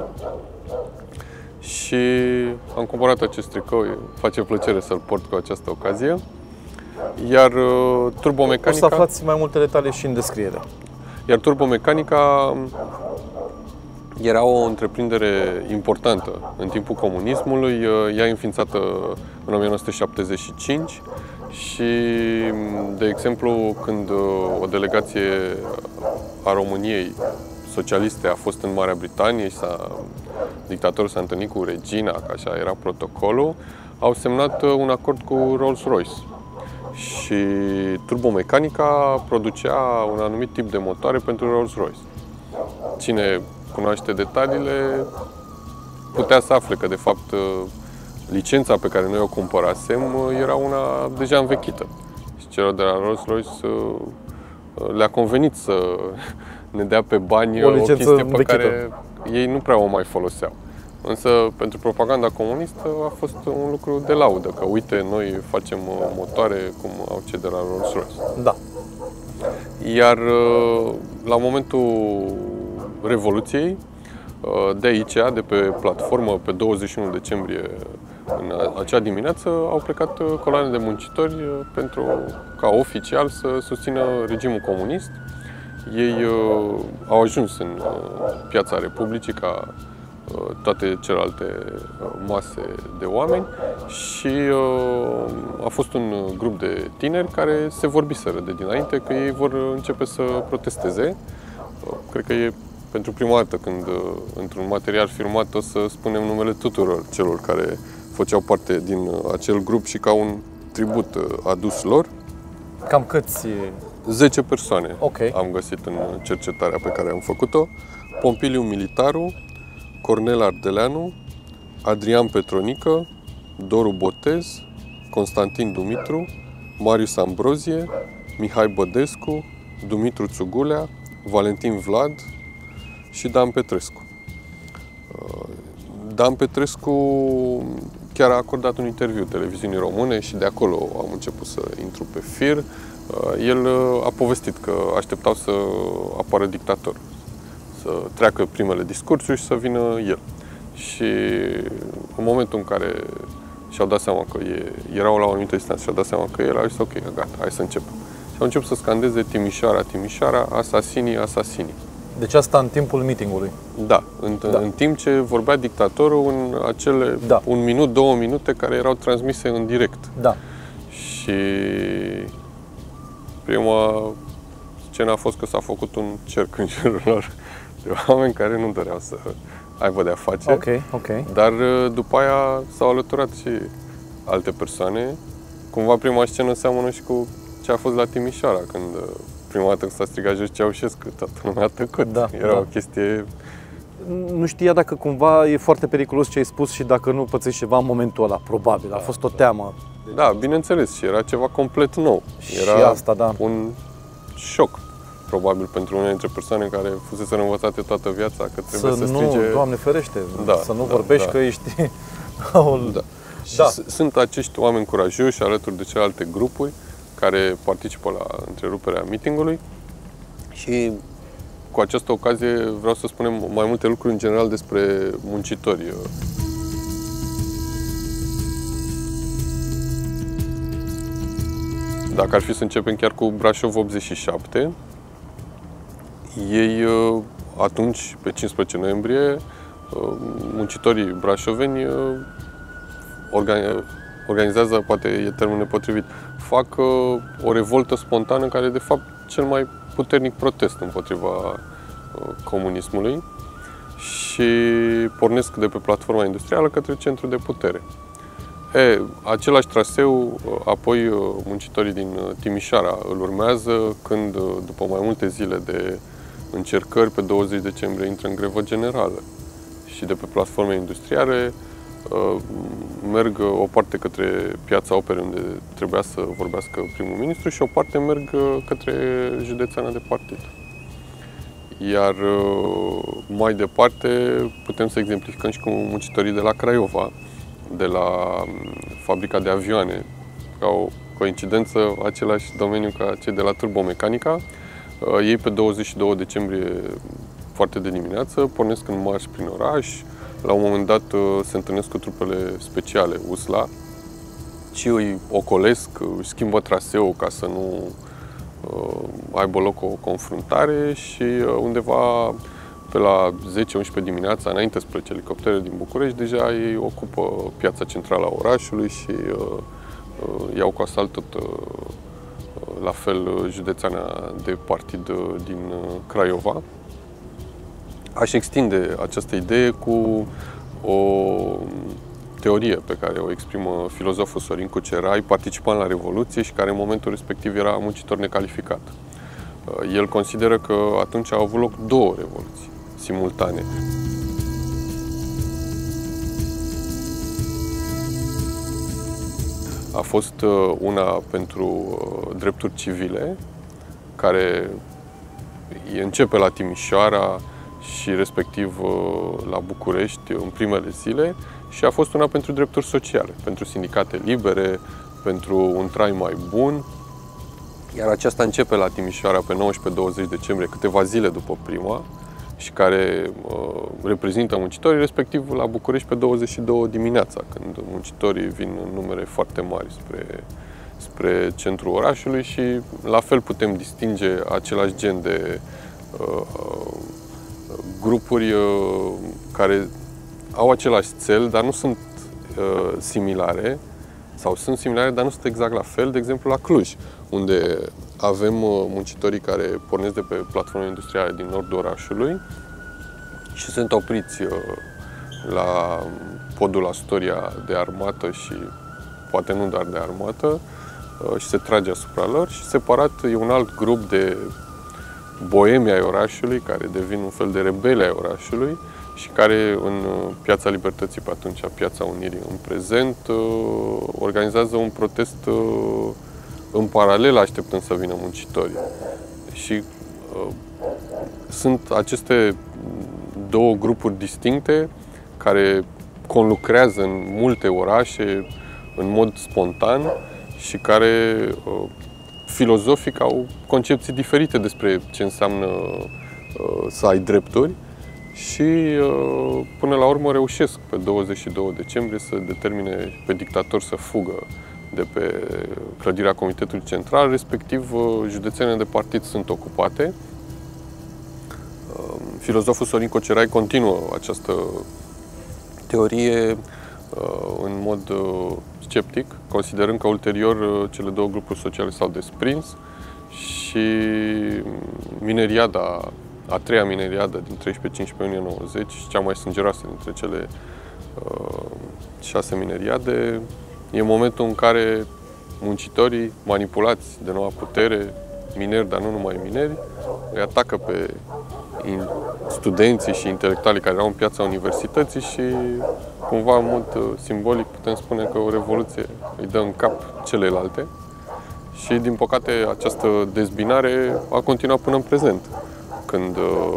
Și am cumpărat acest tricou, îmi face plăcere să-l port cu această ocazie. Iar turbomecanica... O să aflați mai multe detalii și în descriere. Iar turbomecanica era o întreprindere importantă în timpul comunismului. Ea înființată în o mie nouă sute șaptezeci și cinci și, de exemplu, când o delegație a României socialiste a fost în Marea Britanie și s-a, dictatorul s-a întâlnit cu regina, că așa era protocolul, au semnat un acord cu Rolls-Royce. Și turbomecanica producea un anumit tip de motoare pentru Rolls-Royce. Cine cunoaște detaliile putea să afle că, de fapt, licența pe care noi o cumpărasem era una deja învechită. Și celor de la Rolls-Royce le-a convenit să ne dea pe bani o, o chestie pe învechită, care ei nu prea o mai foloseau. Însă, pentru propaganda comunistă a fost un lucru de laudă, că uite, noi facem motoare cum au cei de la Rolls-Royce. Da. Iar la momentul Revoluției. De aici, de pe platformă, pe douăzeci și unu decembrie, în acea dimineață, au plecat coloane de muncitori pentru ca oficial să susțină regimul comunist. Ei au ajuns în Piața Republicii ca toate celelalte mase de oameni și a fost un grup de tineri care se vorbiseră de dinainte că ei vor începe să protesteze. Cred că e pentru prima dată când într-un material filmat o să spunem numele tuturor celor care făceau parte din acel grup și ca un tribut adus lor. Cam câți? zece persoane Okay. am găsit în cercetarea pe care am făcut-o. Pompiliu Militaru, Cornel Ardeleanu, Adrian Petronică, Doru Botez, Constantin Dumitru, Marius Ambrozie, Mihai Bădescu, Dumitru Țugulea, Valentin Vlad și Dan Petrescu. Dan Petrescu chiar a acordat un interviu televiziunii române și de acolo am început să intru pe fir. El a povestit că așteptau să apară dictator, să treacă primele discursuri și să vină el. Și în momentul în care și-au dat seama că e, erau la o anumită distanță, și-au dat seama că el a zis ok, gata, hai să începem. Și au început să scandeze Timișoara, Timișoara, asasinii, asasinii. Deci asta în timpul meetingului. Da, în, da. în timp ce vorbea dictatorul în acele da. un minut, două minute care erau transmise în direct. Da. Și prima scenă a fost că s-a făcut un cerc în jurul lor de oameni care nu doreau să aibă de-a face. Ok, ok. Dar după aia s-au alăturat și alte persoane. Cumva prima scenă seamănă și cu ce a fost la Timișoara, când prima dată când s-a strigat jos Ceaușescu, toată lumea a tăcut. Da, Era da. o chestie... Nu știa dacă cumva e foarte periculos ce ai spus și dacă nu pățești ceva în momentul ăla, probabil. A fost o teamă. Da, bineînțeles, și era ceva complet nou. Era și asta, da. un șoc, probabil, pentru unele dintre persoane care fusese învățate toată viața că trebuie să, să strige... nu, Doamne ferește, da, să nu da, vorbești da. că ești... Da. Și da. sunt acești oameni curajoși alături de celelalte grupuri care participă la întreruperea meetingului și cu această ocazie vreau să spunem mai multe lucruri în general despre muncitori. Dacă ar fi să începem chiar cu Brașov optzeci și șapte, ei atunci, pe cincisprezece noiembrie, muncitorii brașoveni organizează, poate e termenul nepotrivit, fac o revoltă spontană care e de fapt cel mai puternic protest împotriva comunismului și pornesc de pe platforma industrială către centrul de putere. E, același traseu, apoi muncitorii din Timișoara îl urmează când, după mai multe zile de încercări, pe douăzeci decembrie intră în grevă generală. Și de pe platforme industriale merg o parte către Piața Operei, unde trebuia să vorbească primul ministru, și o parte merg către județeana de partid. Iar mai departe putem să exemplificăm și cu muncitorii de la Craiova, de la fabrica de avioane, ca o coincidență, același domeniu ca cei de la Turbomecanica. Ei pe douăzeci și doi decembrie, foarte de dimineață, pornesc în marș prin oraș. La un moment dat se întâlnesc cu trupele speciale U S L A și îi ocolesc, își schimbă traseul ca să nu aibă loc o confruntare și undeva pe la zece unsprezece dimineața, înainte să plece elicoptere din București, deja ei ocupă piața centrală a orașului și uh, uh, iau cu asalt tot, uh, la fel, județeana de partid din Craiova. Aș extinde această idee cu o teorie pe care o exprimă filozoful Sorin Cucerai, participant la Revoluție și care în momentul respectiv era muncitor necalificat. El consideră că atunci au avut loc două revoluții simultane. A fost una pentru drepturi civile, care începe la Timișoara și respectiv la București în primele zile, și a fost una pentru drepturi sociale, pentru sindicate libere, pentru un trai mai bun. Iar aceasta începe la Timișoara pe nouăsprezece douăzeci decembrie, câteva zile după prima, și care uh, reprezintă muncitorii, respectiv la București pe douăzeci și două dimineața, când muncitorii vin în numere foarte mari spre, spre centrul orașului și la fel putem distinge același gen de uh, grupuri uh, care au același cel, dar nu sunt uh, similare, sau sunt similare, dar nu sunt exact la fel, de exemplu la Cluj, unde avem uh, muncitorii care pornesc de pe platforme industriale din nordul orașului și sunt opriți uh, la podul Astoria de armată și poate nu doar de armată uh, și se trage asupra lor, și separat e un alt grup de boemi ai orașului, care devin un fel de rebeli ai orașului și care în Piața Libertății, pe atunci Piața Unirii în prezent, organizează un protest în paralel, așteptând să vină muncitorii. Și sunt aceste două grupuri distincte care conlucrează în multe orașe în mod spontan și care filozofic au concepții diferite despre ce înseamnă uh, să ai drepturi și uh, până la urmă reușesc pe douăzeci și doi decembrie să determine pe dictator să fugă de pe clădirea Comitetului Central, respectiv uh, județenile de partid sunt ocupate. Uh, filozoful Sorin Cocerai continuă această teorie uh, în mod uh, sceptic, considerând că ulterior cele două grupuri sociale s-au desprins și mineriada, a treia mineriadă din treisprezece-cincisprezece iunie nouăzeci, cea mai sângeroasă dintre cele uh, șase mineriade, e momentul în care muncitorii, manipulați de noua putere, mineri, dar nu numai mineri, îi atacă pe studenții și intelectualii care erau în piața universității și cumva, în mod simbolic, putem spune că o revoluție îi dă în cap celelalte. Și, din păcate, această dezbinare a continuat până în prezent, când uh,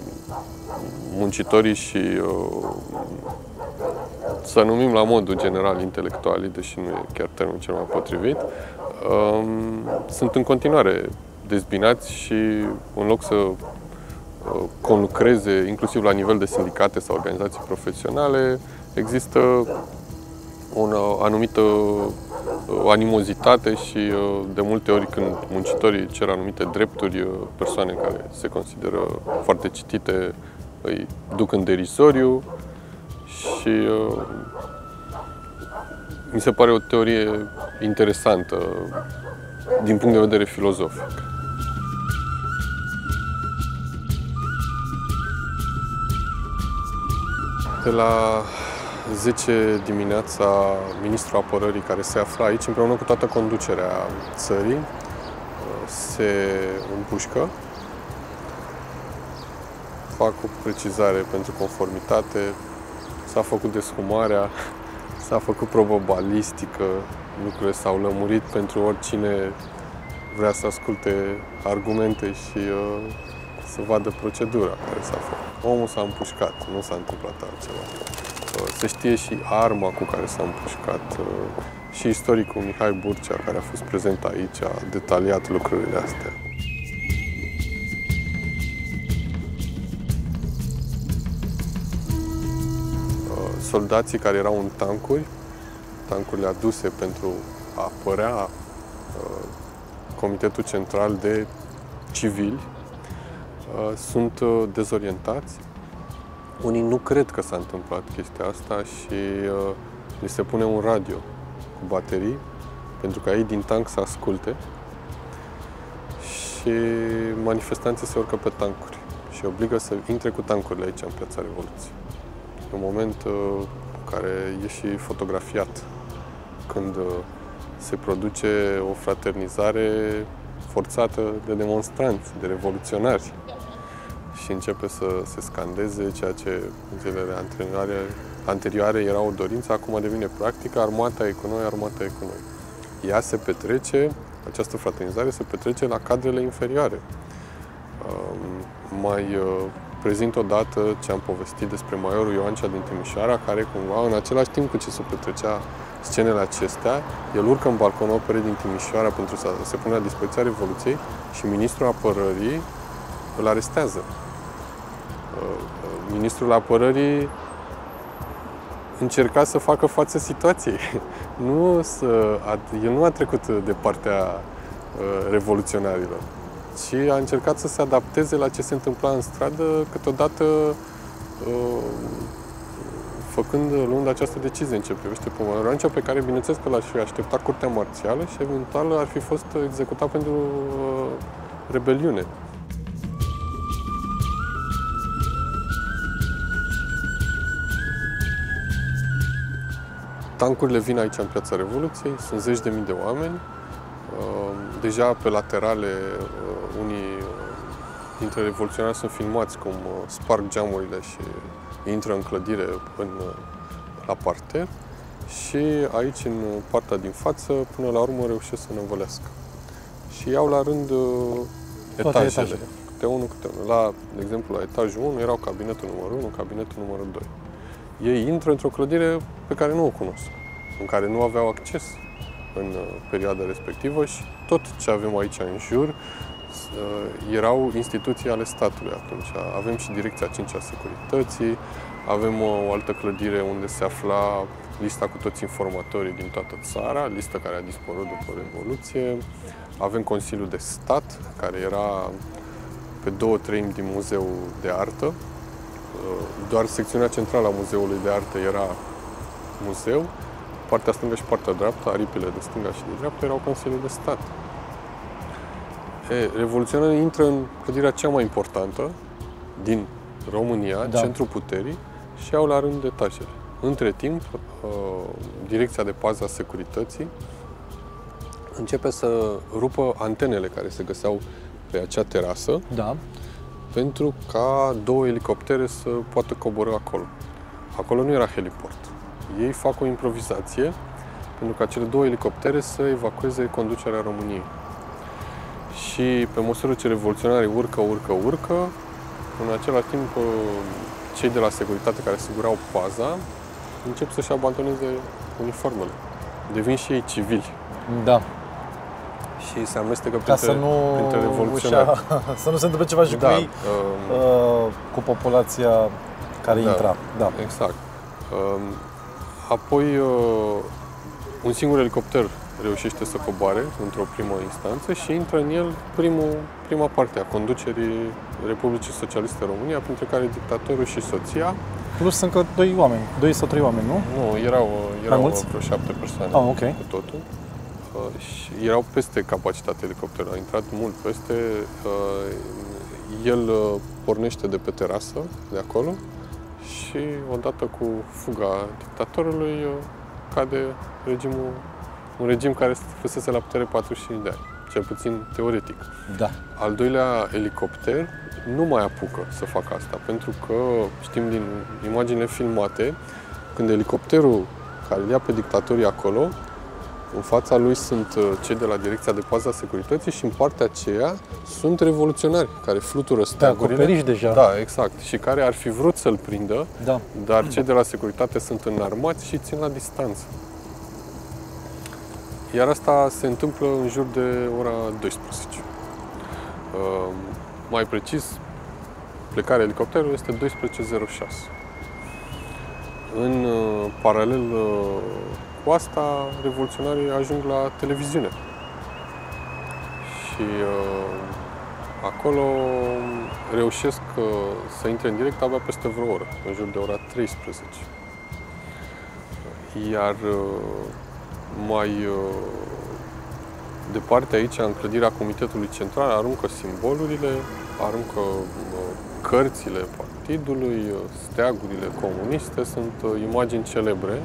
muncitorii și, uh, să numim la modul general intelectualii, deși nu e chiar termenul cel mai potrivit, uh, sunt în continuare dezbinați și, în loc să conlucreze, inclusiv la nivel de sindicate sau organizații profesionale, există o anumită animozitate și de multe ori când muncitorii cer anumite drepturi, persoane care se consideră foarte citite îi duc în derisoriu și mi se pare o teorie interesantă din punct de vedere filozofic. De la zece dimineața, ministrul apărării, care se află aici, împreună cu toată conducerea țării, se împușcă. Fac o precizare pentru conformitate. S-a făcut deshumarea, s-a făcut probă balistică, lucrurile s-au lămurit pentru oricine vrea să asculte argumente și uh, să vadă procedura care s-a făcut. Omul s-a împușcat, nu s-a întâmplat altceva. Se știe și arma cu care s-a împușcat. Și istoricul Mihai Burcea, care a fost prezent aici, a detaliat lucrurile astea. Soldații care erau în tancuri, tancurile aduse pentru a apărea Comitetul Central de civili, sunt dezorientați. Unii nu cred că s-a întâmplat chestia asta și uh, li se pune un radio cu baterii pentru ca ei din tank să asculte și manifestanții se urcă pe tancuri și obligă să intre cu tancurile aici în Piața Revoluției. E un moment uh, care e și fotografiat, când uh, se produce o fraternizare forțată de demonstranți, de revoluționari. Și începe să se scandeze ceea ce în zilele anterioare, anterioare era o dorință, acum devine practică: armata e cu noi, armata e cu noi. Ea se petrece, această fraternizare se petrece la cadrele inferioare. Mai prezint o dată ce am povestit despre majorul Ioancea din Timișoara, care cumva, în același timp cu ce se petrecea scenele acestea, el urcă în balconul operei din Timișoara pentru să se pune la dispoziția Revoluției și ministrul apărării îl arestează. Ministrul Apărării încerca să facă față situației. Nu să, el nu a trecut de partea revoluționarilor, ci a încercat să se adapteze la ce se întâmpla în stradă, câteodată făcând, luând această decizie în ce privește Pomerania, pe care, bineînțeles, că l-ar fi așteptat curtea marțială și eventual ar fi fost executat pentru rebeliune. Tancurile vin aici în Piața Revoluției, sunt zeci de mii de oameni. Deja pe laterale, unii dintre revoluționari sunt filmați cum sparg geamurile și intră în clădire în, la parter. Și aici, în partea din față, până la urmă reușesc să ne învălească. Și iau la rând etajele, etajele, câte unul, câte unul. La, de exemplu, la etajul unu erau cabinetul numărul unu, cabinetul numărul doi. Ei intră într-o clădire pe care nu o cunosc, în care nu aveau acces în perioada respectivă și tot ce avem aici în jur erau instituții ale statului atunci. Avem și Direcția a cincea a Securității, avem o altă clădire unde se afla lista cu toți informatorii din toată țara, listă care a dispărut după Revoluție. Avem Consiliul de Stat, care era pe două treimi din Muzeul de Artă. Doar secțiunea centrală a Muzeului de Artă era muzeu. Partea stângă și partea dreaptă, aripile de stânga și de dreapta, erau Consiliul de Stat. E, revoluționarii intră în clădirea cea mai importantă din România, da. Centrul puterii, și au la rând etajele. Între timp, Direcția de Pază a Securității începe să rupă antenele care se găseau pe acea terasă, da. Pentru ca două elicoptere să poată coborî acolo. Acolo nu era heliport. Ei fac o improvizație pentru ca cele două elicoptere să evacueze conducerea României. Și pe măsură ce revoluționarii urcă, urcă, urcă, în același timp cei de la securitate care asigurau paza încep să-și abandoneze uniformele. Devin și ei civili. Da. Și se amestecă ca printre, să nu printre revoluționari. Ușa, să nu se întâmple ceva și da, cu ei, um, uh, cu populația care da, intra. Da. Exact. Um, apoi, uh, un singur elicopter reușește să coboare într-o primă instanță și intră în el primul, prima parte a conducerii Republicii Socialiste România, printre care dictatorul și soția. Plus încă doi oameni, doi sau trei oameni, nu? Nu, erau, erau vreo șapte persoane ah, okay. cu totul. Uh, și erau peste capacitatea elicopterului, a intrat mult peste. Uh, el uh, pornește de pe terasă, de acolo, și odată cu fuga dictatorului uh, cade regimul, un regim care fusese la putere patruzeci și cinci de ani, cel puțin teoretic. Da. Al doilea elicopter nu mai apucă să facă asta, pentru că știm din imaginile filmate, când elicopterul care îl ia pe dictatorii acolo, în fața lui sunt cei de la Direcția de Pază a Securității și în partea aceea sunt revoluționari care flutură steagurile. Acoperiși deja. Da, exact. Și care ar fi vrut să-l prindă, da. Dar cei de la securitate sunt înarmați și țin la distanță. Iar asta se întâmplă în jur de ora douăsprezece. Uh, mai precis, plecarea elicopterului este douăsprezece zero șase. În uh, paralel uh, cu asta, revoluționarii ajung la televiziune. Și uh, acolo reușesc uh, să intre în direct abia peste vreo oră, în jur de ora treisprezece. Iar uh, mai uh, departe aici, în clădirea Comitetului Central, aruncă simbolurile, aruncă uh, cărțile partidului, uh, steagurile comuniste, sunt uh, imagini celebre.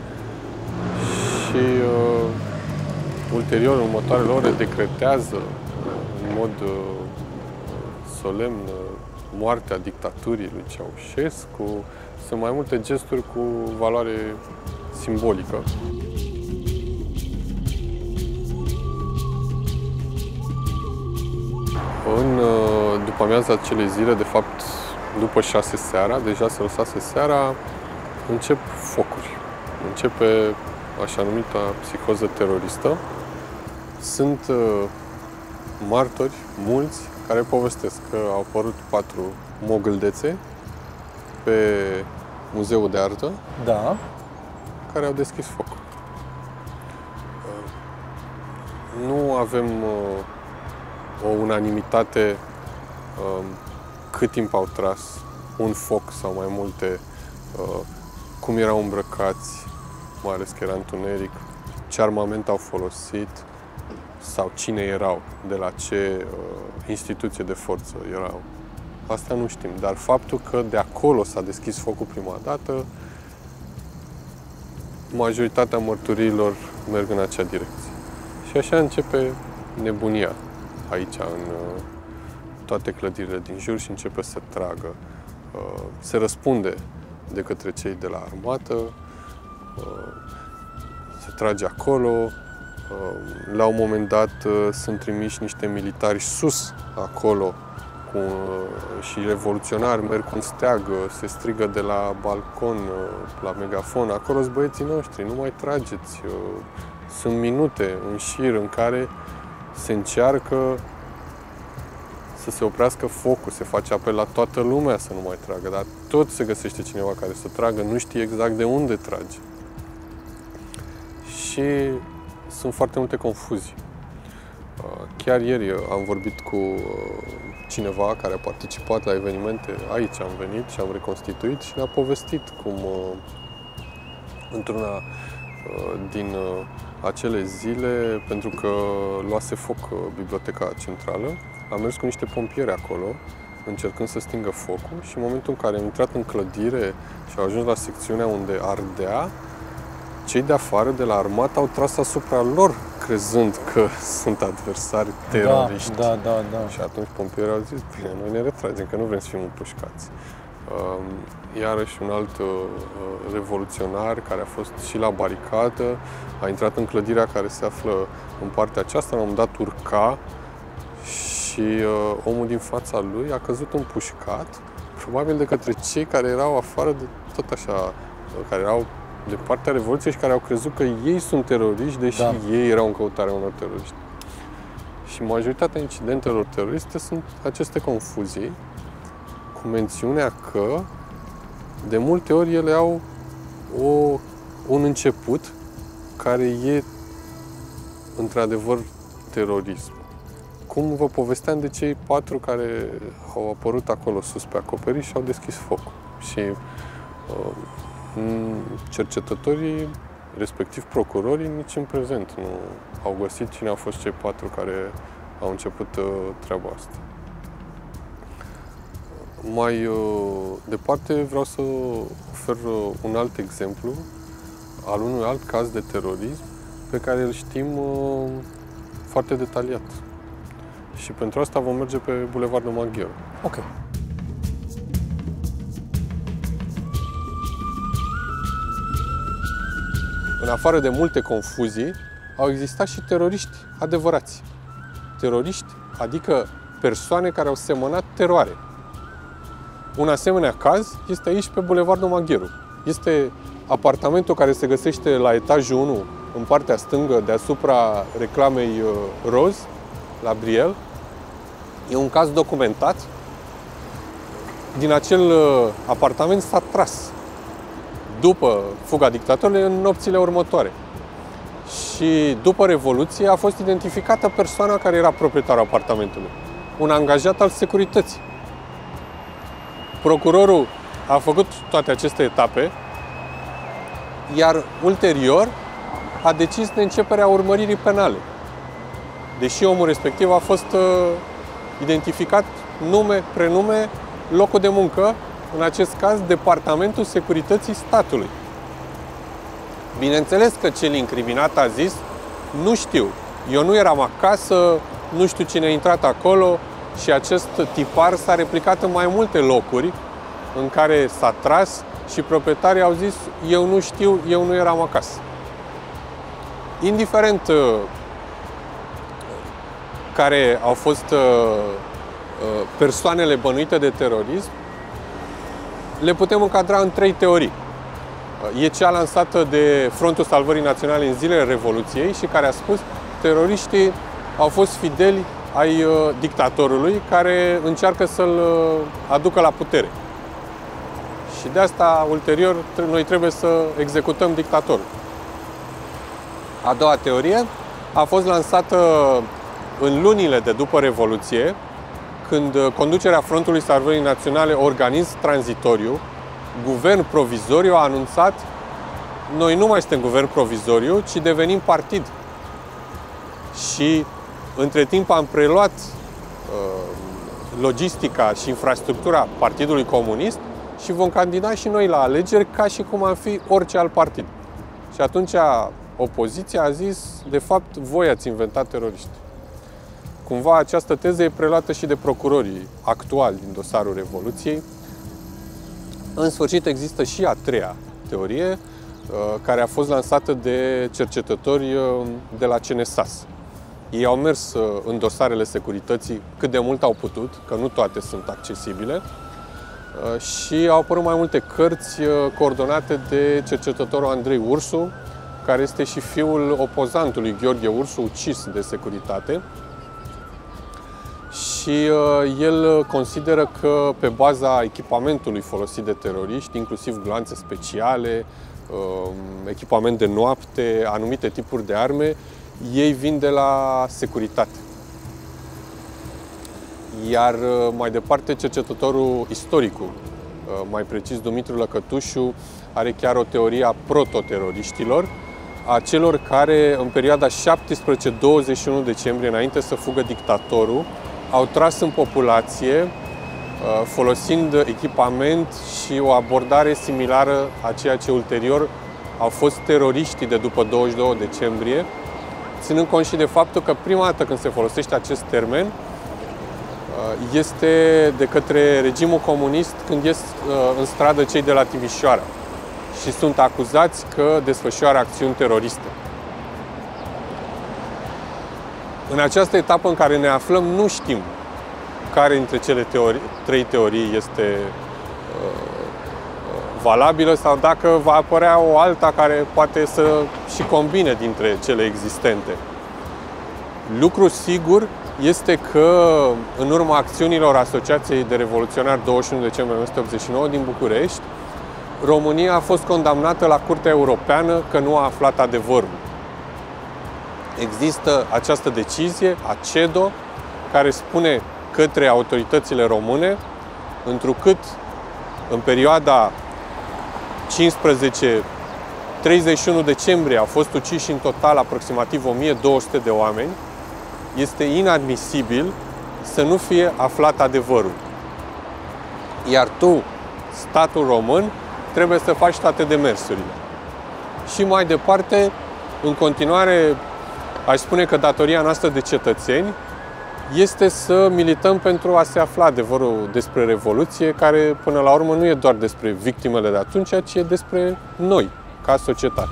Și uh, ulterior, în următoarele ore, decretează în mod uh, solemn uh, moartea dictaturii lui Ceaușescu. Sunt mai multe gesturi cu valoare simbolică. În uh, după amiaza acelei zile, de fapt, după șase seara, deja se lăsase seara, încep focuri. Începe așa numita psihoză teroristă. Sunt uh, martori, mulți, care povestesc că au apărut patru mogâldețe pe Muzeul de Artă, Da. care au deschis foc. Nu avem o unanimitate cât timp au tras, un foc sau mai multe, cum erau îmbrăcați, mai ales că era întuneric, ce armament au folosit sau cine erau, de la ce instituție de forță erau. Asta nu știm, dar faptul că de acolo s-a deschis focul prima dată, majoritatea mărturiilor merg în acea direcție. Și așa începe nebunia aici, în toate clădirile din jur, și începe să tragă. Se răspunde de către cei de la armată, se trage acolo. La un moment dat sunt trimiși niște militari sus acolo cu, și revoluționari merg cu un steag, se strigă de la balcon, la megafon, acolo sunt băieții noștri, nu mai trageți. Sunt minute în șir în care se încearcă să se oprească focul, se face apel la toată lumea să nu mai tragă, dar tot se găsește cineva care să tragă, nu știe exact de unde trage. Și sunt foarte multe confuzii. Chiar ieri am vorbit cu cineva care a participat la evenimente, aici am venit și am reconstituit și ne-a povestit cum într-una din acele zile, pentru că luase foc Biblioteca Centrală, am mers cu niște pompieri acolo, încercând să stingă focul, și în momentul în care am intrat în clădire și au ajuns la secțiunea unde ardea, cei de afară, de la armată, au tras asupra lor, crezând că sunt adversari teroriști. Da, da, da, da. Și atunci pompierii au zis, bine, noi ne retragem, că nu vrem să fim împușcați. Iarăși un alt revoluționar care a fost și la baricadă, a intrat în clădirea care se află în partea aceasta, la un moment dat urca și omul din fața lui a căzut împușcat, probabil de către cei care erau afară, de tot așa, care erau de partea Revoluției și care au crezut că ei sunt teroriști, deși da. ei erau în căutarea unor teroriști. Și majoritatea incidentelor teroriste sunt aceste confuzii, cu mențiunea că de multe ori ele au o, un început care e într-adevăr terorism. Cum vă povesteam de cei patru care au apărut acolo sus pe acoperiș și au deschis focul. Și uh, cercetătorii, respectiv procurorii, nici în prezent nu au găsit cine au fost cei patru care au început uh, treaba asta. Mai uh, departe vreau să ofer uh, un alt exemplu al unui alt caz de terorism pe care îl știm uh, foarte detaliat. Și pentru asta vom merge pe Bulevardul Maghiaru. Ok. În afară de multe confuzii, au existat și teroriști adevărați. Teroriști, adică persoane care au semănat teroare. Un asemenea caz este aici pe Bulevardul Maghiaru. Este apartamentul care se găsește la etajul unu, în partea stângă, deasupra reclamei roz, la Briel. E un caz documentat. Din acel apartament s-a tras după fuga dictatorului în nopțile următoare. Și după Revoluție a fost identificată persoana care era proprietarul apartamentului. Un angajat al securității. Procurorul a făcut toate aceste etape, iar ulterior a decis de începerea urmăririi penale. Deși omul respectiv a fost uh, identificat nume, prenume, locul de muncă, în acest caz, Departamentul Securității Statului. Bineînțeles că cel incriminat a zis, nu știu, eu nu eram acasă, nu știu cine a intrat acolo, și acest tipar s-a replicat în mai multe locuri în care s-a tras și proprietarii au zis, eu nu știu, eu nu eram acasă. Indiferent care au fost persoanele bănuite de terorism, le putem încadra în trei teorii. E cea lansată de Frontul Salvării Naționale în zilele Revoluției și care a spus că teroriștii au fost fideli ai dictatorului care încearcă să-l aducă la putere. Și Și de asta, ulterior, noi trebuie să executăm dictatorul. A doua teorie a fost lansată în lunile de după Revoluție, când conducerea Frontului Salvării Naționale, organism tranzitoriu, guvern provizoriu, a anunțat: noi nu mai suntem guvern provizoriu, ci devenim partid. Și între timp am preluat uh, logistica și infrastructura Partidului Comunist și vom candida și noi la alegeri ca și cum am fi orice alt partid. Și atunci opoziția a zis: de fapt, voi ați inventat teroriști. Cumva această teză e preluată și de procurorii actuali din dosarul Revoluției. În sfârșit, există și a treia teorie, care a fost lansată de cercetători de la C N S A S. Ei au mers în dosarele securității cât de mult au putut, că nu toate sunt accesibile, și au apărut mai multe cărți coordonate de cercetătorul Andrei Ursu, care este și fiul opozantului Gheorghe Ursu, ucis de securitate. Și el consideră că pe baza echipamentului folosit de teroriști, inclusiv gloanțe speciale, echipament de noapte, anumite tipuri de arme, ei vin de la securitate. Iar mai departe, cercetătorul istoricul, mai precis Dumitru Lăcătușu, are chiar o teorie a prototeroriștilor, a celor care în perioada șaptesprezece douăzeci și unu decembrie, înainte să fugă dictatorul, au tras în populație folosind echipament și o abordare similară a ceea ce ulterior au fost teroriștii de după douăzeci și doi decembrie, ținând cont și de faptul că prima dată când se folosește acest termen este de către regimul comunist când ies în stradă cei de la Timișoara și sunt acuzați că desfășoară acțiuni teroriste. În această etapă în care ne aflăm, nu știm care dintre cele teorii, trei teorii este uh, valabilă sau dacă va apărea o alta care poate să și combine dintre cele existente. Lucru sigur este că în urma acțiunilor Asociației de Revoluționari douăzeci și unu decembrie o mie nouă sute optzeci și nouă din București, România a fost condamnată la Curtea Europeană că nu a aflat adevărul. Există această decizie a C E D O care spune către autoritățile române, întrucât în perioada cincisprezece treizeci și unu decembrie au fost uciși în total aproximativ o mie două sute de oameni, este inadmisibil să nu fie aflat adevărul. Iar tu, statul român, trebuie să faci toate demersurile. Și mai departe, în continuare, aș spune că datoria noastră de cetățeni este să milităm pentru a se afla adevărul despre Revoluție, care până la urmă nu e doar despre victimele de atunci, ci e despre noi, ca societate.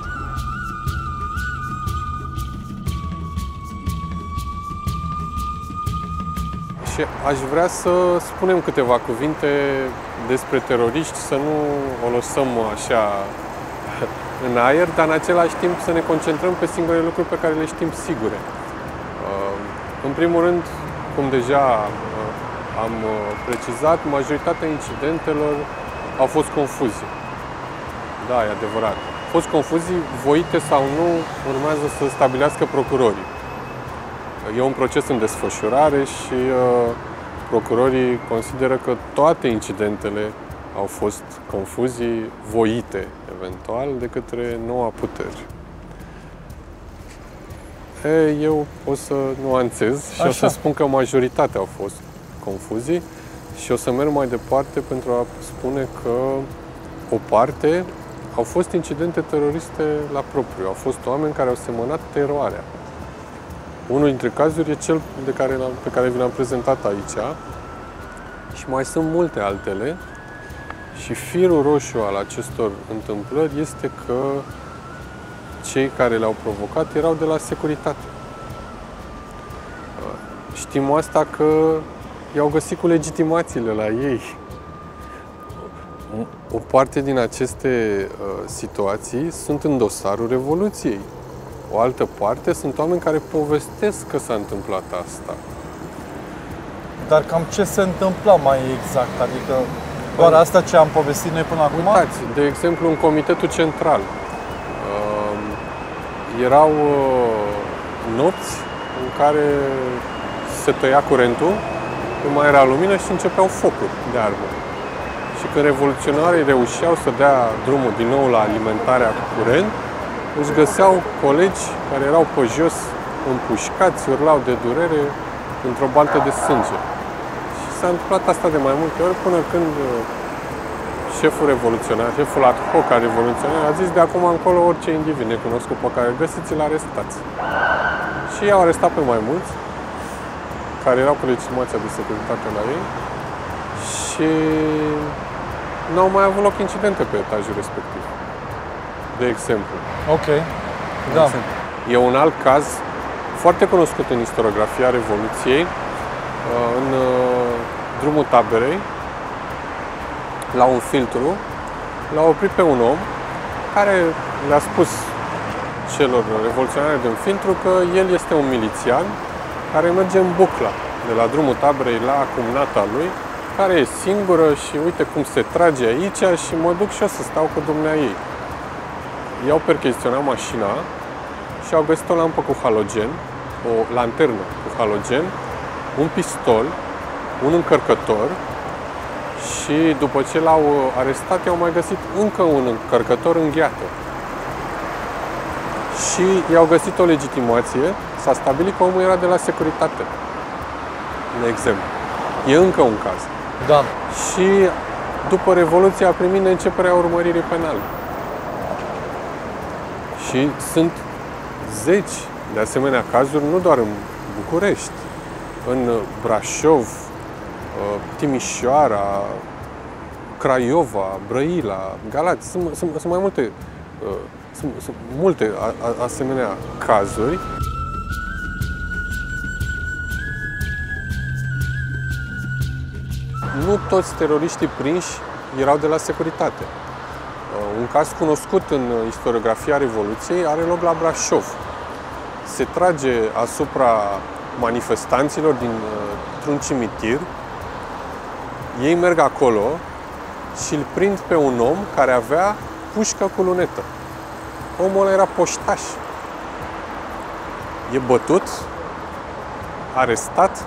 Și aș vrea să spunem câteva cuvinte despre teroriști, să nu o lăsăm așa în aer, dar în același timp să ne concentrăm pe singurele lucruri pe care le știm sigure. În primul rând, cum deja am precizat, majoritatea incidentelor au fost confuzii. Da, e adevărat. Au fost confuzii, voite sau nu, urmează să stabilească procurorii. E un proces în desfășurare și uh, procurorii consideră că toate incidentele au fost confuzii voite, eventual, de către noua putere. E, eu o să nuanțez și Așa. o să spun că majoritatea au fost confuzii și o să merg mai departe pentru a spune că o parte au fost incidente teroriste la propriu. Au fost oameni care au semănat teroarea. Unul dintre cazuri e cel de care, pe care vi l-am prezentat aici și mai sunt multe altele și firul roșu al acestor întâmplări este că cei care le-au provocat erau de la securitate. Știm asta că i-au găsit cu legitimațiile la ei. O parte din aceste uh, situații sunt în dosarul Revoluției. O altă parte sunt oameni care povestesc că s-a întâmplat asta. Dar cam ce se întâmpla mai exact? Adică Doar asta ce am povestit noi până acum? Uitați, de exemplu, în Comitetul Central uh, erau uh, nopți în care se tăia curentul, nu mai era lumină și începeau focuri de armă. Și când revoluționarii reușeau să dea drumul din nou la alimentarea cu curent, își găseau colegi care erau pe jos, împușcați, urlau de durere într-o baltă de sânge. Și s-a întâmplat asta de mai multe ori până când șeful revoluționar, șeful ad hoc al revoluționar a zis de acum încolo orice individ necunoscut pe care îl găsiți, îl arestați. Și i-au arestat pe mai mulți care erau cu legitimația de securitate la ei și n-au mai avut loc incidente pe etajul respectiv. De exemplu. Ok. Da. E un alt caz foarte cunoscut în istoriografia Revoluției, în drumul taberei, la un filtru, l-a oprit pe un om care le-a spus celor revoluționari din filtru că el este un milițian care merge în bucla de la drumul taberei la cumnata lui, care e singură și uite cum se trage aici și mă duc și eu să stau cu dumneaei. I-au percheziționat mașina și au găsit o lampă cu halogen, o lanternă cu halogen, un pistol, un încărcător și după ce l-au arestat i-au mai găsit încă un încărcător în gheată. Și i-au găsit o legitimație, s-a stabilit că omul era de la securitate. De exemplu. E încă un caz. Da. Și după Revoluție a primit neînceperea urmăririi penale. Și sunt zeci de asemenea cazuri, nu doar în București, în Brașov, Timișoara, Craiova, Brăila, Galați. Sunt, sunt, sunt mai multe, sunt, sunt multe asemenea cazuri. Nu toți teroriștii prinși erau de la securitate. Un caz cunoscut în istoriografia Revoluției are loc la Brașov. Se trage asupra manifestanților dintr-un cimitir. Ei merg acolo și îl prind pe un om care avea pușcă cu lunetă. Omul ăla era poștaș. E bătut, arestat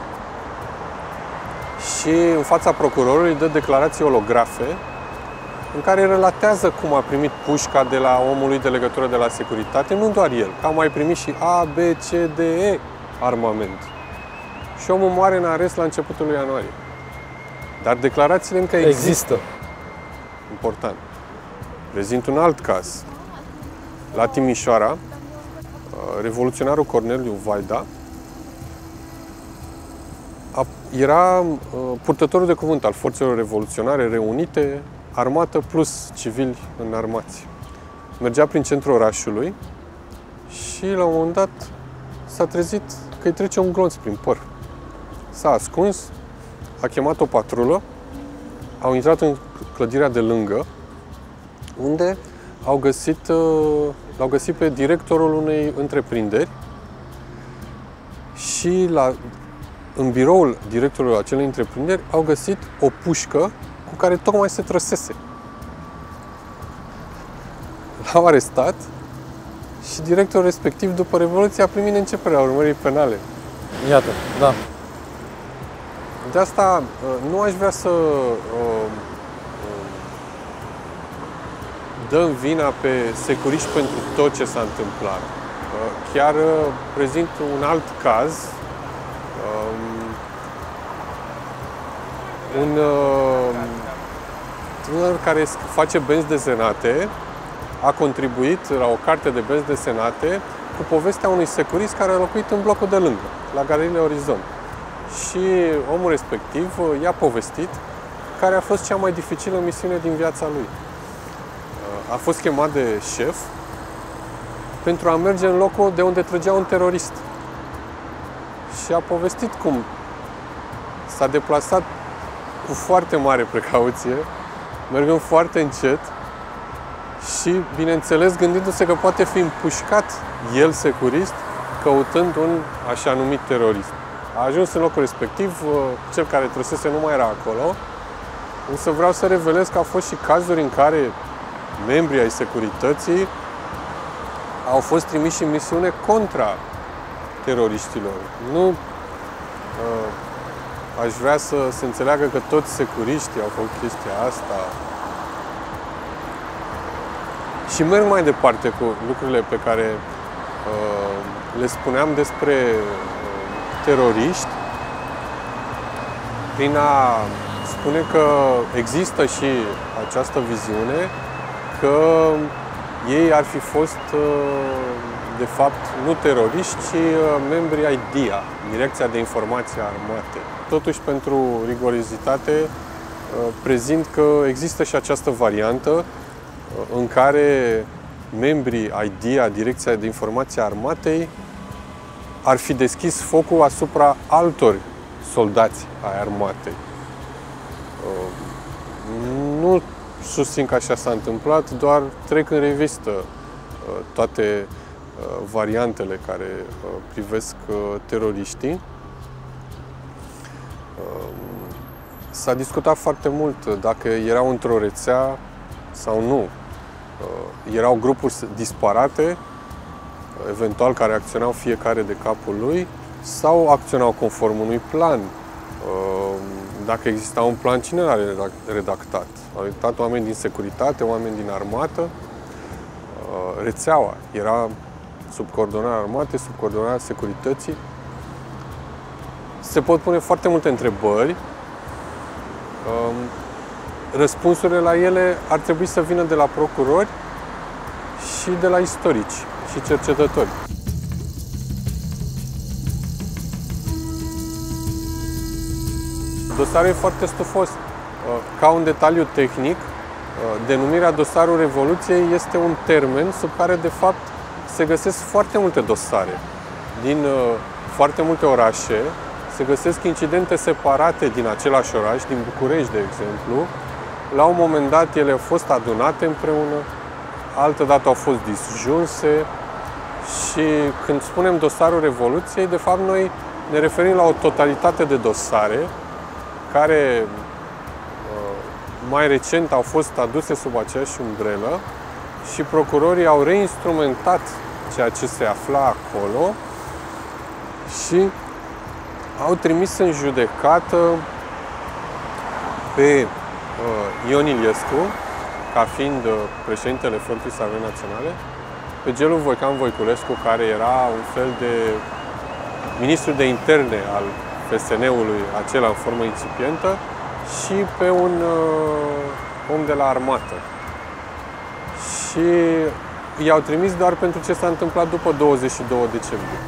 și în fața procurorului dă declarații olografe în care relatează cum a primit pușca de la omului de legătură de la securitate, nu doar el, că a mai primit și A, B, C, D, E armament. Și omul moare în arest la începutul lui ianuarie. Dar declarațiile încă există. există. Important. Prezint un alt caz. La Timișoara, revoluționarul Corneliu Vaida era purtătorul de cuvânt al forțelor revoluționare reunite, armată plus civili înarmați. Mergea prin centrul orașului și la un moment dat s-a trezit că îi trece un glonț prin păr. S-a ascuns, a chemat o patrulă, au intrat în clădirea de lângă, unde au găsit, l-au găsit pe directorul unei întreprinderi și la, în biroul directorului acelei întreprinderi au găsit o pușcă cu care tocmai se trăsese. L-au arestat și directorul respectiv, după Revoluție, a primit începerea urmării penale. Iată, da. De asta nu aș vrea să dăm vina pe securiști pentru tot ce s-a întâmplat. Chiar prezint un alt caz. Un tânăr care face benzi desenate a contribuit la o carte de benzi desenate cu povestea unui securist care a locuit în blocul de lângă, la Galeriile Orizont. Și omul respectiv i-a povestit care a fost cea mai dificilă misiune din viața lui. A fost chemat de șef pentru a merge în locul de unde trăgea un terorist. Și a povestit cum s-a deplasat cu foarte mare precauție, mergând foarte încet și, bineînțeles, gândindu-se că poate fi împușcat el, securist, căutând un așa numit terorist. A ajuns în locul respectiv, cel care trăsese nu mai era acolo însă vreau să revelez că au fost și cazuri în care membrii ai securității au fost trimiși în misiune contra teroriștilor. Nu uh, aș vrea să se înțeleagă că toți securiștii au făcut chestia asta. Și merg mai departe cu lucrurile pe care uh, le spuneam despre uh, teroriști, prin a spune că există și această viziune că ei ar fi fost, de fapt, nu teroriști, ci membri ai D I A, Direcția de Informații Armate. Totuși, pentru rigorozitate, prezint că există și această variantă în care membrii ai D I A, Direcția de Informații Armatei, ar fi deschis focul asupra altor soldați ai armatei. Nu susțin că așa s-a întâmplat, doar trec în revistă toate variantele care privesc teroriștii. S-a discutat foarte mult dacă erau într-o rețea sau nu. Erau grupuri disparate, eventual care acționau fiecare de capul lui, sau acționau conform unui plan. Dacă exista un plan, cine l-a redactat? Au redactat oameni din securitate, oameni din armată. Rețeaua era sub coordonarea armatei, sub coordonarea securității. Se pot pune foarte multe întrebări. Răspunsurile la ele ar trebui să vină de la procurori și de la istorici și cercetători. Dosarul e foarte stufos. Ca un detaliu tehnic, denumirea dosarul Revoluției este un termen sub care, de fapt, se găsesc foarte multe dosare. Din foarte multe orașe se găsesc incidente separate din același oraș, din București, de exemplu. La un moment dat, ele au fost adunate împreună, altă dată au fost disjunse și când spunem dosarul Revoluției, de fapt, noi ne referim la o totalitate de dosare care mai recent au fost aduse sub aceeași umbrelă și procurorii au reinstrumentat ceea ce se afla acolo și au trimis în judecată pe Ion Iliescu, ca fiind președintele Frontului Salvării Naționale, pe Gelu Voican Voiculescu, care era un fel de ministru de interne al F S N-ului, acela în formă incipientă, și pe un uh, om de la armată. Și i-au trimis doar pentru ce s-a întâmplat după douăzeci și doi decembrie.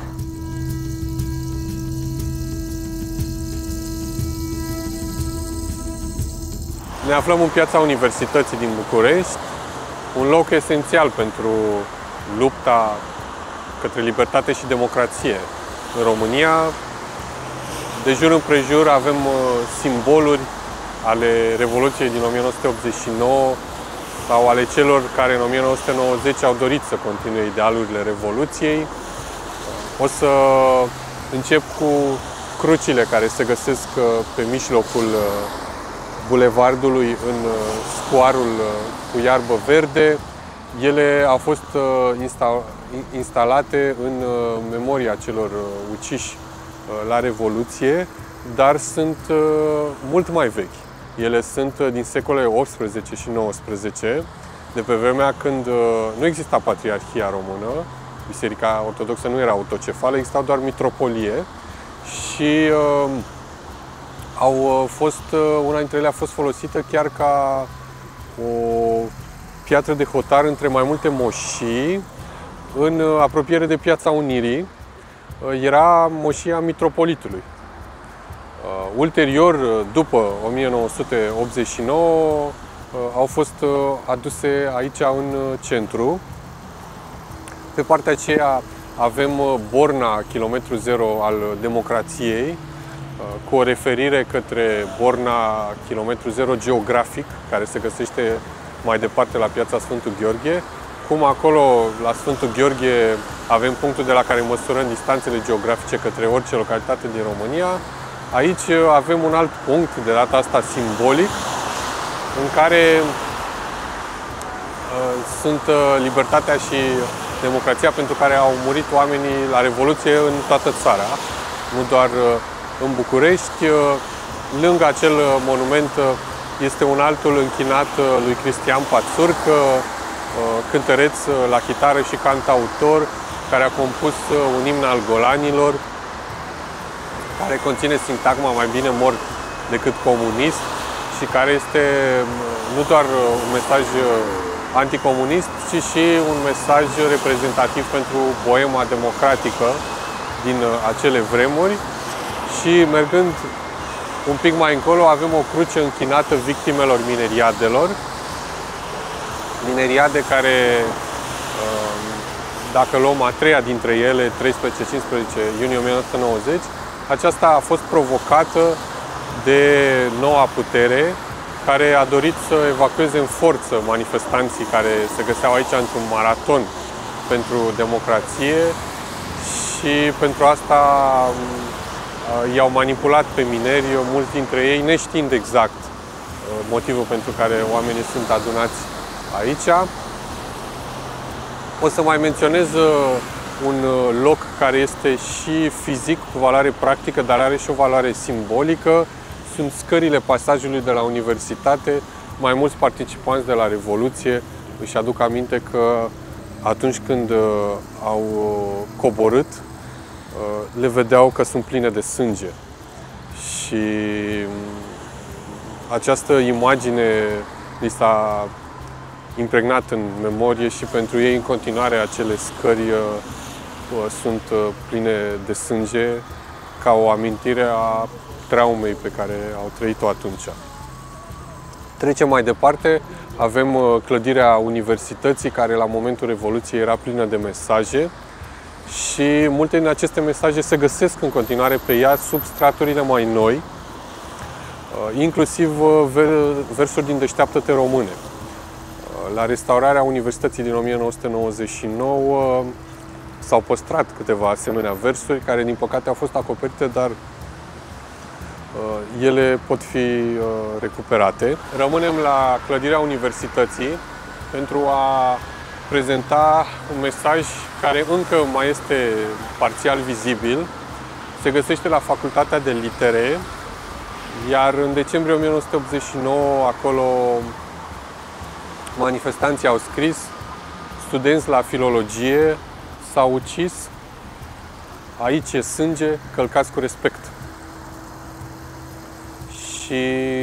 Ne aflăm în piața Universității din București, un loc esențial pentru lupta către libertate și democrație. În România, de jur împrejur, avem simboluri ale Revoluției din o mie nouă sute optzeci și nouă sau ale celor care în o mie nouă sute nouăzeci au dorit să continue idealurile Revoluției. O să încep cu crucile care se găsesc pe mijlocul bulevardului în scoarul cu iarbă verde. Ele au fost instalate în memoria celor uciși la Revoluție, dar sunt mult mai vechi. Ele sunt din secolele optsprezece și nouăsprezece, de pe vremea când nu exista Patriarhia Română, Biserica Ortodoxă nu era autocefală, existau doar mitropolie și uh, au fost, una dintre ele a fost folosită chiar ca o piatră de hotar între mai multe moșii în apropiere de Piața Unirii. Era moșia mitropolitului. Uh, ulterior, după o mie nouă sute optzeci și nouă, uh, au fost uh, aduse aici în centru. Pe partea aceea avem uh, borna kilometru zero al democrației, uh, cu o referire către borna kilometru zero geografic, care se găsește mai departe la piața Sfântul Gheorghe. Cum acolo, la Sfântul Gheorghe, avem punctul de la care măsurăm distanțele geografice către orice localitate din România, aici avem un alt punct, de data asta simbolic, în care sunt libertatea și democrația pentru care au murit oamenii la Revoluție în toată țara, nu doar în București. Lângă acel monument este un altul închinat lui Cristian Pațurc, cântăreț la chitară și cantautor, care a compus un imn al Golanilor, care conține sintagma mai bine mort decât comunist și care este nu doar un mesaj anticomunist, ci și un mesaj reprezentativ pentru boema democratică din acele vremuri. Și mergând un pic mai încolo, avem o cruce închinată victimelor mineriadelor. Mineriade care, dacă luăm a treia dintre ele, treisprezece cincisprezece iunie o mie nouă sute nouăzeci, aceasta a fost provocată de noua putere, care a dorit să evacueze în forță manifestanții care se găseau aici într-un maraton pentru democrație și pentru asta i-au manipulat pe mineri, mulți dintre ei neștiind exact motivul pentru care oamenii sunt adunați aici. O să mai menționez un loc care este și fizic, cu valoare practică, dar are și o valoare simbolică. Sunt scările pasajului de la universitate. Mai mulți participanți de la Revoluție își aduc aminte că atunci când au coborât, le vedeau că sunt pline de sânge. Și această imagine li s-a impregnat în memorie și pentru ei în continuare acele scări sunt pline de sânge ca o amintire a traumei pe care au trăit-o atunci. Trecem mai departe, avem clădirea universității, care la momentul Revoluției era plină de mesaje și multe din aceste mesaje se găsesc în continuare pe ea sub straturile mai noi, inclusiv versuri din Deșteaptă-te române. La restaurarea Universității din o mie nouă sute nouăzeci și nouă s-au păstrat câteva asemenea versuri care, din păcate, au fost acoperite, dar ele pot fi recuperate. Rămânem la clădirea Universității pentru a prezenta un mesaj care încă mai este parțial vizibil. Se găsește la Facultatea de Litere, iar în decembrie o mie nouă sute optzeci și nouă, acolo manifestanții au scris: studenți la filologie s-au ucis, aici e sânge, călcați cu respect. Și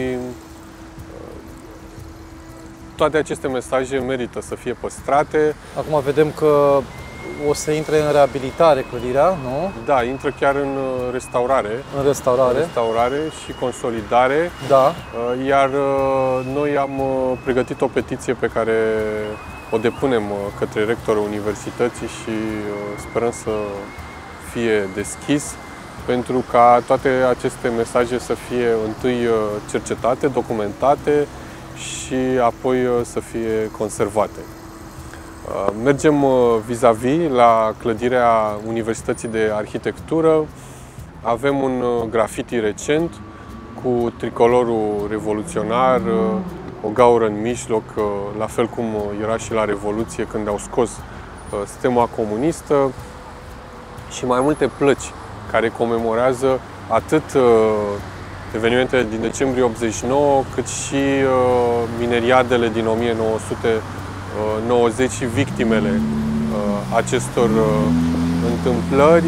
toate aceste mesaje merită să fie păstrate. Acum vedem că o să intre în reabilitare clădirea, nu? Da, intră chiar în restaurare. În restaurare. Restaurare și consolidare. Da. Iar noi am pregătit o petiție pe care o depunem către rectorul universității și sperăm să fie deschis, pentru ca toate aceste mesaje să fie întâi cercetate, documentate și apoi să fie conservate. Mergem vis-a-vis la clădirea Universității de Arhitectură. Avem un graffiti recent cu tricolorul revoluționar, o gaură în mijloc, la fel cum era și la Revoluție când au scos stema comunistă, și mai multe plăci care comemorează atât evenimentele din decembrie optzeci și nouă, cât și mineriadele din o mie nouă sute nouăzeci și victimele acestor întâmplări.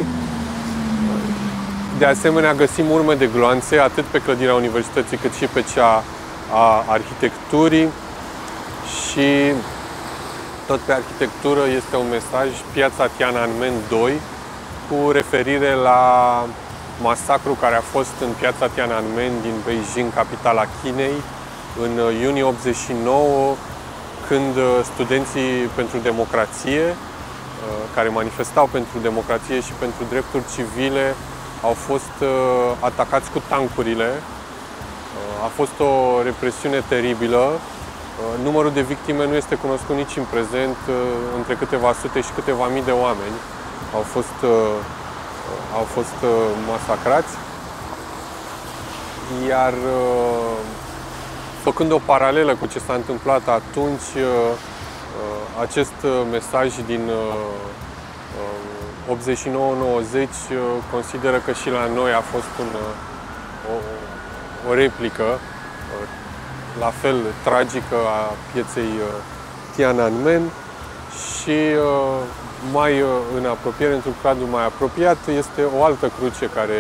De asemenea, găsim urme de gloanțe atât pe clădirea Universității cât și pe cea a arhitecturii, și tot pe arhitectură este un mesaj: Piața Tiananmen doi, cu referire la masacrul care a fost în Piața Tiananmen din Beijing, capitala Chinei, în iunie optzeci și nouă, când studenții pentru democrație, care manifestau pentru democrație și pentru drepturi civile, au fost atacați cu tancurile. A fost o represiune teribilă. Numărul de victime nu este cunoscut nici în prezent, între câteva sute și câteva mii de oameni au fost, au fost masacrați. Iar făcând o paralelă cu ce s-a întâmplat atunci, acest mesaj din optzeci și nouă nouăzeci consideră că și la noi a fost un, o, o replică la fel tragică a pieței Tiananmen și mai în apropiere, într-un cadru mai apropiat, este o altă cruce care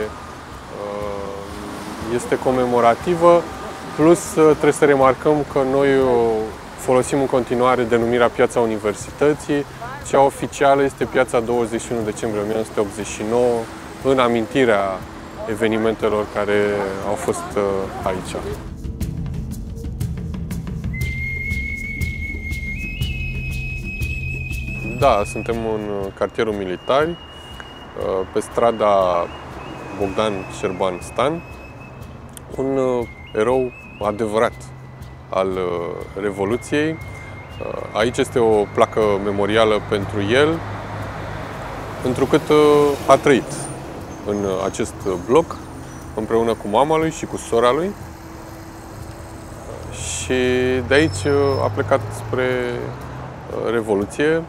este comemorativă, plus trebuie să remarcăm că noi folosim în continuare denumirea Piața Universității. Cea oficială este Piața douăzeci și unu decembrie o mie nouă sute optzeci și nouă, în amintirea evenimentelor care au fost aici. Da, suntem în cartierul Militari, pe strada Bogdan Șerban Stan, un erou adevărat al Revoluției. Aici este o placă memorială pentru el, întrucât a trăit în acest bloc împreună cu mama lui și cu sora lui. Și de aici a plecat spre Revoluție.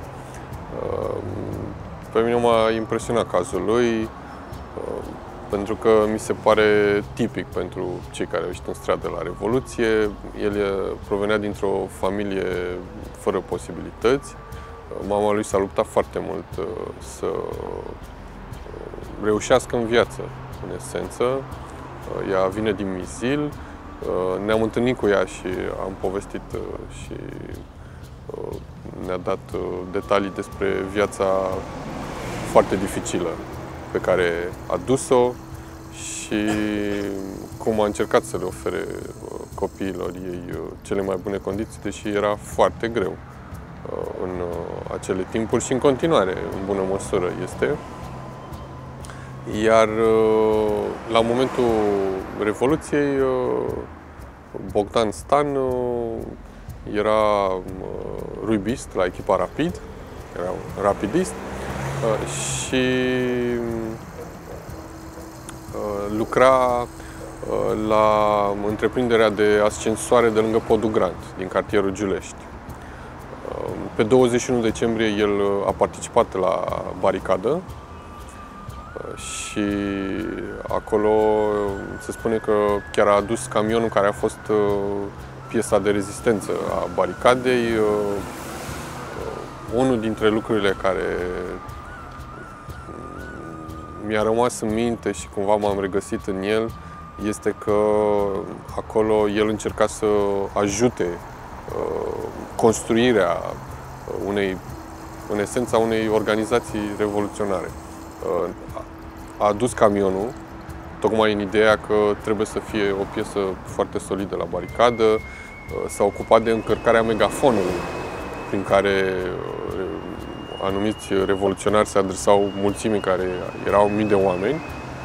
Pe mine m-a impresionat cazul lui, pentru că mi se pare tipic pentru cei care au ieșit în stradă la Revoluție. El provenea dintr-o familie fără posibilități. Mama lui s-a luptat foarte mult să reușească în viață, în esență. Ea vine din Mizil. Ne-am întâlnit cu ea și am povestit și ne-a dat detalii despre viața foarte dificilă pe care a dus-o și cum a încercat să le ofere copiilor ei cele mai bune condiții, deși era foarte greu în acele timpuri și în continuare, în bună măsură, este. Iar la momentul Revoluției, Bogdan Stan era rugbist la echipa Rapid, era un rapidist și lucra la întreprinderea de ascensoare de lângă Podul Grand, din cartierul Giulești. Pe douăzeci și unu decembrie el a participat la baricadă și acolo se spune că chiar a adus camionul care a fost piesa de rezistență a baricadei. Unul dintre lucrurile care mi-a rămas în minte și cumva m-am regăsit în el este că acolo el încerca să ajute construirea unei, în esența unei organizații revoluționare. A adus camionul tocmai în ideea că trebuie să fie o piesă foarte solidă la baricadă. S-a ocupat de încărcarea megafonului prin care anumiți revoluționari se adresau mulțimii care erau mii de oameni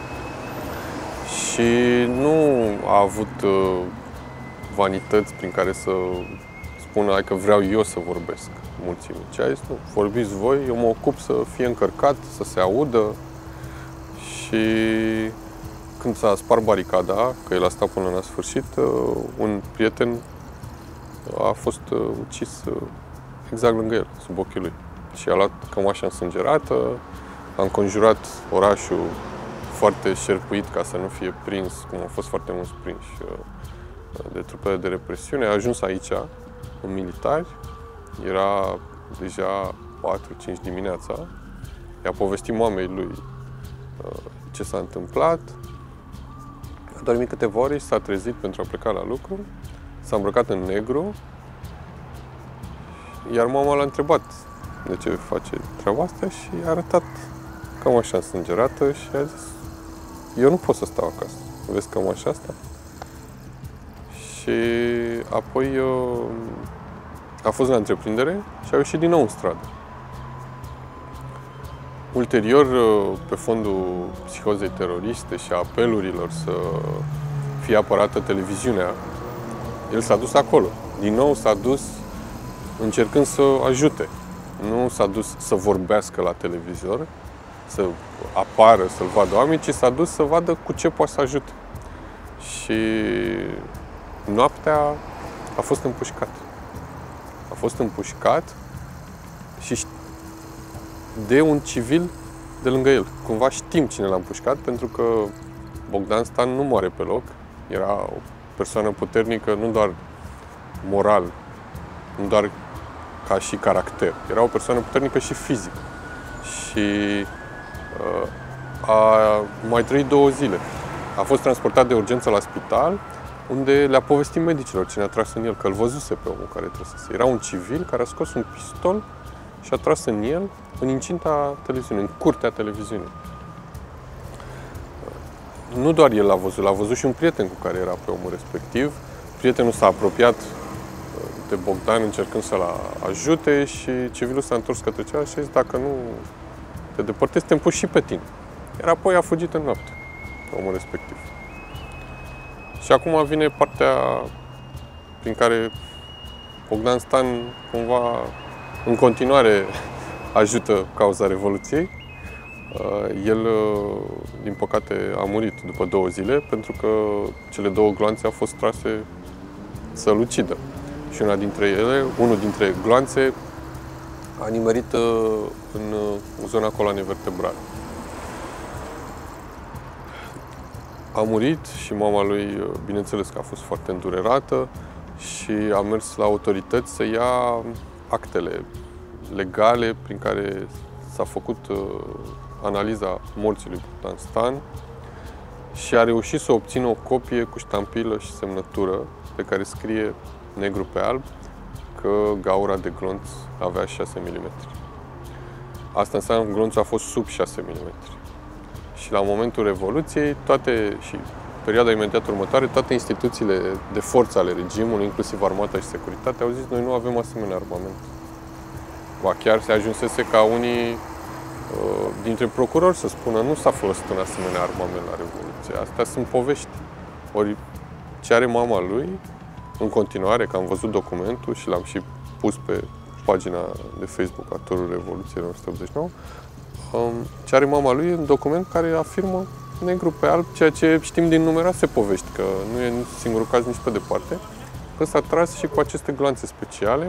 și nu a avut vanități prin care să spună hai că vreau eu să vorbesc mulțimii. Ce a zis, nu, vorbiți voi, eu mă ocup să fie încărcat, să se audă. Și când s-a spart baricada, că el a stat până la sfârșit, un prieten a fost ucis exact lângă el, sub ochii lui. Și a luat cămașa însângerată, a înconjurat orașul foarte șerpuit ca să nu fie prins, cum au fost foarte mulți prinși de trupele de represiune. A ajuns aici, în Militari, era deja patru cinci dimineața. I-a povestit mamei lui ce s-a întâmplat. A dormit câteva ore și s-a trezit pentru a pleca la lucru. S-a îmbrăcat în negru, iar mama l-a întrebat de ce face treaba asta și i-a arătat cămașa însângerată și a zis eu nu pot să stau acasă, vezi cămașa asta? Și apoi a fost la întreprindere și a ieșit din nou în stradă. Ulterior, pe fondul psihozei teroriste și a apelurilor să fie apărată televiziunea, el s-a dus acolo. Din nou s-a dus încercând să ajute. Nu s-a dus să vorbească la televizor, să apară, să-l vadă oamenii, ci s-a dus să vadă cu ce poate să ajute. Și noaptea a fost împușcat. A fost împușcat și de un civil de lângă el. Cumva știm cine l-a împușcat, pentru că Bogdan Stan nu moare pe loc. Era o persoană puternică, nu doar moral, nu doar ca și caracter. Era o persoană puternică și fizic. Și uh, a mai trăit două zile. A fost transportat de urgență la spital, unde le-a povestit medicilor cine a tras în el, că îl văzuse pe omul care trăsese. Era un civil care a scos un pistol și a tras în el, în incinta televiziunii, în curtea televiziunii. Nu doar el l-a văzut, l-a văzut și un prieten cu care era pe omul respectiv. Prietenul s-a apropiat de Bogdan încercând să-l ajute și civilul s-a întors către cealaltă și a zis: dacă nu te depărtezi, te împuși și pe tine. Iar apoi a fugit în noapte, omul respectiv. Și acum vine partea prin care Bogdan Stan cumva în continuare ajută cauza Revoluției. El, din păcate, a murit după două zile pentru că cele două gloanțe au fost trase să-l ucidă. Și una dintre ele, unul dintre gloanțe a nimerit în zona coloanei vertebrale. A murit și mama lui, bineînțeles că a fost foarte îndurerată și a mers la autorități să ia actele legale prin care s-a făcut uh, analiza morții lui Bogdan Stan și a reușit să obțină o copie cu ștampilă și semnătură pe care scrie negru pe alb că gaura de glonț avea șase milimetri. Asta înseamnă că glonțul a fost sub șase milimetri. Și la momentul Revoluției, toate, și perioada imediat următoare, toate instituțiile de forță ale regimului, inclusiv armata și securitatea, au zis: noi nu avem asemenea armament. Ba chiar se ajunsese ca unii dintre procurori să spună: nu s-a folosit un asemenea armament la Revoluție. Astea sunt povești. Ori ce are mama lui, în continuare, că am văzut documentul și l-am și pus pe pagina de Facebook a Turul Revoluției o sută optzeci și nouă, ce are mama lui un document care afirmă negru pe alb ceea ce știm din numeroase povești, că nu e singurul caz nici pe departe, că s-a tras și cu aceste gloanțe speciale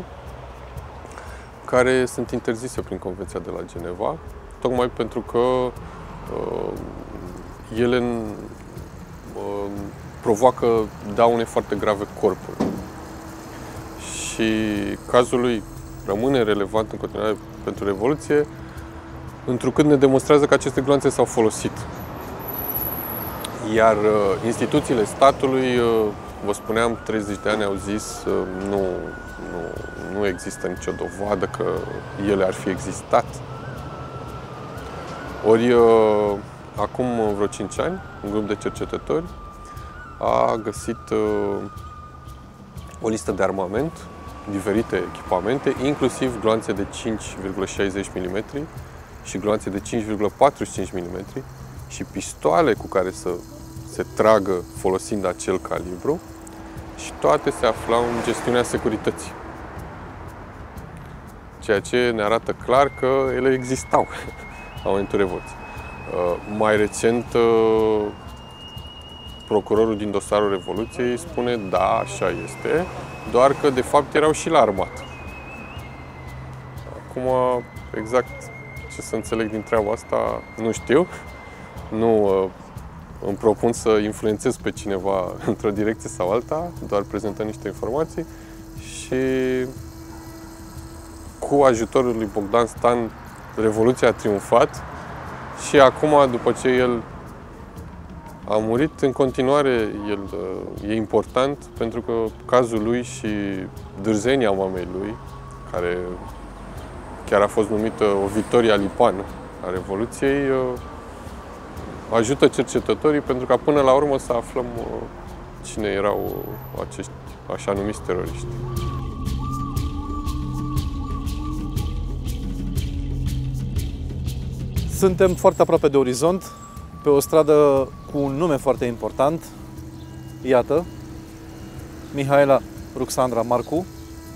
care sunt interzise prin Convenția de la Geneva, tocmai pentru că uh, ele uh, provoacă daune foarte grave corpului. Și cazul lui rămâne relevant în continuare pentru Revoluție, întrucât ne demonstrează că aceste gloanțe s-au folosit. Iar uh, instituțiile statului, uh, vă spuneam, treizeci de ani au zis uh, nu, nu, nu există nicio dovadă că ele ar fi existat. Ori, uh, acum vreo cinci ani, un grup de cercetători a găsit uh, o listă de armament, diferite echipamente, inclusiv gloanțe de cinci virgulă șaizeci milimetri și gloanțe de cinci virgulă patruzeci și cinci milimetri și pistoale cu care să se tragă folosind acel calibru, și toate se aflau în gestiunea securității. Ceea ce ne arată clar că ele existau la momentul Revoluției. Mai recent, procurorul din dosarul Revoluției spune: da, așa este, doar că de fapt erau și la armată. Acum, exact ce să înțeleg din treaba asta, nu știu. Nu îmi propun să influențez pe cineva într-o direcție sau alta, doar prezentăm niște informații și cu ajutorul lui Bogdan Stan, Revoluția a triumfat și acum, după ce el a murit, în continuare el e important, pentru că cazul lui și dârzenia mamei lui, care chiar a fost numită o Victoria Lipan a Revoluției, ajută cercetătorii pentru ca până la urmă să aflăm cine erau acești așa numiți teroriști. Suntem foarte aproape de orizont, pe o stradă cu un nume foarte important. Iată, Mihaela Ruxandra Marcu.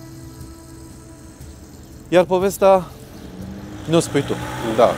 Iar povestea ne-o spui tu. Da.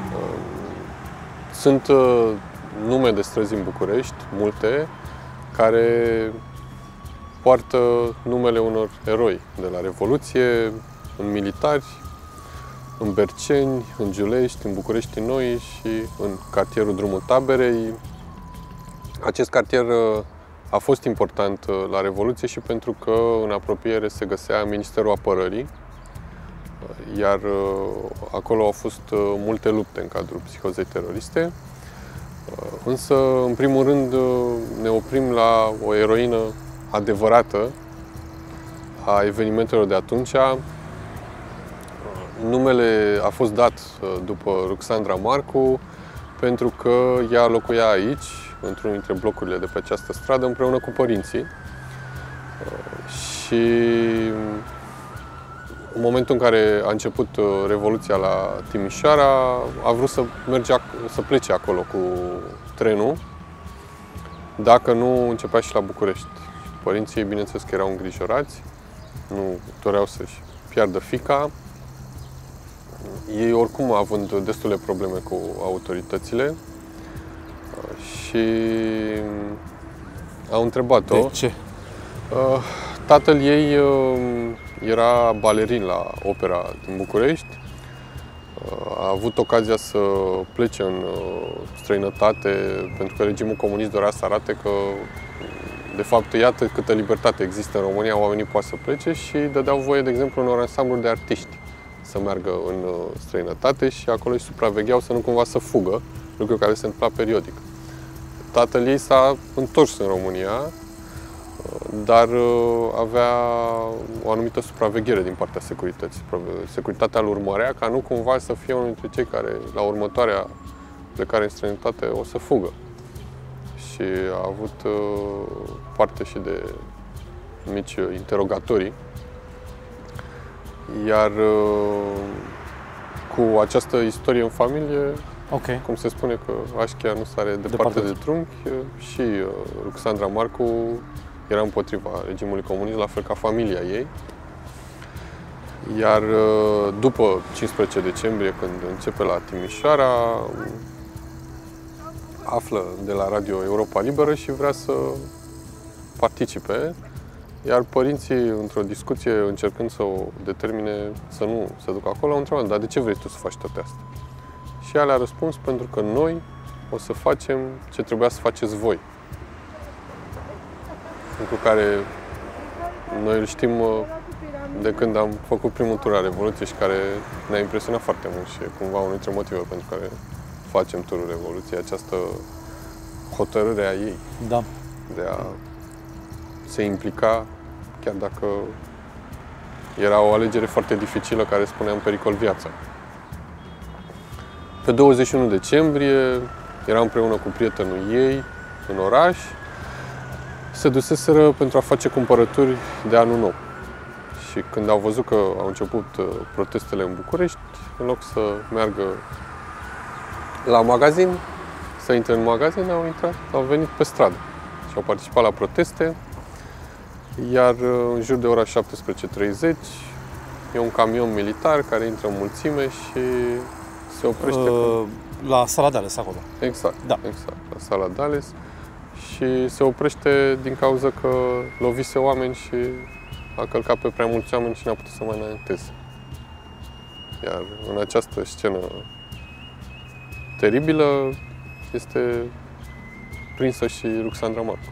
Sunt nume de străzi în București, multe, care poartă numele unor eroi de la Revoluție, în militari, în Berceni, în Giulești, în București Noi și în cartierul Drumul Taberei. Acest cartier a fost important la Revoluție și pentru că în apropiere se găsea Ministerul Apărării, iar acolo au fost multe lupte în cadrul psihozei teroriste. Însă, în primul rând, ne oprim la o eroină adevărată a evenimentelor de atunci. Numele a fost dat după Ruxandra Marcu pentru că ea locuia aici, într-unul dintre blocurile de pe această stradă, împreună cu părinții. Și în momentul în care a început Revoluția la Timișoara, a vrut să, merge, să plece acolo cu trenul, dacă nu începea și la București. Părinții, bineînțeles că erau îngrijorați, nu doreau să-și piardă fiica. Ei, oricum, având destule probleme cu autoritățile, și au întrebat-o. De ce? Tatăl ei era balerin la opera din București. A avut ocazia să plece în străinătate pentru că regimul comunist dorea să arate că, de fapt, iată câtă libertate există în România, oamenii pot să plece și dădeau voie, de exemplu, unor ansambluri de artiști să meargă în străinătate și acolo îi supravegheau să nu cumva să fugă, lucru care se întâmpla periodic. Tatăl ei s-a întors în România, dar avea o anumită supraveghere din partea securității. Securitatea îl urmărea ca nu cumva să fie unul dintre cei care, la următoarea plecare în străinătate, o să fugă. Și a avut parte și de mici interogatorii. Iar cu această istorie în familie, okay. cum se spune că Așchia nu sare departe, departe de trunchi, și Ruxandra Marcu era împotriva regimului comunist, la fel ca familia ei. Iar după cincisprezece decembrie, când începe la Timișoara, află de la Radio Europa Liberă și vrea să participe. Iar părinții, într-o discuție, încercând să o determine să nu se ducă acolo, au întrebat: dar de ce vrei tu să faci toate astea? Și ea le-a răspuns: pentru că noi o să facem ce trebuia să faceți voi. Lucru care noi îl știm de când am făcut primul tur al Revoluției și care ne-a impresionat foarte mult și e cumva unul dintre motivele pentru care facem turul Revoluției, această hotărâre a ei, da, de a se implica, chiar dacă era o alegere foarte dificilă care spunea în pericol viața. Pe douăzeci și unu decembrie era împreună cu prietenul ei în oraș. Se duseseră pentru a face cumpărături de anul nou. Și când au văzut că au început protestele în București, în loc să meargă la magazin, să intre în magazin, au intrat, au venit pe stradă și au participat la proteste. Iar în jur de ora șaptesprezece treizeci e un camion militar care intră în mulțime și se oprește uh, la Sala Dales, acolo. Exact, da. exact, la Sala Dales. Și se oprește din cauza că lovise oameni și a călcat pe prea mulți oameni și n-a putut să mai înainteze. Iar în această scenă teribilă este prinsă și Ruxandra Marcu.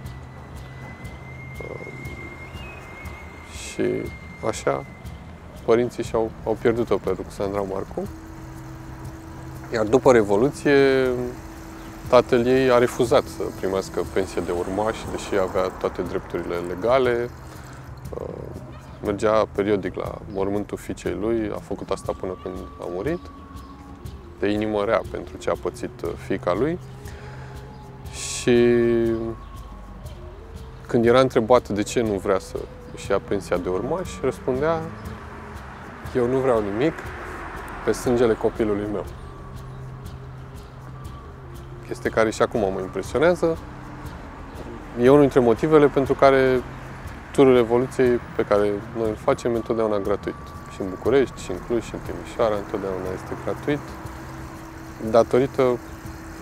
Și așa, părinții și-au au pierdut-o pe Ruxandra Marcu. Iar după Revoluție, tatăl ei a refuzat să primească pensie de urmaș, deși avea toate drepturile legale. Mergea periodic la mormântul fiicei lui, a făcut asta până când a murit, de inimă rea pentru ce a pățit fiica lui. Și când era întrebat de ce nu vrea să își ia pensia de urmaș, răspundea: eu nu vreau nimic pe sângele copilului meu. Chestie care și acum mă impresionează. E unul dintre motivele pentru care turul Revoluției pe care noi îl facem întotdeauna gratuit. Și în București, și în Cluj, și în Timișoara, întotdeauna este gratuit, datorită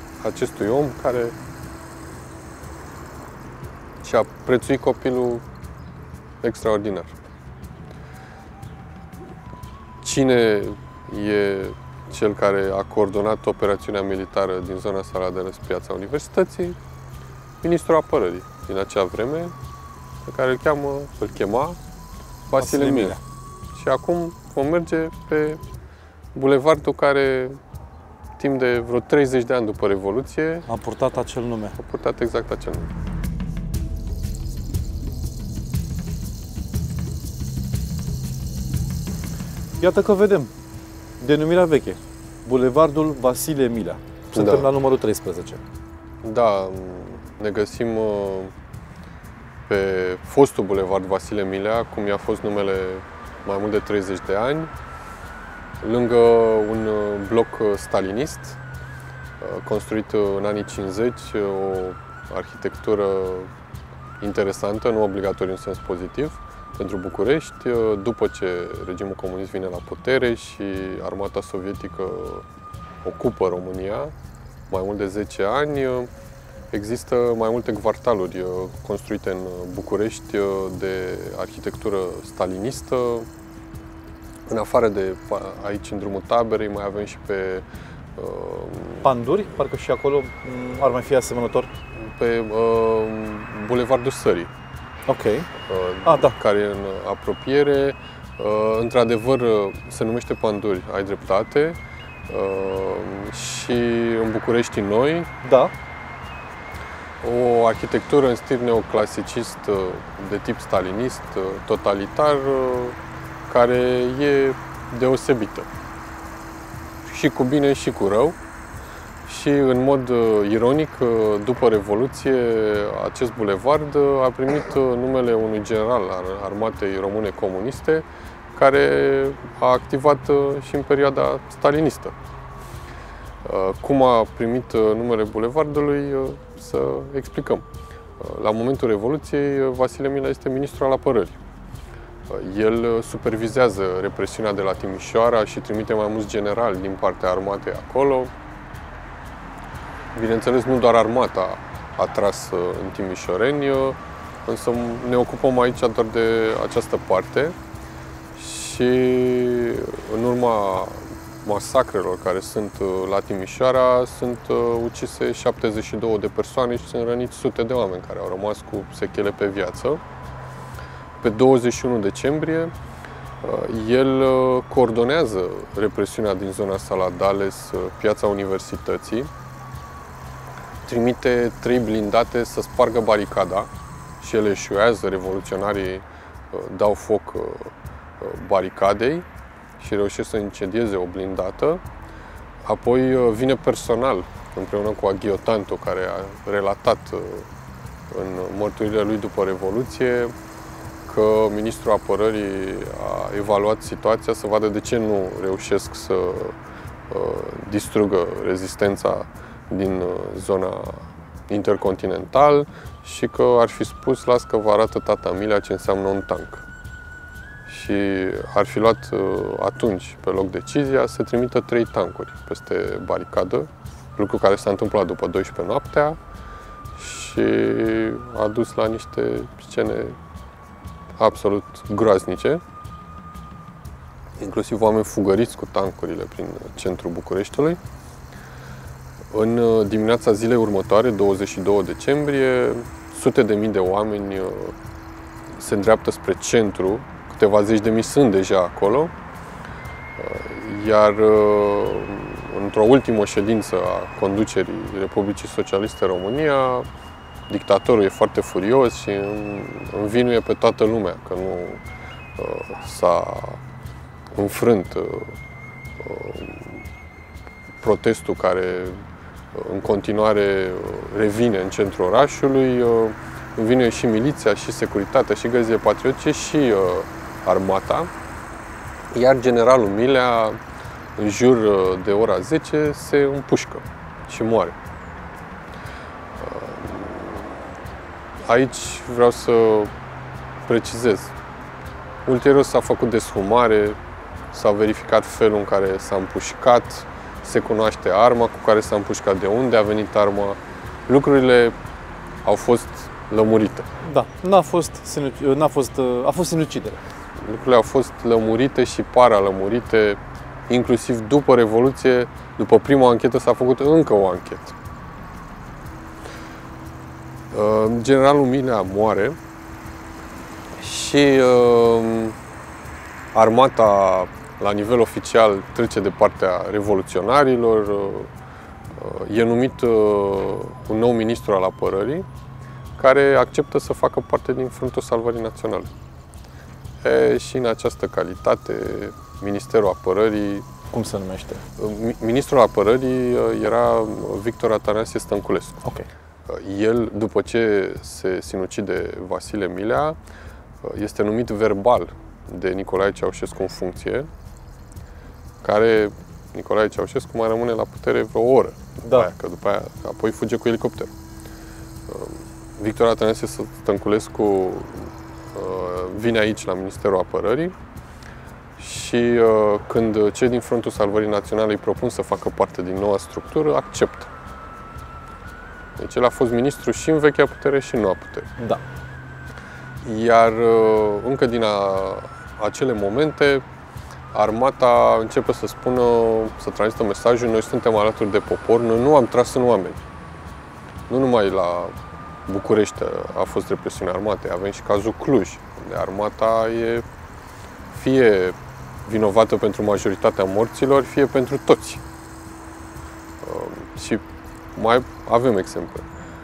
acestui om care și-a prețuit copilul extraordinar. Cine e cel care a coordonat operațiunea militară din zona Saladerăs, piața Universității? Ministrul Apărării din acea vreme, pe care îl cheamă, îl chema Vasile Milea. Și acum vom merge pe bulevardul care, timp de vreo treizeci de ani după Revoluție, a purtat acel nume. A purtat exact acel nume. Iată că vedem denumirea veche, Bulevardul Vasile Milea. Suntem Da. la numărul treisprezece. Da, ne găsim pe fostul bulevard Vasile Milea, cum i-a fost numele mai mult de treizeci de ani, lângă un bloc stalinist, construit în anii cincizeci, o arhitectură interesantă, nu obligatoriu în sens pozitiv, pentru București. După ce regimul comunist vine la putere și armata sovietică ocupă România, mai mult de zece ani, există mai multe quartaluri construite în București de arhitectură stalinistă. În afară de aici, în drumul Taberei, mai avem și pe Panduri, parcă și acolo ar mai fi asemănător. Pe uh, Bulevardul Sării. Ok. Uh, ah, da. Care e în apropiere. Uh, într-adevăr, se numește Panduri, ai dreptate. Uh, și în București Noi. Da. O arhitectură în stil neoclasicist, de tip stalinist, totalitar, care e deosebită. Și cu bine și cu rău. Și în mod ironic, după Revoluție, acest bulevard a primit numele unui general al armatei române comuniste, care a activat și în perioada stalinistă. Cum a primit numele bulevardului, să explicăm. La momentul Revoluției, Vasile Milea este ministru al apărării. El supervizează represiunea de la Timișoara și trimite mai mulți generali din partea armatei acolo. Bineînțeles, nu doar armata a tras în timișoreni, însă ne ocupăm aici doar de această parte și în urma masacrelor care sunt la Timișoara sunt ucise șaptezeci și două de persoane și sunt răniți sute de oameni care au rămas cu sechele pe viață. Pe douăzeci și unu decembrie, el coordonează represiunea din zona Saladales, piața Universității, trimite trei blindate să spargă baricada și ele eșuează, revoluționarii dau foc baricadei și reușesc să incendieze o blindată. Apoi vine personal împreună cu aghiotantul care a relatat în mărturile lui după Revoluție că ministrul apărării a evaluat situația să vadă de ce nu reușesc să distrugă rezistența din zona intercontinental și că ar fi spus, las că vă arată tata Milea ce înseamnă un tank. Și ar fi luat atunci pe loc decizia să trimită trei tancuri peste baricadă, lucru care s-a întâmplat după douăsprezece noaptea și a dus la niște scene absolut groaznice, inclusiv oameni fugăriți cu tancurile prin centrul Bucureștiului. În dimineața zilei următoare, douăzeci și doi decembrie, sute de mii de oameni se îndreaptă spre centru, câteva zeci de mii sunt deja acolo, iar într-o ultimă ședință a conducerii Republicii Socialiste România, dictatorul e foarte furios și învinuie pe toată lumea că nu s-a înfrânt protestul care în continuare revine în centrul orașului, învinuie și miliția, și securitatea, și gărzile patriotice, și armata. Iar generalul Milea, în jur de ora zece, se împușcă și moare. Aici vreau să precizez. Ulterior s-a făcut deshumare, s-a verificat felul în care s-a împușcat, se cunoaște arma cu care s-a împușcat, de unde a venit arma. Lucrurile au fost lămurite. Da, n-a fost, sinuc- n-a fost, a fost sinucidere. Lucrurile au fost lămurite și paralămurite, inclusiv după Revoluție, după prima anchetă s-a făcut încă o anchetă. Generalul Milea moare și armata la nivel oficial trece de partea revoluționarilor. E numit un nou ministru al apărării care acceptă să facă parte din Frontul Salvării Naționale. E, și în această calitate, Ministerul Apărării... Cum se numește? Ministrul Apărării era Victor Atanasie Stănculescu. Okay. El, după ce se sinucide Vasile Milea, este numit verbal de Nicolae Ceaușescu în funcție, care Nicolae Ceaușescu mai rămâne la putere vreo oră. Da. Aia, că după aia, apoi fuge cu elicopterul. Victor Atanasie Stănculescu vine aici la Ministerul Apărării și când cei din Frontul Salvării Naționale îi propun să facă parte din noua structură, acceptă. Deci el a fost ministru și în vechea putere și în noua putere. Da. Iar încă din a, acele momente, armata începe să spună, să transmită mesajul: noi suntem alături de popor, noi nu am tras în oameni. Nu numai la București a fost represiunea armatei, avem și cazul Cluj, unde armata e fie vinovată pentru majoritatea morților, fie pentru toți. Și mai avem exemple.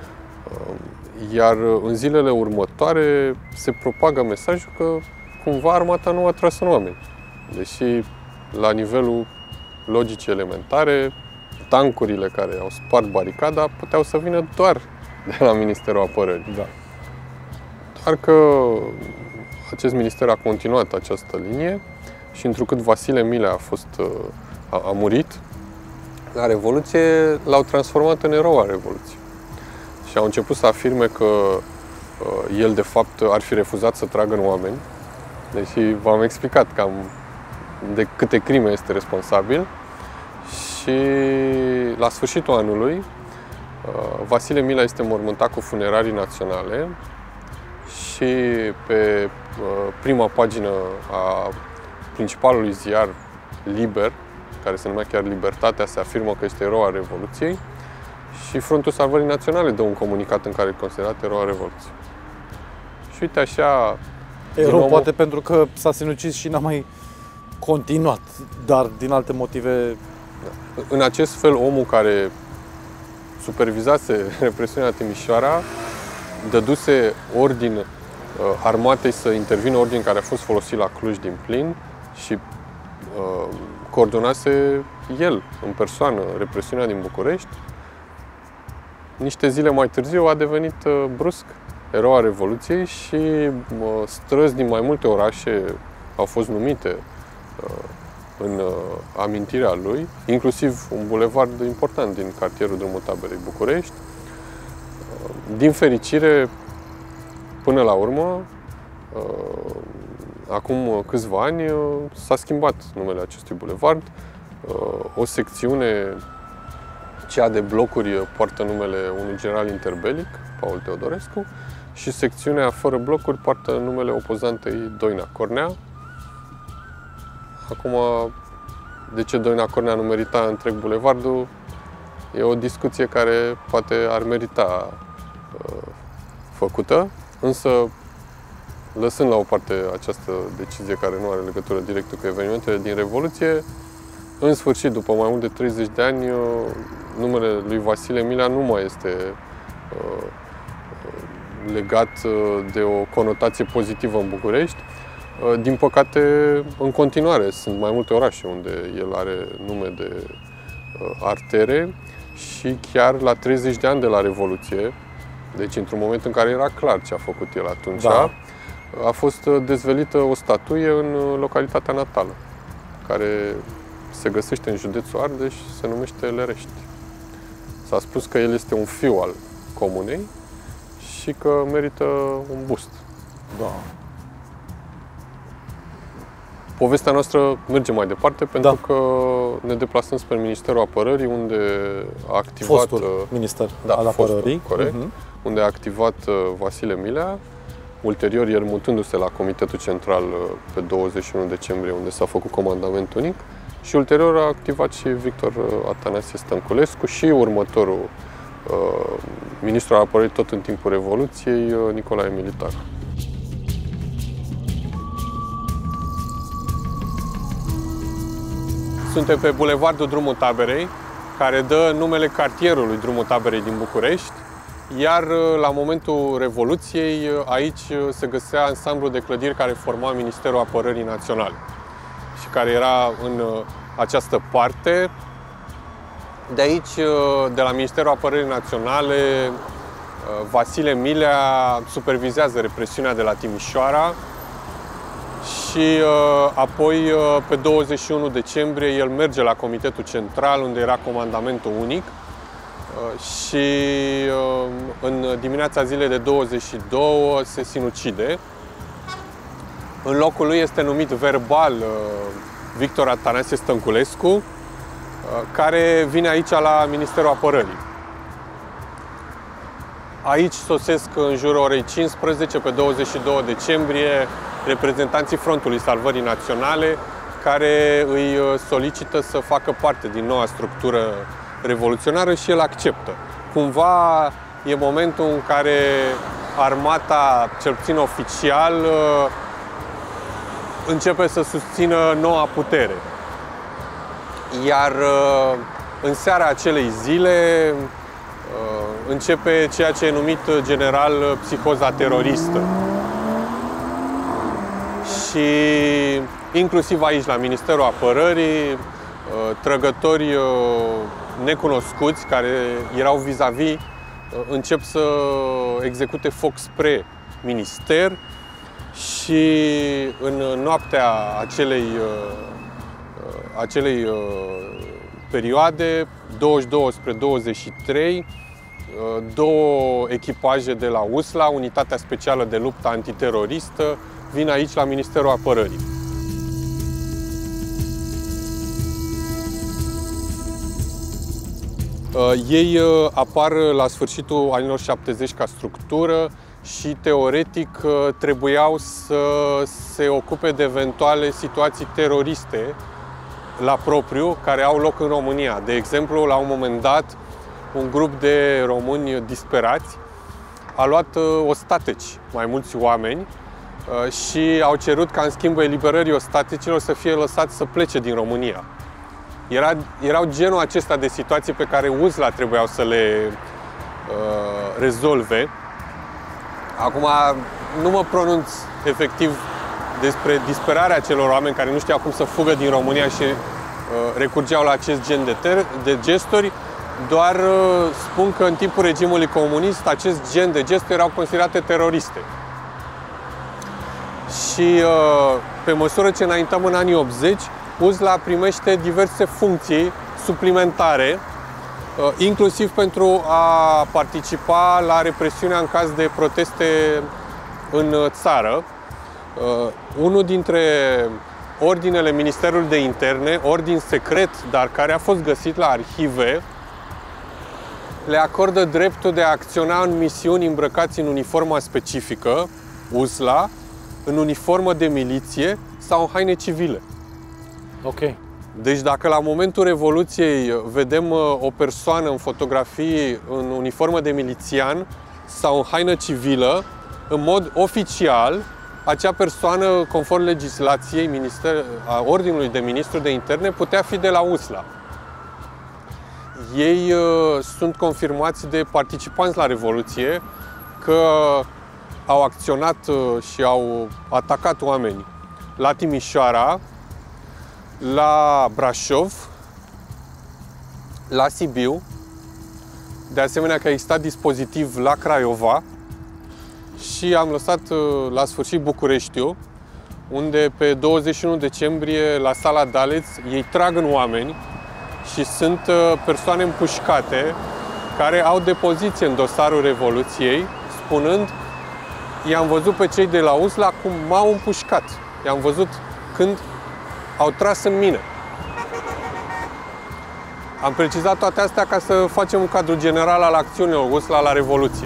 Iar în zilele următoare se propagă mesajul că cumva armata nu a tras în oameni. Deși la nivelul logicii elementare, tancurile care au spart baricada puteau să vină doar de la Ministerul Apărării. Da. Doar că acest minister a continuat această linie și întrucât Vasile Milea a, fost, a, a murit, la Revoluție l-au transformat în erou al Revoluției. Și au început să afirme că uh, el, de fapt, ar fi refuzat să tragă în oameni. Deși v-am explicat cam de câte crime este responsabil. Și la sfârșitul anului, uh, Vasile Milea este mormântat cu funerarii naționale și pe uh, prima pagină a principalului ziar Liber, care se numea chiar Libertatea, se afirmă că este erou al Revoluției și Frontul Salvării Naționale dă un comunicat în care e considerat erou al Revoluției. Și uite așa... Erou omul... poate pentru că s-a sinucis și n-a mai continuat, dar din alte motive... Da. În acest fel, omul care supervizase represiunea Timișoara dăduse ordin uh, armatei să intervină, ordin care a fost folosit la Cluj din plin și uh, coordonase el, în persoană, represiunea din București. Niște zile mai târziu a devenit uh, brusc erou al Revoluției și uh, străzi din mai multe orașe au fost numite uh, în uh, amintirea lui, inclusiv un bulevard important din cartierul Drumul Taberei București. Uh, din fericire, până la urmă, uh, acum câțiva ani, s-a schimbat numele acestui bulevard. O secțiune, cea de blocuri, poartă numele unui general interbelic, Paul Teodorescu, și secțiunea fără blocuri poartă numele opozantei Doina Cornea. Acum, de ce Doina Cornea nu merita întreg bulevardul, e o discuție care poate ar merita făcută, însă lăsând la o parte această decizie care nu are legătură directă cu evenimentele din Revoluție, în sfârșit, după mai mult de treizeci de ani, numele lui Vasile Milea nu mai este uh, legat de o conotație pozitivă în București. Uh, din păcate, în continuare, sunt mai multe orașe unde el are nume de uh, artere și chiar la treizeci de ani de la Revoluție, deci într-un moment în care era clar ce a făcut el atunci, da. A fost dezvelită o statuie în localitatea natală, care se găsește în județul Ardeș și se numește Lerești. S-a spus că el este un fiu al comunei și că merită un bust. Da. povestea noastră merge mai departe pentru Da. că ne deplasăm spre Ministerul Apărării, unde a activat... Fostul minister da, al fostul, apărării. corect, Mhm. unde a activat uh, Vasile Milea, ulterior el mutându-se la Comitetul Central uh, pe douăzeci și unu decembrie, unde s-a făcut comandament unic, și ulterior a activat și Victor uh, Atanasie Stănculescu și următorul uh, ministru al apărării tot în timpul Revoluției, uh, Nicolae Militar. Suntem pe bulevardul Drumul Taberei, care dă numele cartierului Drumul Taberei din București, iar la momentul Revoluției aici se găsea ansamblul de clădiri care forma Ministerul Apărării Naționale și care era în această parte. De aici, de la Ministerul Apărării Naționale, Vasile Milea supervizează represiunea de la Timișoara și apoi, pe douăzeci și unu decembrie, el merge la Comitetul Central, unde era comandamentul unic, și în dimineața zilei de douăzeci și doi se sinucide. În locul lui este numit verbal Victor Atanasie Stănculescu, care vine aici la Ministerul Apărării. Aici sosesc în jurul orei cincisprezece, pe douăzeci și doi decembrie, reprezentanții Frontului Salvării Naționale, care îi solicită să facă parte din noua structură revoluționară și el acceptă. Cumva e momentul în care armata, cel puțin oficial, începe să susțină noua putere. Iar în seara acelei zile începe ceea ce e numit general psihoza teroristă. Și inclusiv aici, la Ministerul Apărării, trăgători necunoscuți care erau vis-a-vis încep să execute foc spre minister și în noaptea acelei, acelei perioade, douăzeci și doi spre douăzeci și trei, două echipaje de la U S L A, Unitatea Specială de Luptă Antiteroristă, vin aici la Ministerul Apărării. Ei apar la sfârșitul anilor șaptezeci ca structură și teoretic trebuiau să se ocupe de eventuale situații teroriste la propriu care au loc în România. De exemplu, la un moment dat, un grup de români disperați a luat ostateci mai mulți oameni și au cerut ca în schimbul eliberării ostaticilor să fie lăsați să plece din România. Era, erau genul acesta de situații pe care U S L A trebuiau să le uh, rezolve. Acum, nu mă pronunț efectiv despre disperarea celor oameni care nu știau cum să fugă din România și uh, recurgeau la acest gen de, ter- de gesturi, doar uh, spun că în timpul regimului comunist acest gen de gesturi erau considerate teroriste. Și uh, pe măsură ce înaintăm în anii optzeci, U S L A primește diverse funcții suplimentare, inclusiv pentru a participa la represiunea în caz de proteste în țară. Unul dintre ordinele Ministerului de Interne, ordin secret, dar care a fost găsit la arhive, le acordă dreptul de a acționa în misiuni îmbrăcați în uniforma specifică, U S L A, în uniformă de miliție sau în haine civile. Ok. Deci dacă la momentul Revoluției vedem o persoană în fotografii în uniformă de milițian sau în haină civilă, în mod oficial, acea persoană, conform legislației minister, a Ordinului de Ministru de Interne, putea fi de la U S L A. Ei uh, sunt confirmați de participanți la Revoluție că au acționat uh, și au atacat oameni la Timișoara, la Brașov, la Sibiu, de asemenea că a existat dispozitiv la Craiova și am lăsat la sfârșit Bucureștiul, unde pe douăzeci și unu decembrie, la Sala Daleț, ei trag în oameni și sunt persoane împușcate care au depoziție în dosarul Revoluției, spunând: i-am văzut pe cei de la U S L A cum m-au împușcat. I-am văzut când au tras în mine. Am precizat toate astea ca să facem un cadru general al acțiunilor USLA la Revoluție.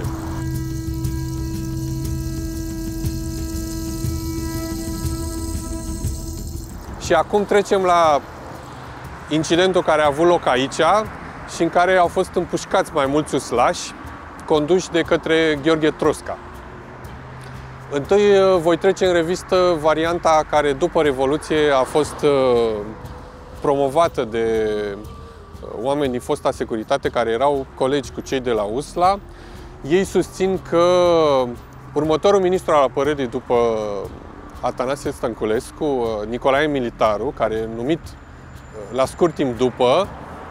Și acum trecem la incidentul care a avut loc aici și în care au fost împușcați mai mulți uslași, conduși de către Gheorghe Trosca. Întâi voi trece în revistă varianta care după Revoluție a fost promovată de oameni din fosta securitate care erau colegi cu cei de la USLA. Ei susțin că următorul ministru al apărării după Atanasie Stănculescu, Nicolae Militaru, care e numit la scurt timp după,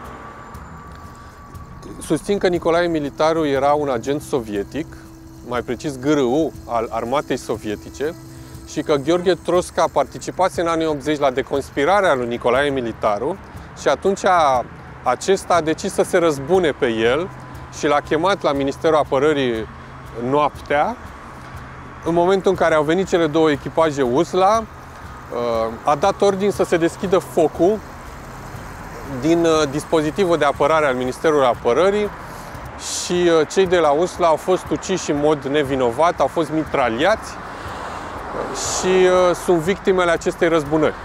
susțin că Nicolae Militaru era un agent sovietic, mai precis G R U al armatei sovietice, și că Gheorghe Trosca participase în anii optzeci la deconspirarea lui Nicolae Militaru și atunci acesta a decis să se răzbune pe el și l-a chemat la Ministerul Apărării noaptea. În momentul în care au venit cele două echipaje USLA, a dat ordin să se deschidă focul din dispozitivul de apărare al Ministerului Apărării și cei de la USLA au fost uciși în mod nevinovat, au fost mitraliați și sunt victimele acestei răzbunări.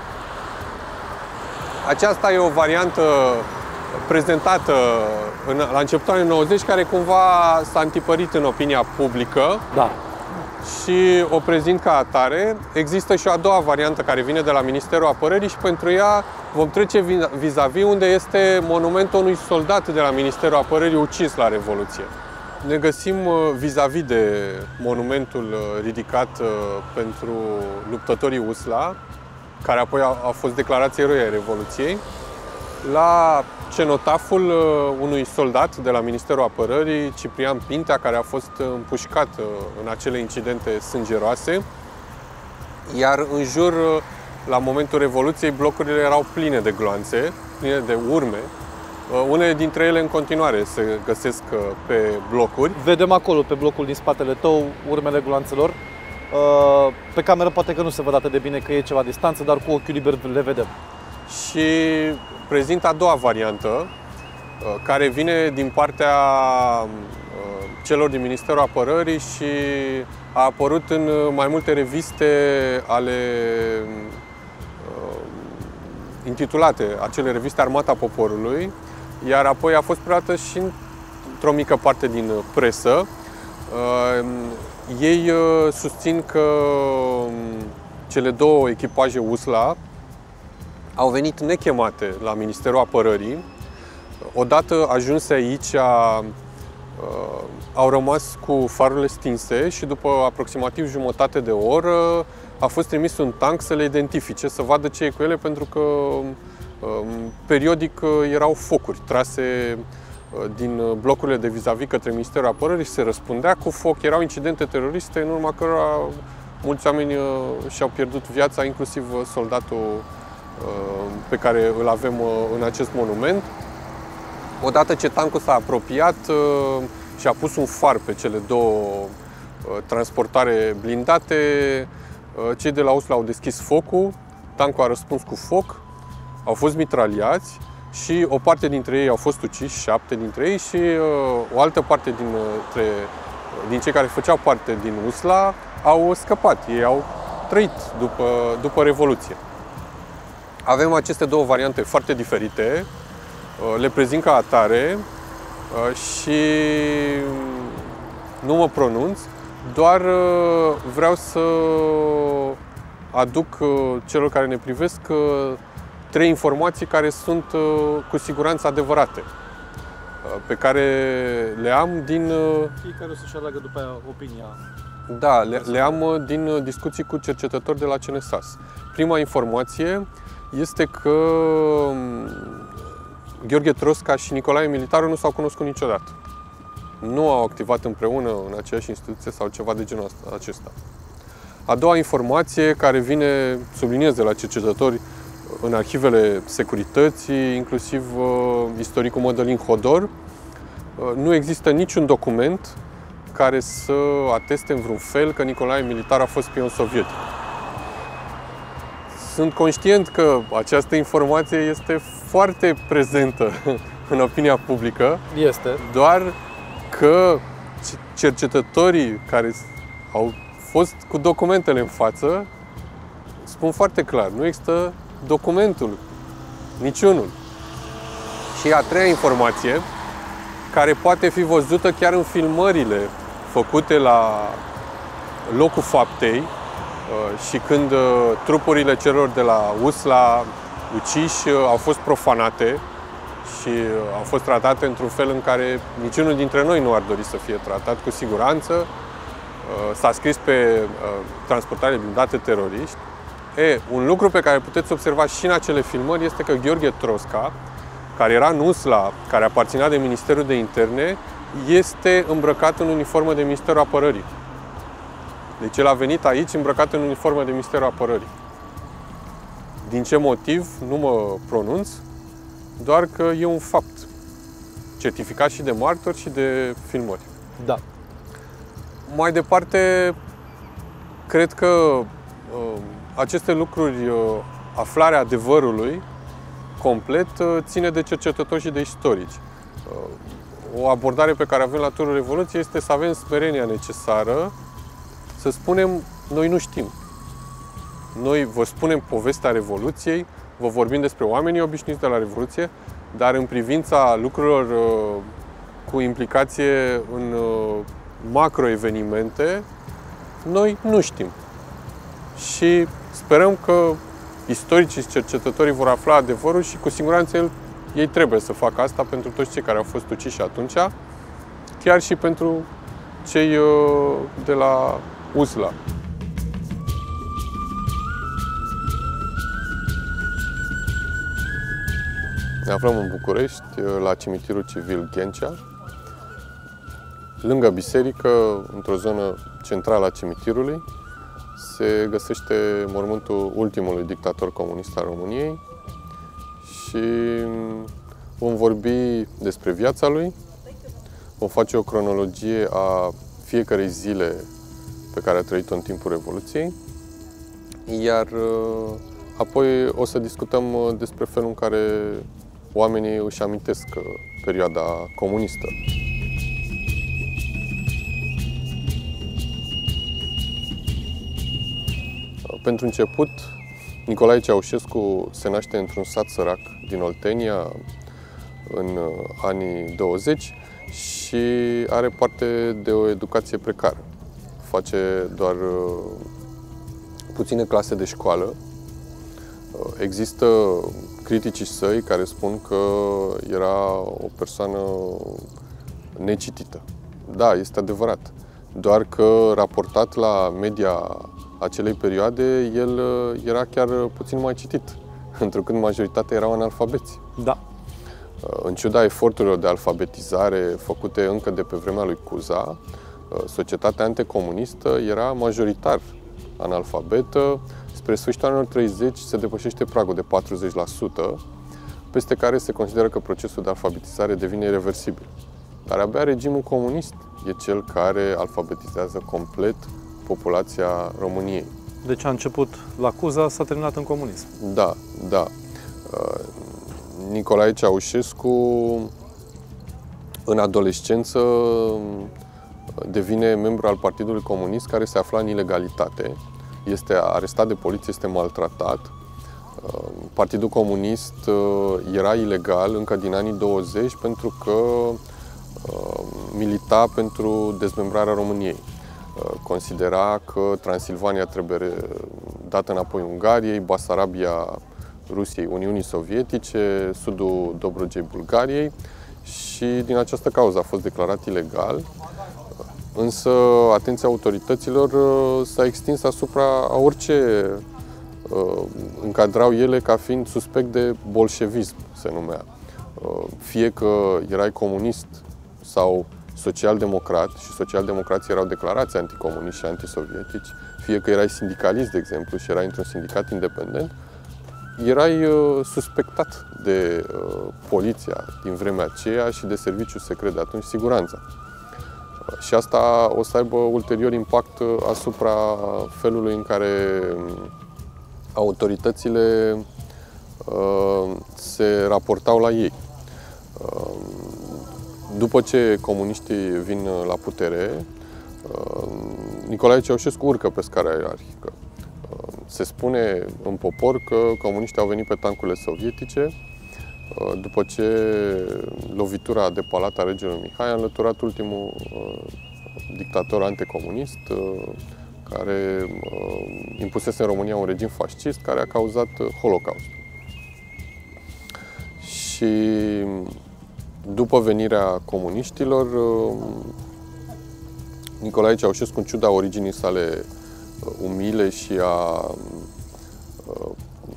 Aceasta e o variantă prezentată în, la începutul anilor nouăzeci, care cumva s-a întipărit în opinia publică. Da. Și o prezint ca atare. Există și o a doua variantă care vine de la Ministerul Apărării și pentru ea vom trece vis-a-vis unde este monumentul unui soldat de la Ministerul Apărării ucis la Revoluție. Ne găsim vis-a-vis de monumentul ridicat pentru luptătorii USLA, care apoi a fost declarați eroi ai Revoluției, la cenotaful unui soldat de la Ministerul Apărării, Ciprian Pintea, care a fost împușcat în acele incidente sângeroase. Iar în jur, la momentul Revoluției, blocurile erau pline de gloanțe, pline de urme. Unele dintre ele în continuare se găsesc pe blocuri. Vedem acolo, pe blocul din spatele tău, urmele gloanțelor. Pe cameră poate că nu se văd atât de bine că e ceva distanță, dar cu ochiul liber le vedem. Și prezint a doua variantă, care vine din partea celor din Ministerul Apărării și a apărut în mai multe reviste ale intitulate, acele reviste Armata Poporului, iar apoi a fost predată și într-o mică parte din presă. Ei susțin că cele două echipaje USLA au venit nechemate la Ministerul Apărării. Odată ajunse aici, au rămas cu farurile stinse și după aproximativ jumătate de oră a fost trimis un tank să le identifice, să vadă ce e cu ele, pentru că periodic erau focuri trase din blocurile de vis-a-vis către Ministerul Apărării și se răspundea cu foc. Erau incidente teroriste în urma cărora mulți oameni și-au pierdut viața, inclusiv soldatul pe care îl avem în acest monument. Odată ce tancul s-a apropiat și a pus un far pe cele două transportare blindate, cei de la USLA au deschis focul, tancul a răspuns cu foc, au fost mitraliați și o parte dintre ei au fost uciși, șapte dintre ei, și o altă parte dintre, din cei care făceau parte din USLA au scăpat. Ei au trăit după, după Revoluție. Avem aceste două variante foarte diferite, le prezint ca atare și nu mă pronunț, doar vreau să aduc celor care ne privesc trei informații care sunt cu siguranță adevărate, pe care le am din... Fiecare o să-și aleagă după aia opinia. Da, le, le am din discuții cu cercetători de la C N S A S. Prima informație este că Gheorghe Trosca și Nicolae Militaru nu s-au cunoscut niciodată. Nu au activat împreună în aceeași instituție sau ceva de genul acesta. A doua informație, care vine, subliniez, de la cercetători în arhivele securității, inclusiv uh, istoricul Mădălin Hodor, uh, nu există niciun document care să ateste în vreun fel că Nicolae Militaru a fost spion sovietic. sunt conștient că această informație este foarte prezentă în opinia publică. Este. Doar că cercetătorii care au fost cu documentele în față spun foarte clar, nu există documentul, niciunul. Și a treia informație, care poate fi văzută chiar în filmările făcute la locul faptei și când trupurile celor de la Usla uciși au fost profanate și au fost tratate într-un fel în care niciunul dintre noi nu ar dori să fie tratat, cu siguranță. S-a scris pe transportare blindate teroriști. E, un lucru pe care puteți observa și în acele filmări este că Gheorghe Trosca, care era în Usla, care aparținea de Ministerul de Interne, este îmbrăcat în uniformă de Ministerul Apărării. Deci el a venit aici îmbrăcat în uniformă de Ministerul Apărării. Din ce motiv, nu mă pronunț, doar că e un fapt certificat și de martori și de filmări. Da. Mai departe, cred că uh, aceste lucruri, uh, aflarea adevărului complet, uh, ține de cercetători și de istorici. Uh, o abordare pe care avem la Turul Revoluției este să avem smerenia necesară să spunem, noi nu știm. Noi vă spunem povestea Revoluției, vă vorbim despre oamenii obișnuiți de la Revoluție, dar în privința lucrurilor uh, cu implicație în uh, macroevenimente, noi nu știm. Și sperăm că istoricii și cercetătorii vor afla adevărul și cu siguranță el, ei trebuie să facă asta pentru toți cei care au fost uciși atunci, chiar și pentru cei uh, de la Usla. Ne aflăm în București, la cimitirul civil Ghencea, lângă biserică, într-o zonă centrală a cimitirului, se găsește mormântul ultimului dictator comunist al României și vom vorbi despre viața lui, vom face o cronologie a fiecarei zile pe care a trăit-o în timpul Revoluției, iar apoi o să discutăm despre felul în care oamenii își amintesc perioada comunistă. Pentru început, Nicolae Ceaușescu se naște într-un sat sărac din Oltenia în anii douăzeci și are parte de o educație precară. Face doar puține clase de școală. Există criticii săi care spun că era o persoană necitită. Da, este adevărat. Doar că raportat la media acelei perioade, el era chiar puțin mai citit, întrucât majoritatea erau analfabeți. Da. În ciuda eforturilor de alfabetizare făcute încă de pe vremea lui Cuza, societatea anticomunistă era majoritar analfabetă. Spre sfârșitul anilor treizeci se depășește pragul de patruzeci la sută, peste care se consideră că procesul de alfabetizare devine irreversibil. Dar abia regimul comunist e cel care alfabetizează complet populația României. Deci a început la Cuza, s-a terminat în comunism. Da, da. Nicolae Ceaușescu, în adolescență, devine membru al Partidului Comunist, care se afla în ilegalitate. Este arestat de poliție, este maltratat. Partidul Comunist era ilegal încă din anii douăzeci pentru că milita pentru dezmembrarea României. Considera că Transilvania trebuie dată înapoi Ungariei, Basarabia Rusiei, Uniunii Sovietice, sudul Dobrogei Bulgariei și din această cauză a fost declarat ilegal. Însă atenția autorităților s-a extins asupra a orice încadrau ele ca fiind suspect de bolșevism, se numea. Fie că erai comunist sau social-democrat, și social-democrații erau declarați anticomuniști și antisovietici, fie că erai sindicalist, de exemplu, și erai într-un sindicat independent, erai uh, suspectat de uh, poliția din vremea aceea și de serviciul secret de atunci, siguranța. Uh, și asta o să aibă ulterior impact asupra felului în care autoritățile uh, se raportau la ei. Uh, după ce comuniștii vin la putere, uh, Nicolae Ceaușescu urcă pe scara ierarhică. Uh, se spune în popor că comuniștii au venit pe tancurile sovietice, uh, după ce lovitura de palat a regelui Mihai a înlăturat ultimul uh, dictator anticomunist, uh, care uh, impusese în România un regim fascist care a cauzat Holocaustul. Și după venirea comuniștilor, uh, Nicolae Ceaușescu, în ciuda originii sale uh, umile și a uh,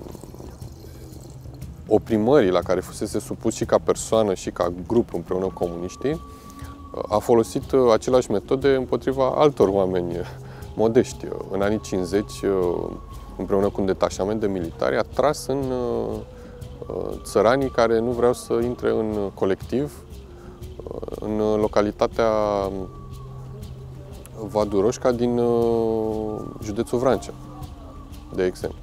oprimării la care fusese supus și ca persoană și ca grup împreună cu comuniștii, uh, a folosit uh, aceleași metode împotriva altor oameni modești. În anii cincizeci, împreună cu un detașament de militari, a tras în țăranii care nu vreau să intre în colectiv în localitatea Vaduroșca din județul Vrancea, de exemplu.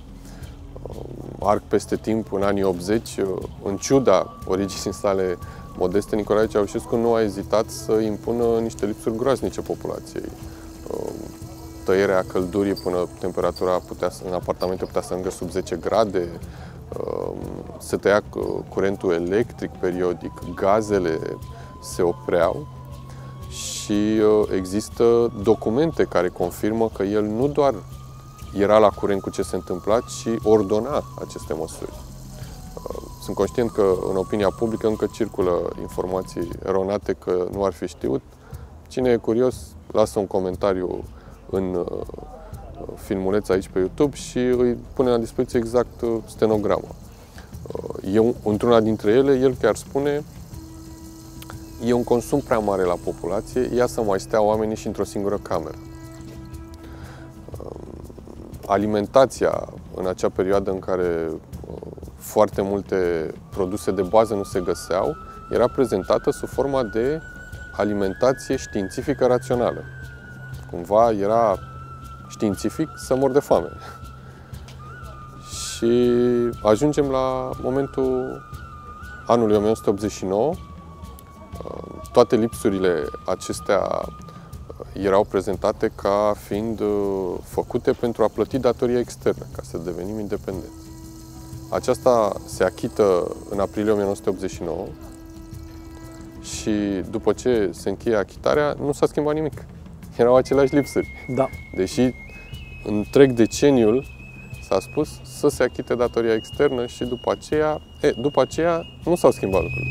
Arc peste timp, în anii optzeci, în ciuda originii sale modeste, Nicolae Ceaușescu nu a ezitat să impună niște lipsuri groaznice populației. Tăierea căldurii până temperatura putea, în apartamente putea să ajungă sub zece grade, se tăia curentul electric periodic, gazele se opreau și există documente care confirmă că el nu doar era la curent cu ce se întâmpla, ci ordona aceste măsuri. Sunt conștient că în opinia publică încă circulă informații eronate că nu ar fi știut. Cine e curios, lasă un comentariu în filmuleț aici pe YouTube și îi pune la dispoziție exact stenograma. Eu, într-una dintre ele, el chiar spune: e un consum prea mare la populație, ia să mai stea oamenii și într-o singură cameră. Alimentația în acea perioadă în care foarte multe produse de bază nu se găseau, era prezentată sub forma de alimentație științifică rațională. Cumva era științific să mor de foame. Și ajungem la momentul anului o mie nouă sute optzeci și nouă. Toate lipsurile acestea erau prezentate ca fiind făcute pentru a plăti datoria externă, ca să devenim independenți. Aceasta se achită în aprilie o mie nouă sute optzeci și nouă și după ce se încheie achitarea, nu s-a schimbat nimic. Erau aceleași lipsuri. Da. Deși întreg deceniul s-a spus să se achite datoria externă și după aceea, e, după aceea nu s-au schimbat lucrurile.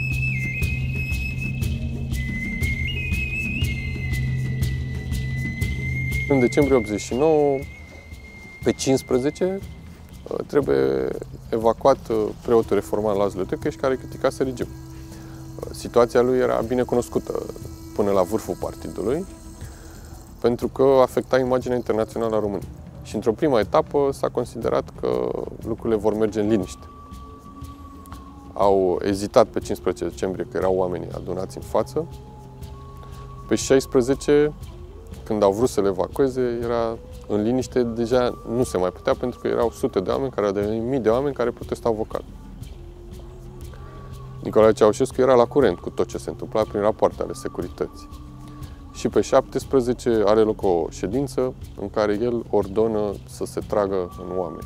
În decembrie optzeci și nouă, pe cincisprezece, trebuie evacuat preotul reformat Laszlo Tőkés, care criticase regimul. Situația lui era bine cunoscută până la vârful partidului, pentru că afecta imaginea internațională a României. Și într-o primă etapă s-a considerat că lucrurile vor merge în liniște. Au ezitat pe cincisprezece decembrie, că erau oamenii adunați în față. Pe șaisprezece, când au vrut să le evacueze, era în liniște, deja nu se mai putea, pentru că erau sute de oameni, care au devenit mii de oameni care protestau vocal. Nicolae Ceaușescu era la curent cu tot ce se întâmpla prin rapoarte ale securității. Și pe șaptesprezece are loc o ședință în care el ordonă să se tragă în oameni.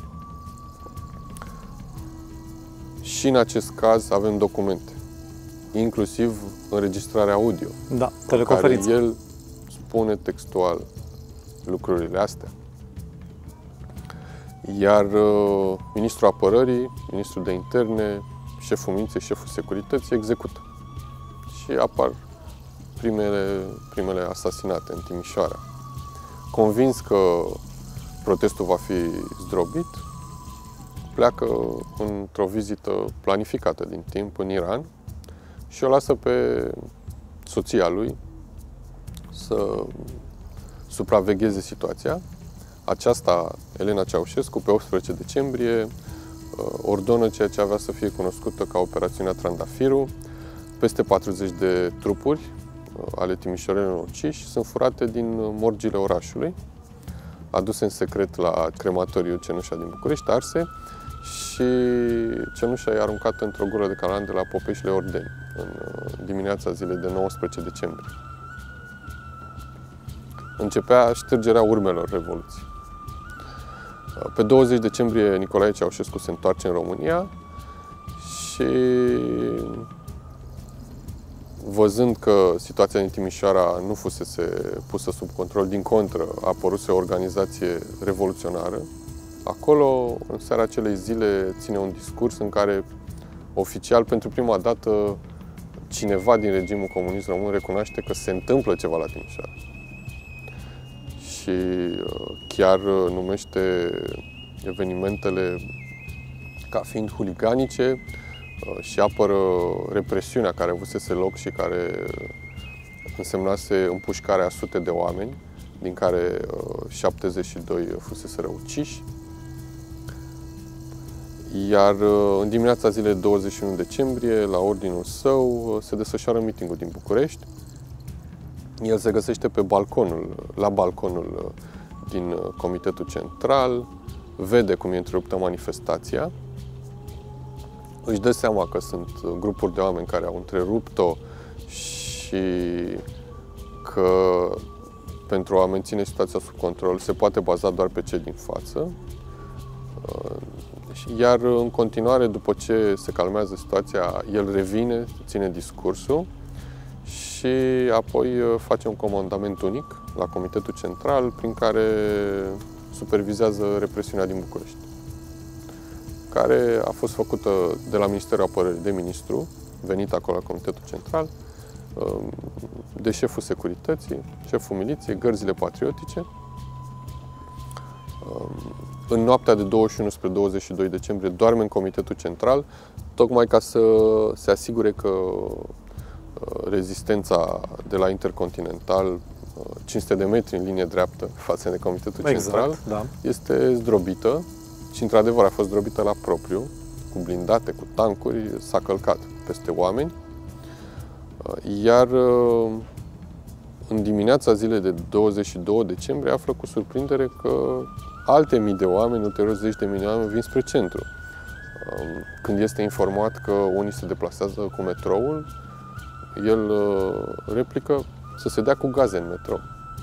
Și în acest caz avem documente, inclusiv înregistrarea audio. Da, teleconferință. În care el spune textual lucrurile astea. Iar uh, ministrul apărării, ministrul de interne, șeful miliției, șeful securității execută. Și apar primele, primele asasinate în Timișoara. Convins că protestul va fi zdrobit, pleacă într-o vizită planificată din timp în Iran și o lasă pe soția lui să supravegheze situația. Aceasta, Elena Ceaușescu, pe optsprezece decembrie, ordonă ceea ce avea să fie cunoscută ca operațiunea Trandafiru. Peste patruzeci de trupuri ale timișorenilor uciși sunt furate din morgile orașului. aduse în secret la crematoriul Cenușa din București, arse, și cenușa e aruncată într-o gură de calan de la Popeșile Ordeni, în dimineața zilei de nouăsprezece decembrie. Începea ștergerea urmelor Revoluției. Pe douăzeci decembrie Nicolae Ceaușescu se întoarce în România și, văzând că situația din Timișoara nu fusese pusă sub control, din contră, a apăruse o organizație revoluționară, acolo, în seara acelei zile, ține un discurs în care, oficial, pentru prima dată, cineva din regimul comunist român recunoaște că se întâmplă ceva la Timișoara. Și chiar numește evenimentele ca fiind huliganice și apără represiunea care avusese loc și care însemnase împușcarea a sute de oameni, din care șaptezeci și doi fuseseră uciși. Iar în dimineața zilei douăzeci și unu decembrie, la ordinul său, se desfășoară mitingul din București. El se găsește pe balconul, la balconul din Comitetul Central, vede cum e întreruptă manifestația, își dă seama că sunt grupuri de oameni care au întrerupt-o și că pentru a menține situația sub control se poate baza doar pe cei din față. Iar în continuare, după ce se calmează situația, el revine, ține discursul și apoi face un comandament unic la Comitetul Central prin care supervizează represiunea din București, care a fost făcută de la Ministerul Apărării de ministru, venit acolo la Comitetul Central, de șeful securității, șeful miliției, gărzile patriotice. În noaptea de douăzeci și unu spre douăzeci și doi decembrie doarme în Comitetul Central, tocmai ca să se asigure că rezistența de la Intercontinental, cinci sute de metri în linie dreaptă față de Comitetul exact, Central, da. Este zdrobită și, într-adevăr, a fost zdrobită la propriu, cu blindate, cu tancuri, s-a călcat peste oameni. Iar în dimineața zilei de douăzeci și doi decembrie află cu surprindere că alte mii de oameni, ulterior zeci de mii de oameni, vin spre centru. Când este informat că unii se deplasează cu metroul, el replică să se dea cu gaze în metrou.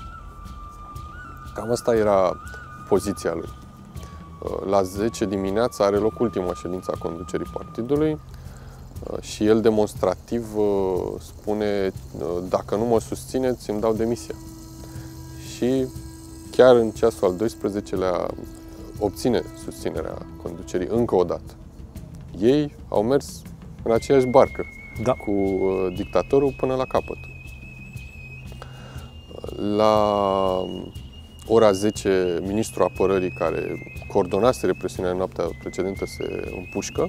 Cam asta era poziția lui. La zece dimineața are loc ultima ședință a conducerii partidului și el demonstrativ spune: dacă nu mă susțineți, îmi dau demisia. Și chiar în ceasul al doisprezecelea obține susținerea conducerii încă o dată. Ei au mers în aceeași barcă, da, cu dictatorul până la capăt. La ora zece, ministrul apărării, care coordonase represiunea în noaptea precedentă, se împușcă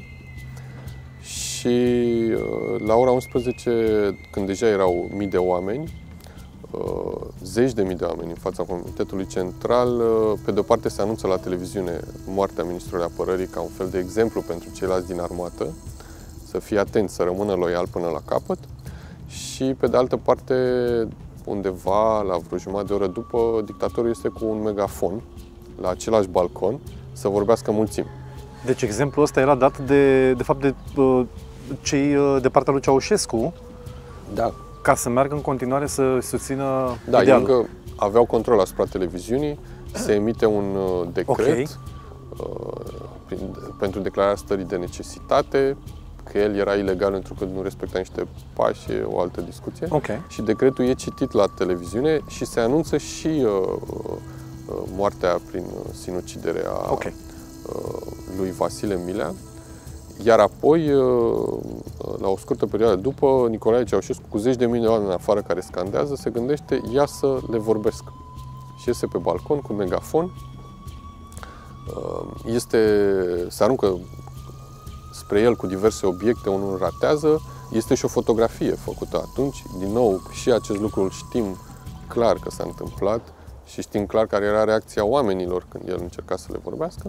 și la ora unsprezece, când deja erau mii de oameni, zeci de mii de oameni în fața Comitetului Central, pe de o parte se anunță la televiziune moartea ministrului apărării ca un fel de exemplu pentru ceilalți din armată, să fie atenți, să rămână loial până la capăt, și pe de altă parte, undeva la vreo jumătate de oră după, dictatorul este cu un megafon la același balcon să vorbească mulțimi. Deci exemplul ăsta era dat de, de fapt de uh, cei uh, de partea lui Ceaușescu, da, ca să meargă în continuare să susțină da, idealul. Încă aveau control asupra televiziunii, se emite un uh, decret, okay, uh, prin, pentru declararea stării de necesitate, că el era ilegal întrucât nu respecta niște pași, e o altă discuție. Okay. Și decretul e citit la televiziune și se anunță și uh, uh, moartea prin sinucidere a okay. uh, lui Vasile Milea. Iar apoi, uh, la o scurtă perioadă după, Nicolae Ceaușescu, cu zeci de mii de oameni în afară care scandează, se gândește: ia să le vorbesc. Și iese pe balcon cu megafon. Uh, este, se aruncă spre el cu diverse obiecte, unul ratează. Este și o fotografie făcută atunci. Din nou, și acest lucru îl știm clar că s-a întâmplat și știm clar care era reacția oamenilor când el încerca să le vorbească.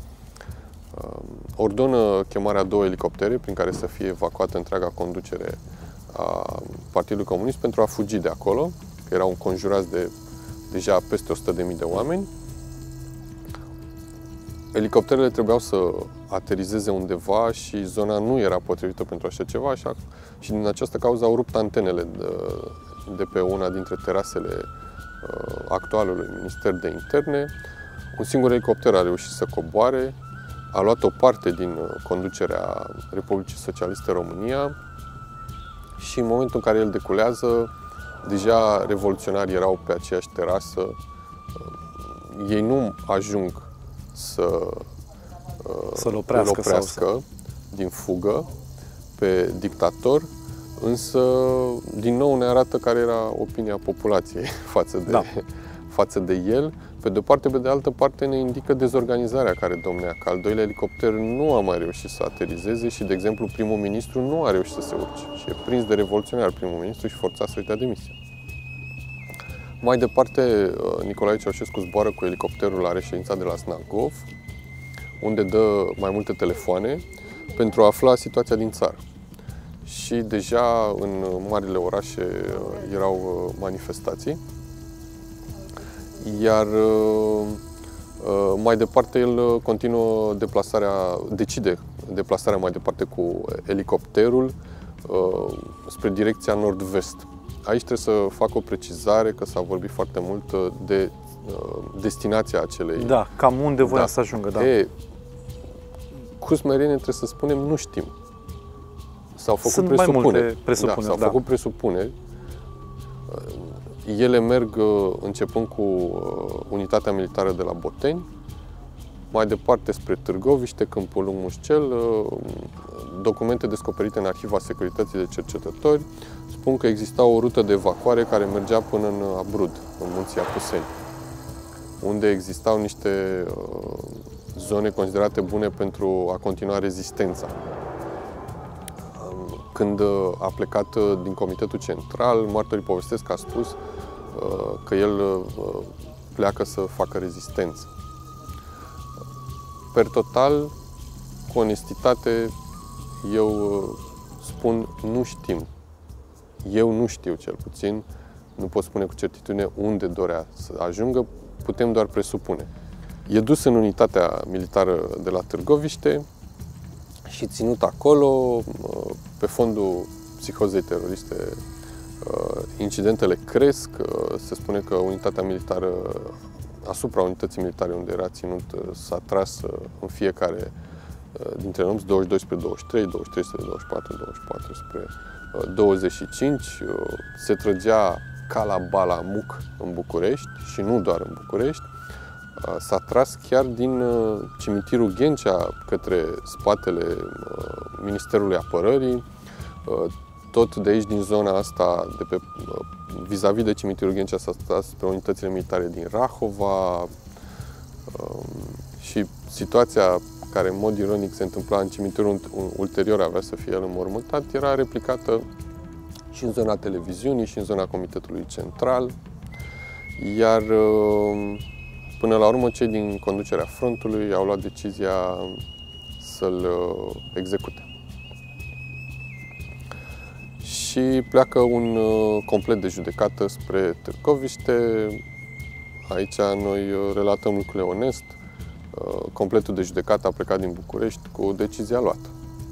Ordonă chemarea a două elicoptere prin care să fie evacuată întreaga conducere a Partidului Comunist pentru a fugi de acolo, că erau înconjurați de deja peste o sută de mii de oameni. Elicopterele trebuiau să aterizeze undeva și zona nu era potrivită pentru așa ceva, așa, și din această cauză au rupt antenele de, de pe una dintre terasele uh, actualului Minister de Interne. Un singur elicopter a reușit să coboare, a luat o parte din conducerea Republicii Socialiste România și în momentul în care el deculează, deja revoluționarii erau pe aceeași terasă. Ei nu ajung să să-l oprească, îl oprească sau... din fugă pe dictator, însă din nou ne arată care era opinia populației față de, da. față de el. Pe de o parte, pe de altă parte ne indică dezorganizarea care domnea, că al doilea elicopter nu a mai reușit să aterizeze și, de exemplu, primul ministru nu a reușit să se urce și e prins de revoluționar primul ministru și forțat să-i dea demisia. Mai departe, Nicolae Ceaușescu zboară cu elicopterul la reședința de la Snagov, unde dă mai multe telefoane pentru a afla situația din țară. Și deja în marile orașe erau manifestații, iar mai departe el continuă deplasarea, decide deplasarea mai departe cu elicopterul spre direcția nord-vest. Aici trebuie să fac o precizare, că s-a vorbit foarte mult de destinația acelei. Da, cam unde voia da. să ajungă, da. E, cu smerenie trebuie să spunem, nu știm. S-au făcut Sunt presupuneri. mai multe presupuneri, da, s-au da. făcut presupuneri. Ele merg începând cu unitatea militară de la Boteni, mai departe spre Târgoviște, Câmpul Lung Mușcel. Documente descoperite în Arhiva Securității de Cercetători spun că exista o rută de evacuare care mergea până în Abrud, în Munții Apuseni, unde existau niște zone considerate bune pentru a continua rezistența. Când a plecat din Comitetul Central, martorii povestesc că a spus că el pleacă să facă rezistență. Per total, cu onestitate, eu spun, nu știm. Eu nu știu, cel puțin, nu pot spune cu certitudine unde dorea să ajungă, putem doar presupune. E dus în unitatea militară de la Târgoviște și ținut acolo, pe fondul psihozei teroriste. Incidentele cresc, se spune că unitatea militară, asupra unității militare unde era ținut, s-a tras în fiecare dintre nopți, douăzeci și doi spre douăzeci și trei, douăzeci și trei spre douăzeci și patru, douăzeci și patru spre douăzeci și cinci, se trăgea ca la Balamuc în București și nu doar în București. S-a tras chiar din cimitirul Ghencea către spatele Ministerului Apărării, tot de aici, din zona asta, de pe, vis-a-vis de cimitirul Ghencea, s-a tras spre unitățile militare din Rahova și situația care în mod ironic se întâmpla în cimitirul ulterior, avea să fie el înmormântat, era replicată și în zona televiziunii și în zona Comitetului Central, iar până la urmă cei din conducerea frontului au luat decizia să-l execute. Și pleacă un complet de judecată spre Târgoviște. Aici noi relatăm lucrurile onest. Completul de judecată a plecat din București cu decizia luată.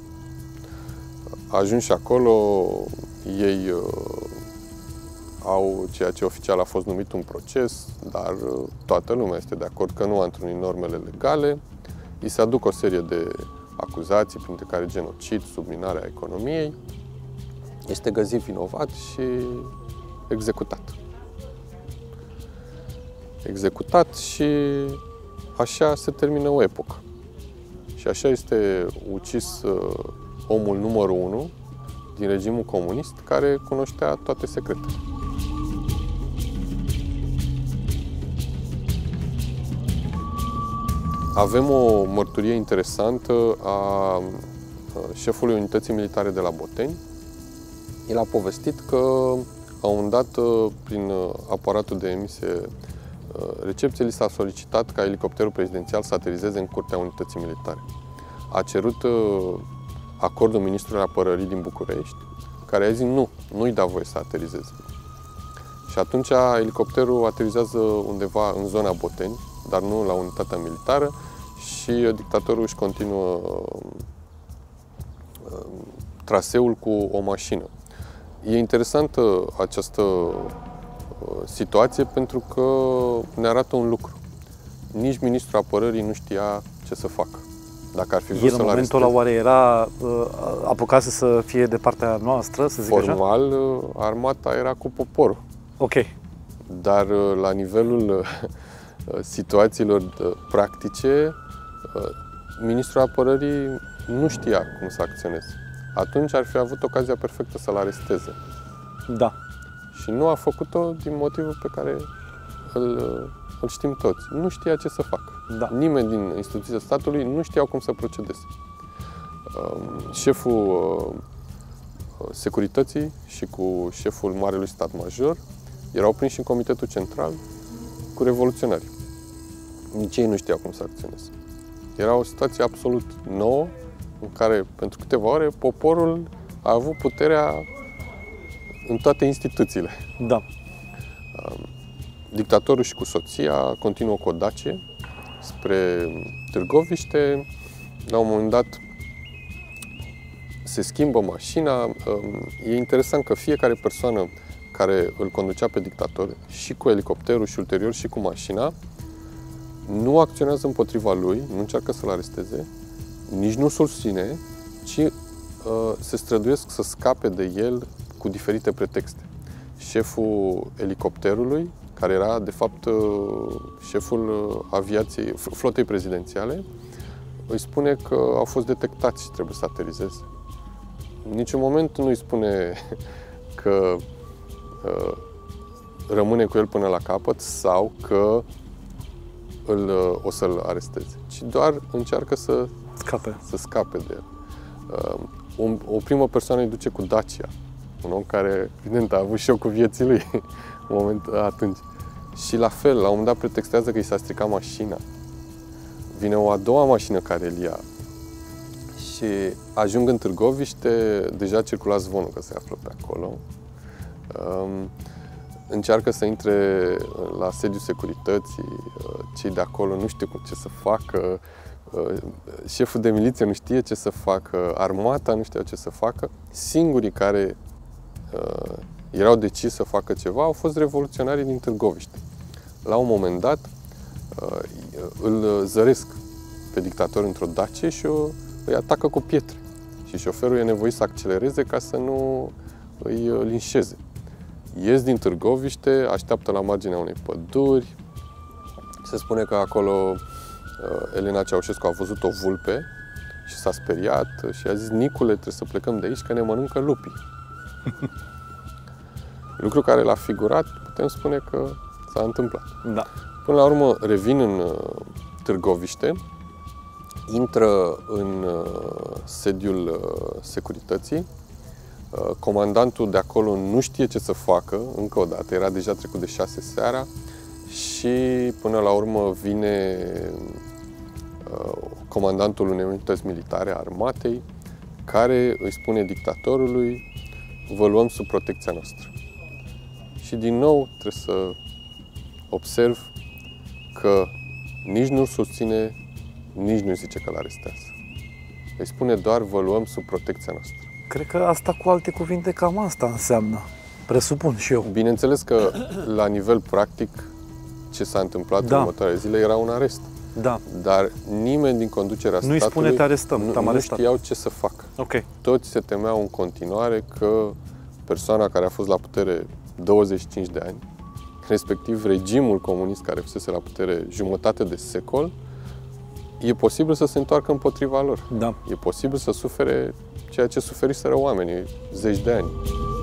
Ajunși acolo, ei au ceea ce oficial a fost numit un proces, dar toată lumea este de acord că nu a întrunit normele legale. Îi se aduc o serie de acuzații, printre care genocid, subminarea economiei. Este găsit vinovat și executat. Executat și așa se termină o epocă. Și așa este ucis omul numărul unu din regimul comunist, care cunoștea toate secretele. Avem o mărturie interesantă a șefului unității militare de la Boteni. El a povestit că, la un moment dat, prin aparatul de emisie recepție, li s-a solicitat ca elicopterul prezidențial să aterizeze în curtea unității militare. A cerut acordul Ministrului Apărării din București, care a zis nu, nu-i da voie să aterizeze. Și atunci elicopterul aterizează undeva în zona Boteni, dar nu la unitatea militară, și dictatorul își continuă traseul cu o mașină. E interesantă această situație pentru că ne arată un lucru. Nici ministrul apărării nu știa ce să facă. Dacă ar fi vrut El în să-l momentul ăla aresteze, oare era uh, apucase să fie de partea noastră, să zic așa? formal, armata era cu poporul. Ok. Dar la nivelul situațiilor practice, ministrul apărării nu știa cum să acționeze. Atunci ar fi avut ocazia perfectă să-l aresteze. Da. Și nu a făcut-o din motivul pe care îl, îl știm toți. Nu știa ce să facă. Da. Nimeni din instituțiile statului nu știau cum să procedeze. Șeful securității și cu șeful Marelui Stat Major erau prinși în Comitetul Central cu revoluționari. Nici ei nu știau cum să acționeze. Era o situație absolut nouă în care, pentru câteva ore, poporul a avut puterea în toate instituțiile. Da. Dictatorul și cu soția continuă cu o Dacie spre Târgoviște. La un moment dat se schimbă mașina. E interesant că fiecare persoană care îl conducea pe dictator, și cu elicopterul și ulterior și cu mașina, nu acționează împotriva lui, nu încearcă să-l aresteze, nici nu susține, ci uh, se străduiesc să scape de el cu diferite pretexte. Șeful elicopterului, care era de fapt uh, șeful aviației, flotei prezidențiale, îi spune că au fost detectați și trebuie să aterizeze. În niciun moment nu îi spune că uh, rămâne cu el până la capăt sau că îl, uh, o să-l aresteze, ci doar încearcă să Scape. să scape de el. Uh, o, o primă persoană îi duce cu Dacia, un om care, evident, a avut șocul vieții lui în moment, atunci. Și la fel, la un moment dat pretextează că i s-a stricat mașina. Vine o a doua mașină care îl ia și ajung în Târgoviște, deja circula zvonul că se află pe acolo. Um, încearcă să intre la sediul securității, cei de acolo nu știu ce să facă, șeful de miliție nu știe ce să facă, armata nu știa ce să facă. Singurii care uh, erau decis să facă ceva au fost revoluționarii din Târgoviște. La un moment dat uh, îl zăresc pe dictator într-o Dacie și o, îi atacă cu pietre. Și șoferul e nevoit să accelereze ca să nu îi linșeze. Ies din Târgoviște, așteaptă la marginea unei păduri. Se spune că acolo Elena Ceaușescu a văzut o vulpe și s-a speriat și a zis: Nicule, trebuie să plecăm de aici că ne mănâncă lupii. Lucru care l-a figurat, putem spune că s-a întâmplat. Da. Până la urmă revin în Târgoviște, intră în sediul securității. Comandantul de acolo nu știe ce să facă, încă o dată, era deja trecut de șase seara și până la urmă vine comandantul unei unități militare a armatei, care îi spune dictatorului: vă luăm sub protecția noastră. Și din nou trebuie să observ că nici nu-l susține, nici nu zice că l-arestează. Îi spune doar: vă luăm sub protecția noastră. Cred că asta, cu alte cuvinte, cam asta înseamnă. Presupun și eu. Bineînțeles că la nivel practic ce s-a întâmplat Da. în următoarele zile era un arest. Da. Dar nimeni din conducerea Nu-i statului spune te arestăm, nu, te-am nu arestat. știau ce să facă. Ok. Toți se temeau în continuare că persoana care a fost la putere douăzeci și cinci de ani, respectiv regimul comunist care fusese la putere jumătate de secol, e posibil să se întoarcă împotriva lor. Da. E posibil să sufere ceea ce suferiseră oamenii zeci de ani.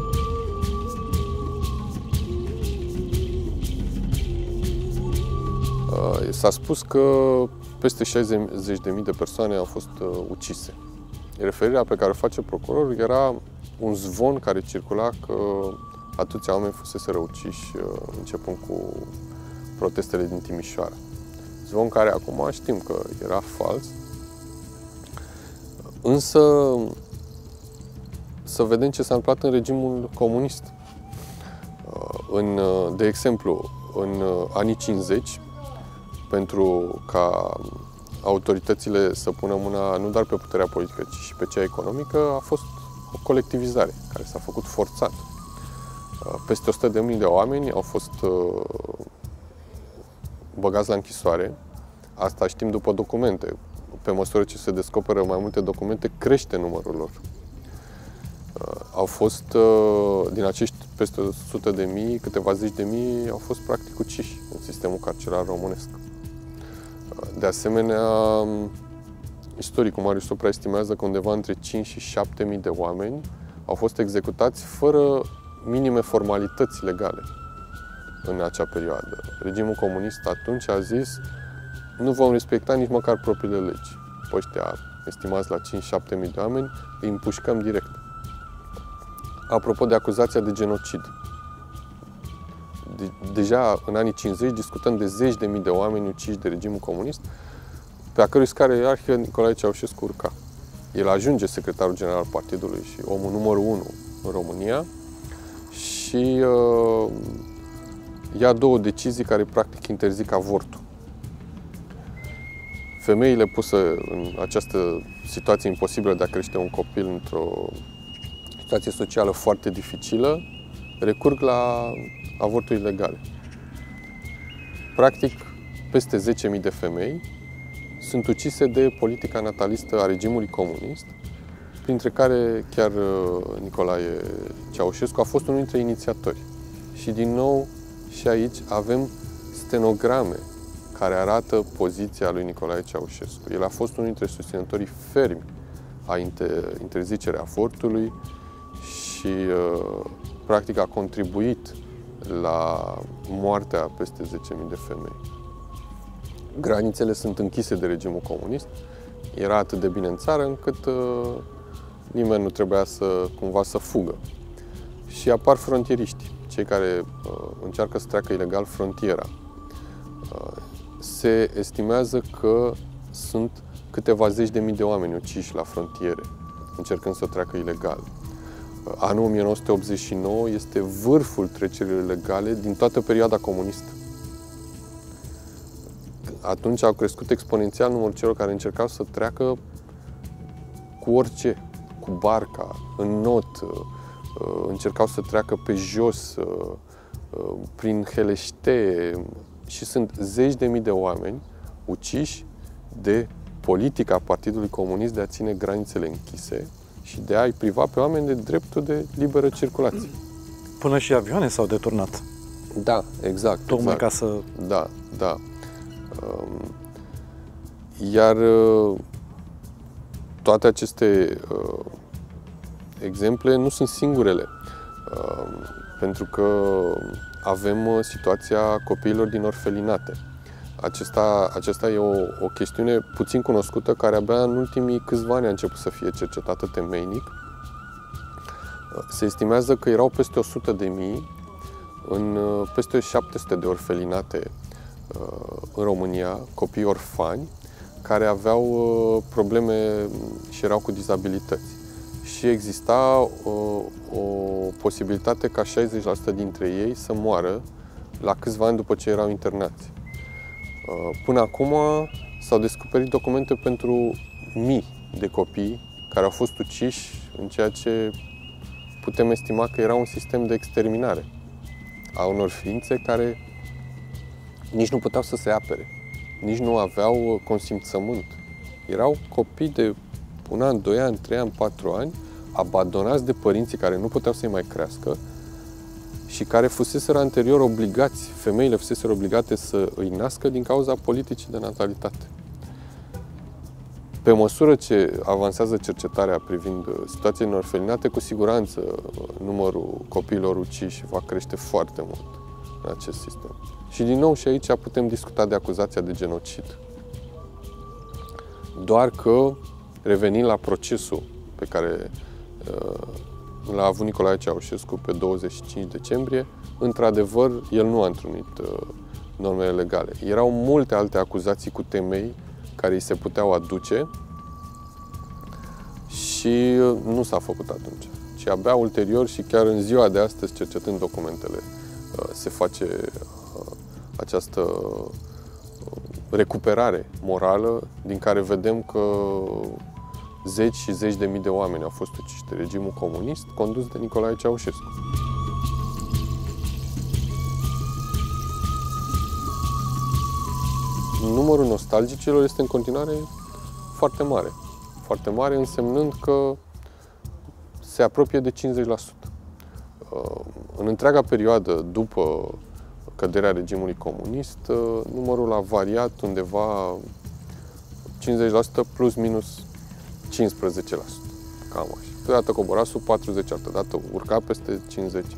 S-a spus că peste șaizeci de mii de persoane au fost uh, ucise. Referirea pe care o face procurorul era un zvon care circula că atâția oameni fusese uciși uh, începând cu protestele din Timișoara. Zvon care acum știm că era fals. Însă să vedem ce s-a întâmplat în regimul comunist. Uh, în, uh, de exemplu, în uh, anii cincizeci, pentru ca autoritățile să pună mâna nu doar pe puterea politică, ci și pe cea economică, a fost o colectivizare care s-a făcut forțat. Peste o sută de mii de oameni au fost băgați la închisoare. Asta știm după documente. Pe măsură ce se descoperă mai multe documente, crește numărul lor. Au fost, din acești peste o sută de mii, câteva zeci de mii au fost practic uciși în sistemul carcerar românesc. De asemenea, istoricul Marius Sopra estimează că undeva între cinci și șapte mii de oameni au fost executați fără minime formalități legale în acea perioadă. Regimul comunist atunci a zis: nu vom respecta nici măcar propriile legi. Pe ăștia, estimați la cinci șapte mii de oameni, îi împușcăm direct. Apropo de acuzația de genocid, de, deja în anii cincizeci discutăm de zeci de mii de oameni uciși de regimul comunist, pe a cărui scară ierarhică Nicolae Ceaușescu urca. El ajunge secretarul general al partidului și omul numărul unu în România și uh, ia două decizii care practic interzic avortul. Femeile puse în această situație imposibilă de a crește un copil într-o situație socială foarte dificilă, recurg la avorturi ilegale. Practic, peste zece mii de femei sunt ucise de politica natalistă a regimului comunist, printre care chiar Nicolae Ceaușescu a fost unul dintre inițiatori. Și din nou, și aici avem stenograme care arată poziția lui Nicolae Ceaușescu. El a fost unul dintre susținătorii fermi a interzicerii avortului și, practic, a contribuit la moartea peste zece mii de femei. Granițele sunt închise de regimul comunist. Era atât de bine în țară încât uh, nimeni nu trebuia să, cumva să fugă. Și apar frontieriști, cei care uh, încearcă să treacă ilegal frontiera. Uh, se estimează că sunt câteva zeci de mii de oameni uciși la frontiere, încercând să treacă ilegal. Uh, anul o mie nouă sute optzeci și nouă este vârful trecerilor ilegale din toată perioada comunistă. Atunci au crescut exponențial numărul celor care încercau să treacă cu orice, cu barca, în not, încercau să treacă pe jos, prin helește, și sunt zeci de mii de oameni uciși de politica Partidului Comunist de a ține granițele închise și de a-i priva pe oameni de dreptul de liberă circulație. Până și avioane s-au deturnat. Da, exact. Tocmai exact. ca să... Da, da. Iar toate aceste exemple nu sunt singurele, pentru că avem situația copiilor din orfelinate. Acesta, acesta e o, o chestiune puțin cunoscută, care abia în ultimii câțiva ani a început să fie cercetată temeinic. Se estimează că erau peste o sută de mii în peste șapte sute de orfelinate în România, copii orfani care aveau probleme și erau cu dizabilități. Și exista o, o posibilitate ca șaizeci la sută dintre ei să moară la câțiva ani după ce erau internați. Până acum s-au descoperit documente pentru mii de copii care au fost uciși în ceea ce putem estima că era un sistem de exterminare a unor ființe care nici nu puteau să se apere, nici nu aveau consimțământ. Erau copii de un an, doi ani, trei ani, patru ani, abandonați de părinții care nu puteau să-i mai crească și care fuseseră anterior obligați, femeile fuseseră obligate să îi nască din cauza politicii de natalitate. Pe măsură ce avansează cercetarea privind situația în orfelinate, cu siguranță numărul copiilor uciși va crește foarte mult în acest sistem. Și din nou și aici putem discuta de acuzația de genocid. Doar că, revenind la procesul pe care uh, l-a avut Nicolae Ceaușescu pe douăzeci și cinci decembrie, într-adevăr, el nu a întrunit uh, normele legale. Erau multe alte acuzații cu temei care îi se puteau aduce și uh, nu s-a făcut atunci. Și abia ulterior și chiar în ziua de astăzi, cercetând documentele, uh, se face uh, această recuperare morală din care vedem că zeci și zeci de mii de oameni au fost uciși de regimul comunist condus de Nicolae Ceaușescu. Numărul nostalgicilor este în continuare foarte mare. Foarte mare însemnând că se apropie de cincizeci la sută. În întreaga perioadă după căderea regimului comunist, numărul a variat undeva cincizeci la sută plus minus cincisprezece la sută. Cam așa. Câteodată cobora sub patruzeci la sută, câteodată urca peste cincizeci.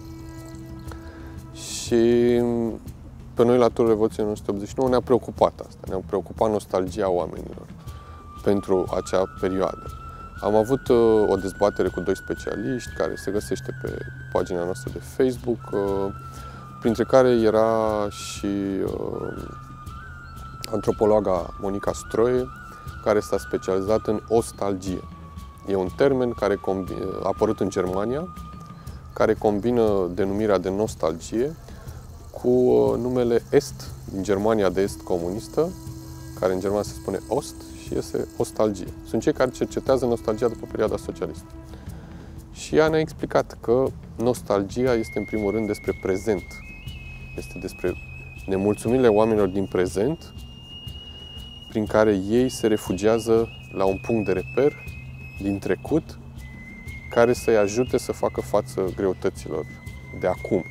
Și pe noi la turul Revoluției o nouă sute optzeci și nouă ne-a preocupat asta, ne-a preocupat nostalgia oamenilor pentru acea perioadă. Am avut uh, o dezbatere cu doi specialiști care se găsește pe pagina noastră de Facebook, uh, printre care era și uh, antropologa Monica Stroie, care s-a specializat în ostalgie. E un termen care a apărut în Germania, care combină denumirea de nostalgie cu numele Est, din Germania de Est comunistă, care în germană se spune Ost și este ostalgie. Sunt cei care cercetează nostalgia după perioada socialistă. Și ea ne-a explicat că nostalgia este în primul rând despre prezent. Este despre nemulțumirile oamenilor din prezent, prin care ei se refugiază la un punct de reper din trecut, care să-i ajute să facă față greutăților de acum.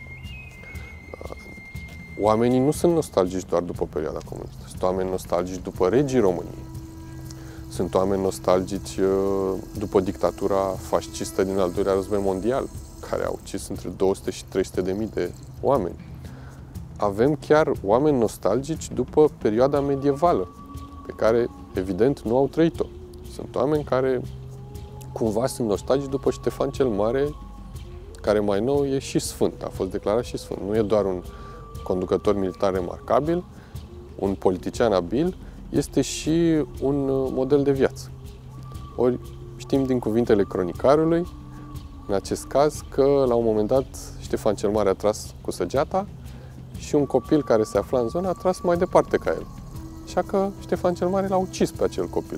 Oamenii nu sunt nostalgici doar după perioada comunistă. Sunt oameni nostalgici după regii României. Sunt oameni nostalgici după dictatura fascistă din al doilea război mondial, care a ucis între două sute și trei sute de mii de oameni. Avem chiar oameni nostalgici după perioada medievală, pe care, evident, nu au trăit-o. Sunt oameni care cumva sunt nostalgici după Ștefan cel Mare, care mai nou e și sfânt, a fost declarat și sfânt. Nu e doar un conducător militar remarcabil, un politician abil, este și un model de viață. Ori știm din cuvintele cronicarului, în acest caz, că la un moment dat Ștefan cel Mare a tras cu săgeata și un copil care se afla în zonă a tras mai departe ca el. Așa că Ștefan cel Mare l-a ucis pe acel copil.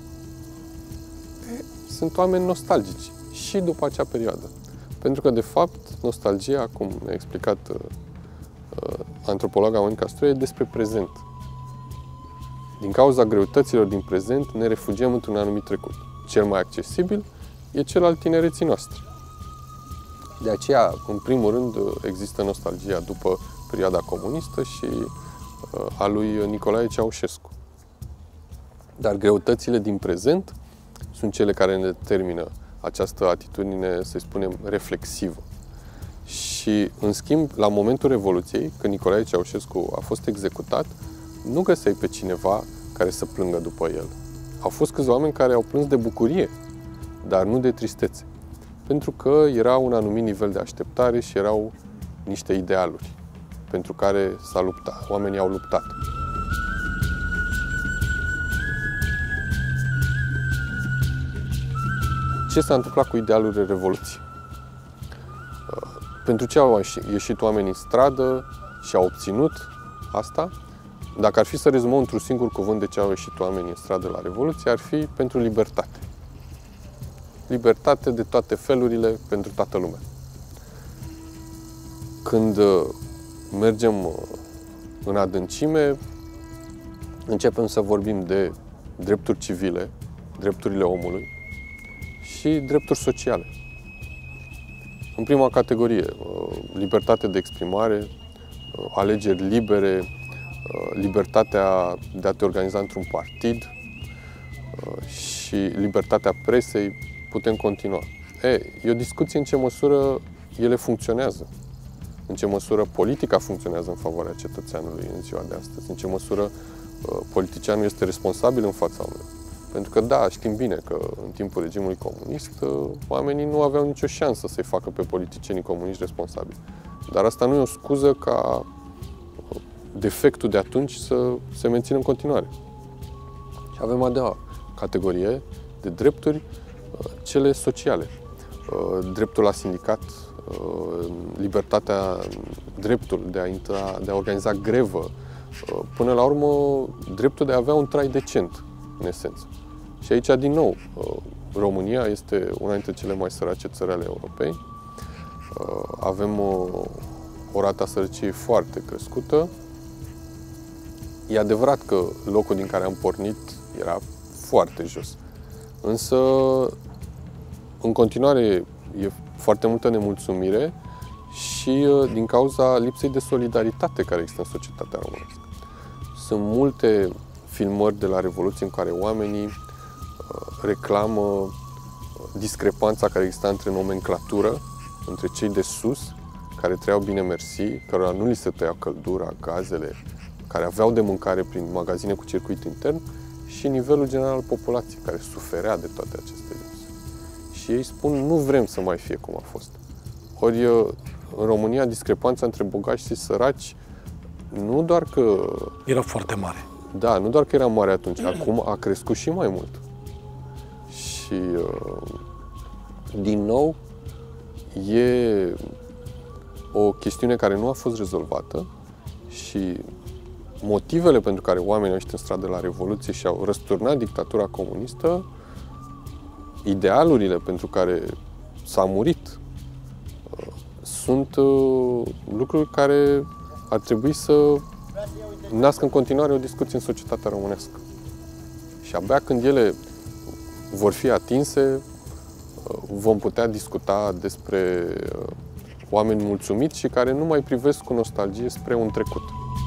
E, sunt oameni nostalgici și după acea perioadă. Pentru că, de fapt, nostalgia, cum ne-a explicat uh, uh, antropologa Monica Stroie, e despre prezent. Din cauza greutăților din prezent, ne refugiem într-un anumit trecut. Cel mai accesibil e cel al tinereții noastre. De aceea, în primul rând, există nostalgia după perioada comunistă și uh, a lui Nicolae Ceaușescu. Dar greutățile din prezent sunt cele care ne determină această atitudine, să spunem, reflexivă. Și, în schimb, la momentul Revoluției, când Nicolae Ceaușescu a fost executat, nu găseai pe cineva care să plângă după el. Au fost câțiva oameni care au plâns de bucurie, dar nu de tristețe. Pentru că era un anumit nivel de așteptare și erau niște idealuri pentru care s-a luptat. Oamenii au luptat. Ce s-a întâmplat cu idealurile Revoluției? Pentru ce au ieșit oamenii în stradă și au obținut asta? Dacă ar fi să rezumăm într-un singur cuvânt de ce au ieșit oamenii în stradă la Revoluție, ar fi pentru libertate. Libertate de toate felurile pentru toată lumea. Când mergem în adâncime, începem să vorbim de drepturi civile, drepturile omului și drepturi sociale. În prima categorie, libertate de exprimare, alegeri libere, libertatea de a te organiza într-un partid și libertatea presei, putem continua. E, e o discuție în ce măsură ele funcționează, în ce măsură politica funcționează în favoarea cetățeanului în ziua de astăzi, în ce măsură uh, politicianul este responsabil în fața oamenilor. Pentru că, da, știm bine că în timpul regimului comunist uh, oamenii nu aveau nicio șansă să-i facă pe politicienii comuniști responsabili. Dar asta nu e o scuză ca uh, defectul de atunci să se mențină în continuare. Și avem a doua categorie de drepturi, cele sociale. Dreptul la sindicat, libertatea, dreptul de a, intra, de a organiza grevă, până la urmă, dreptul de a avea un trai decent, în esență. Și aici, din nou, România este una dintre cele mai sărace țări ale Europei. Avem o, o rată a sărăciei foarte crescută. E adevărat că locul din care am pornit era foarte jos. Însă, în continuare, e foarte multă nemulțumire și din cauza lipsei de solidaritate care există în societatea românească. Sunt multe filmări de la Revoluție în care oamenii reclamă discrepanța care exista între nomenclatură, între cei de sus, care trăiau bine mersi, cărora nu li se tăia căldura, gazele, care aveau de mâncare prin magazine cu circuit intern, și nivelul general al populației, care suferea de toate aceste lipsuri. Și ei spun, nu vrem să mai fie cum a fost. Ori, în România, discrepanța între bogați și săraci nu doar că... Era foarte mare. Da, nu doar că era mare atunci, acum a crescut și mai mult. Și, din nou, e o chestiune care nu a fost rezolvată și motivele pentru care oamenii au ieșit în stradă la Revoluție și au răsturnat dictatura comunistă, idealurile pentru care s-a murit, sunt lucruri care ar trebui să nască în continuare o discuție în societatea românească. Și abia când ele vor fi atinse, vom putea discuta despre oameni mulțumiți și care nu mai privesc cu nostalgie spre un trecut.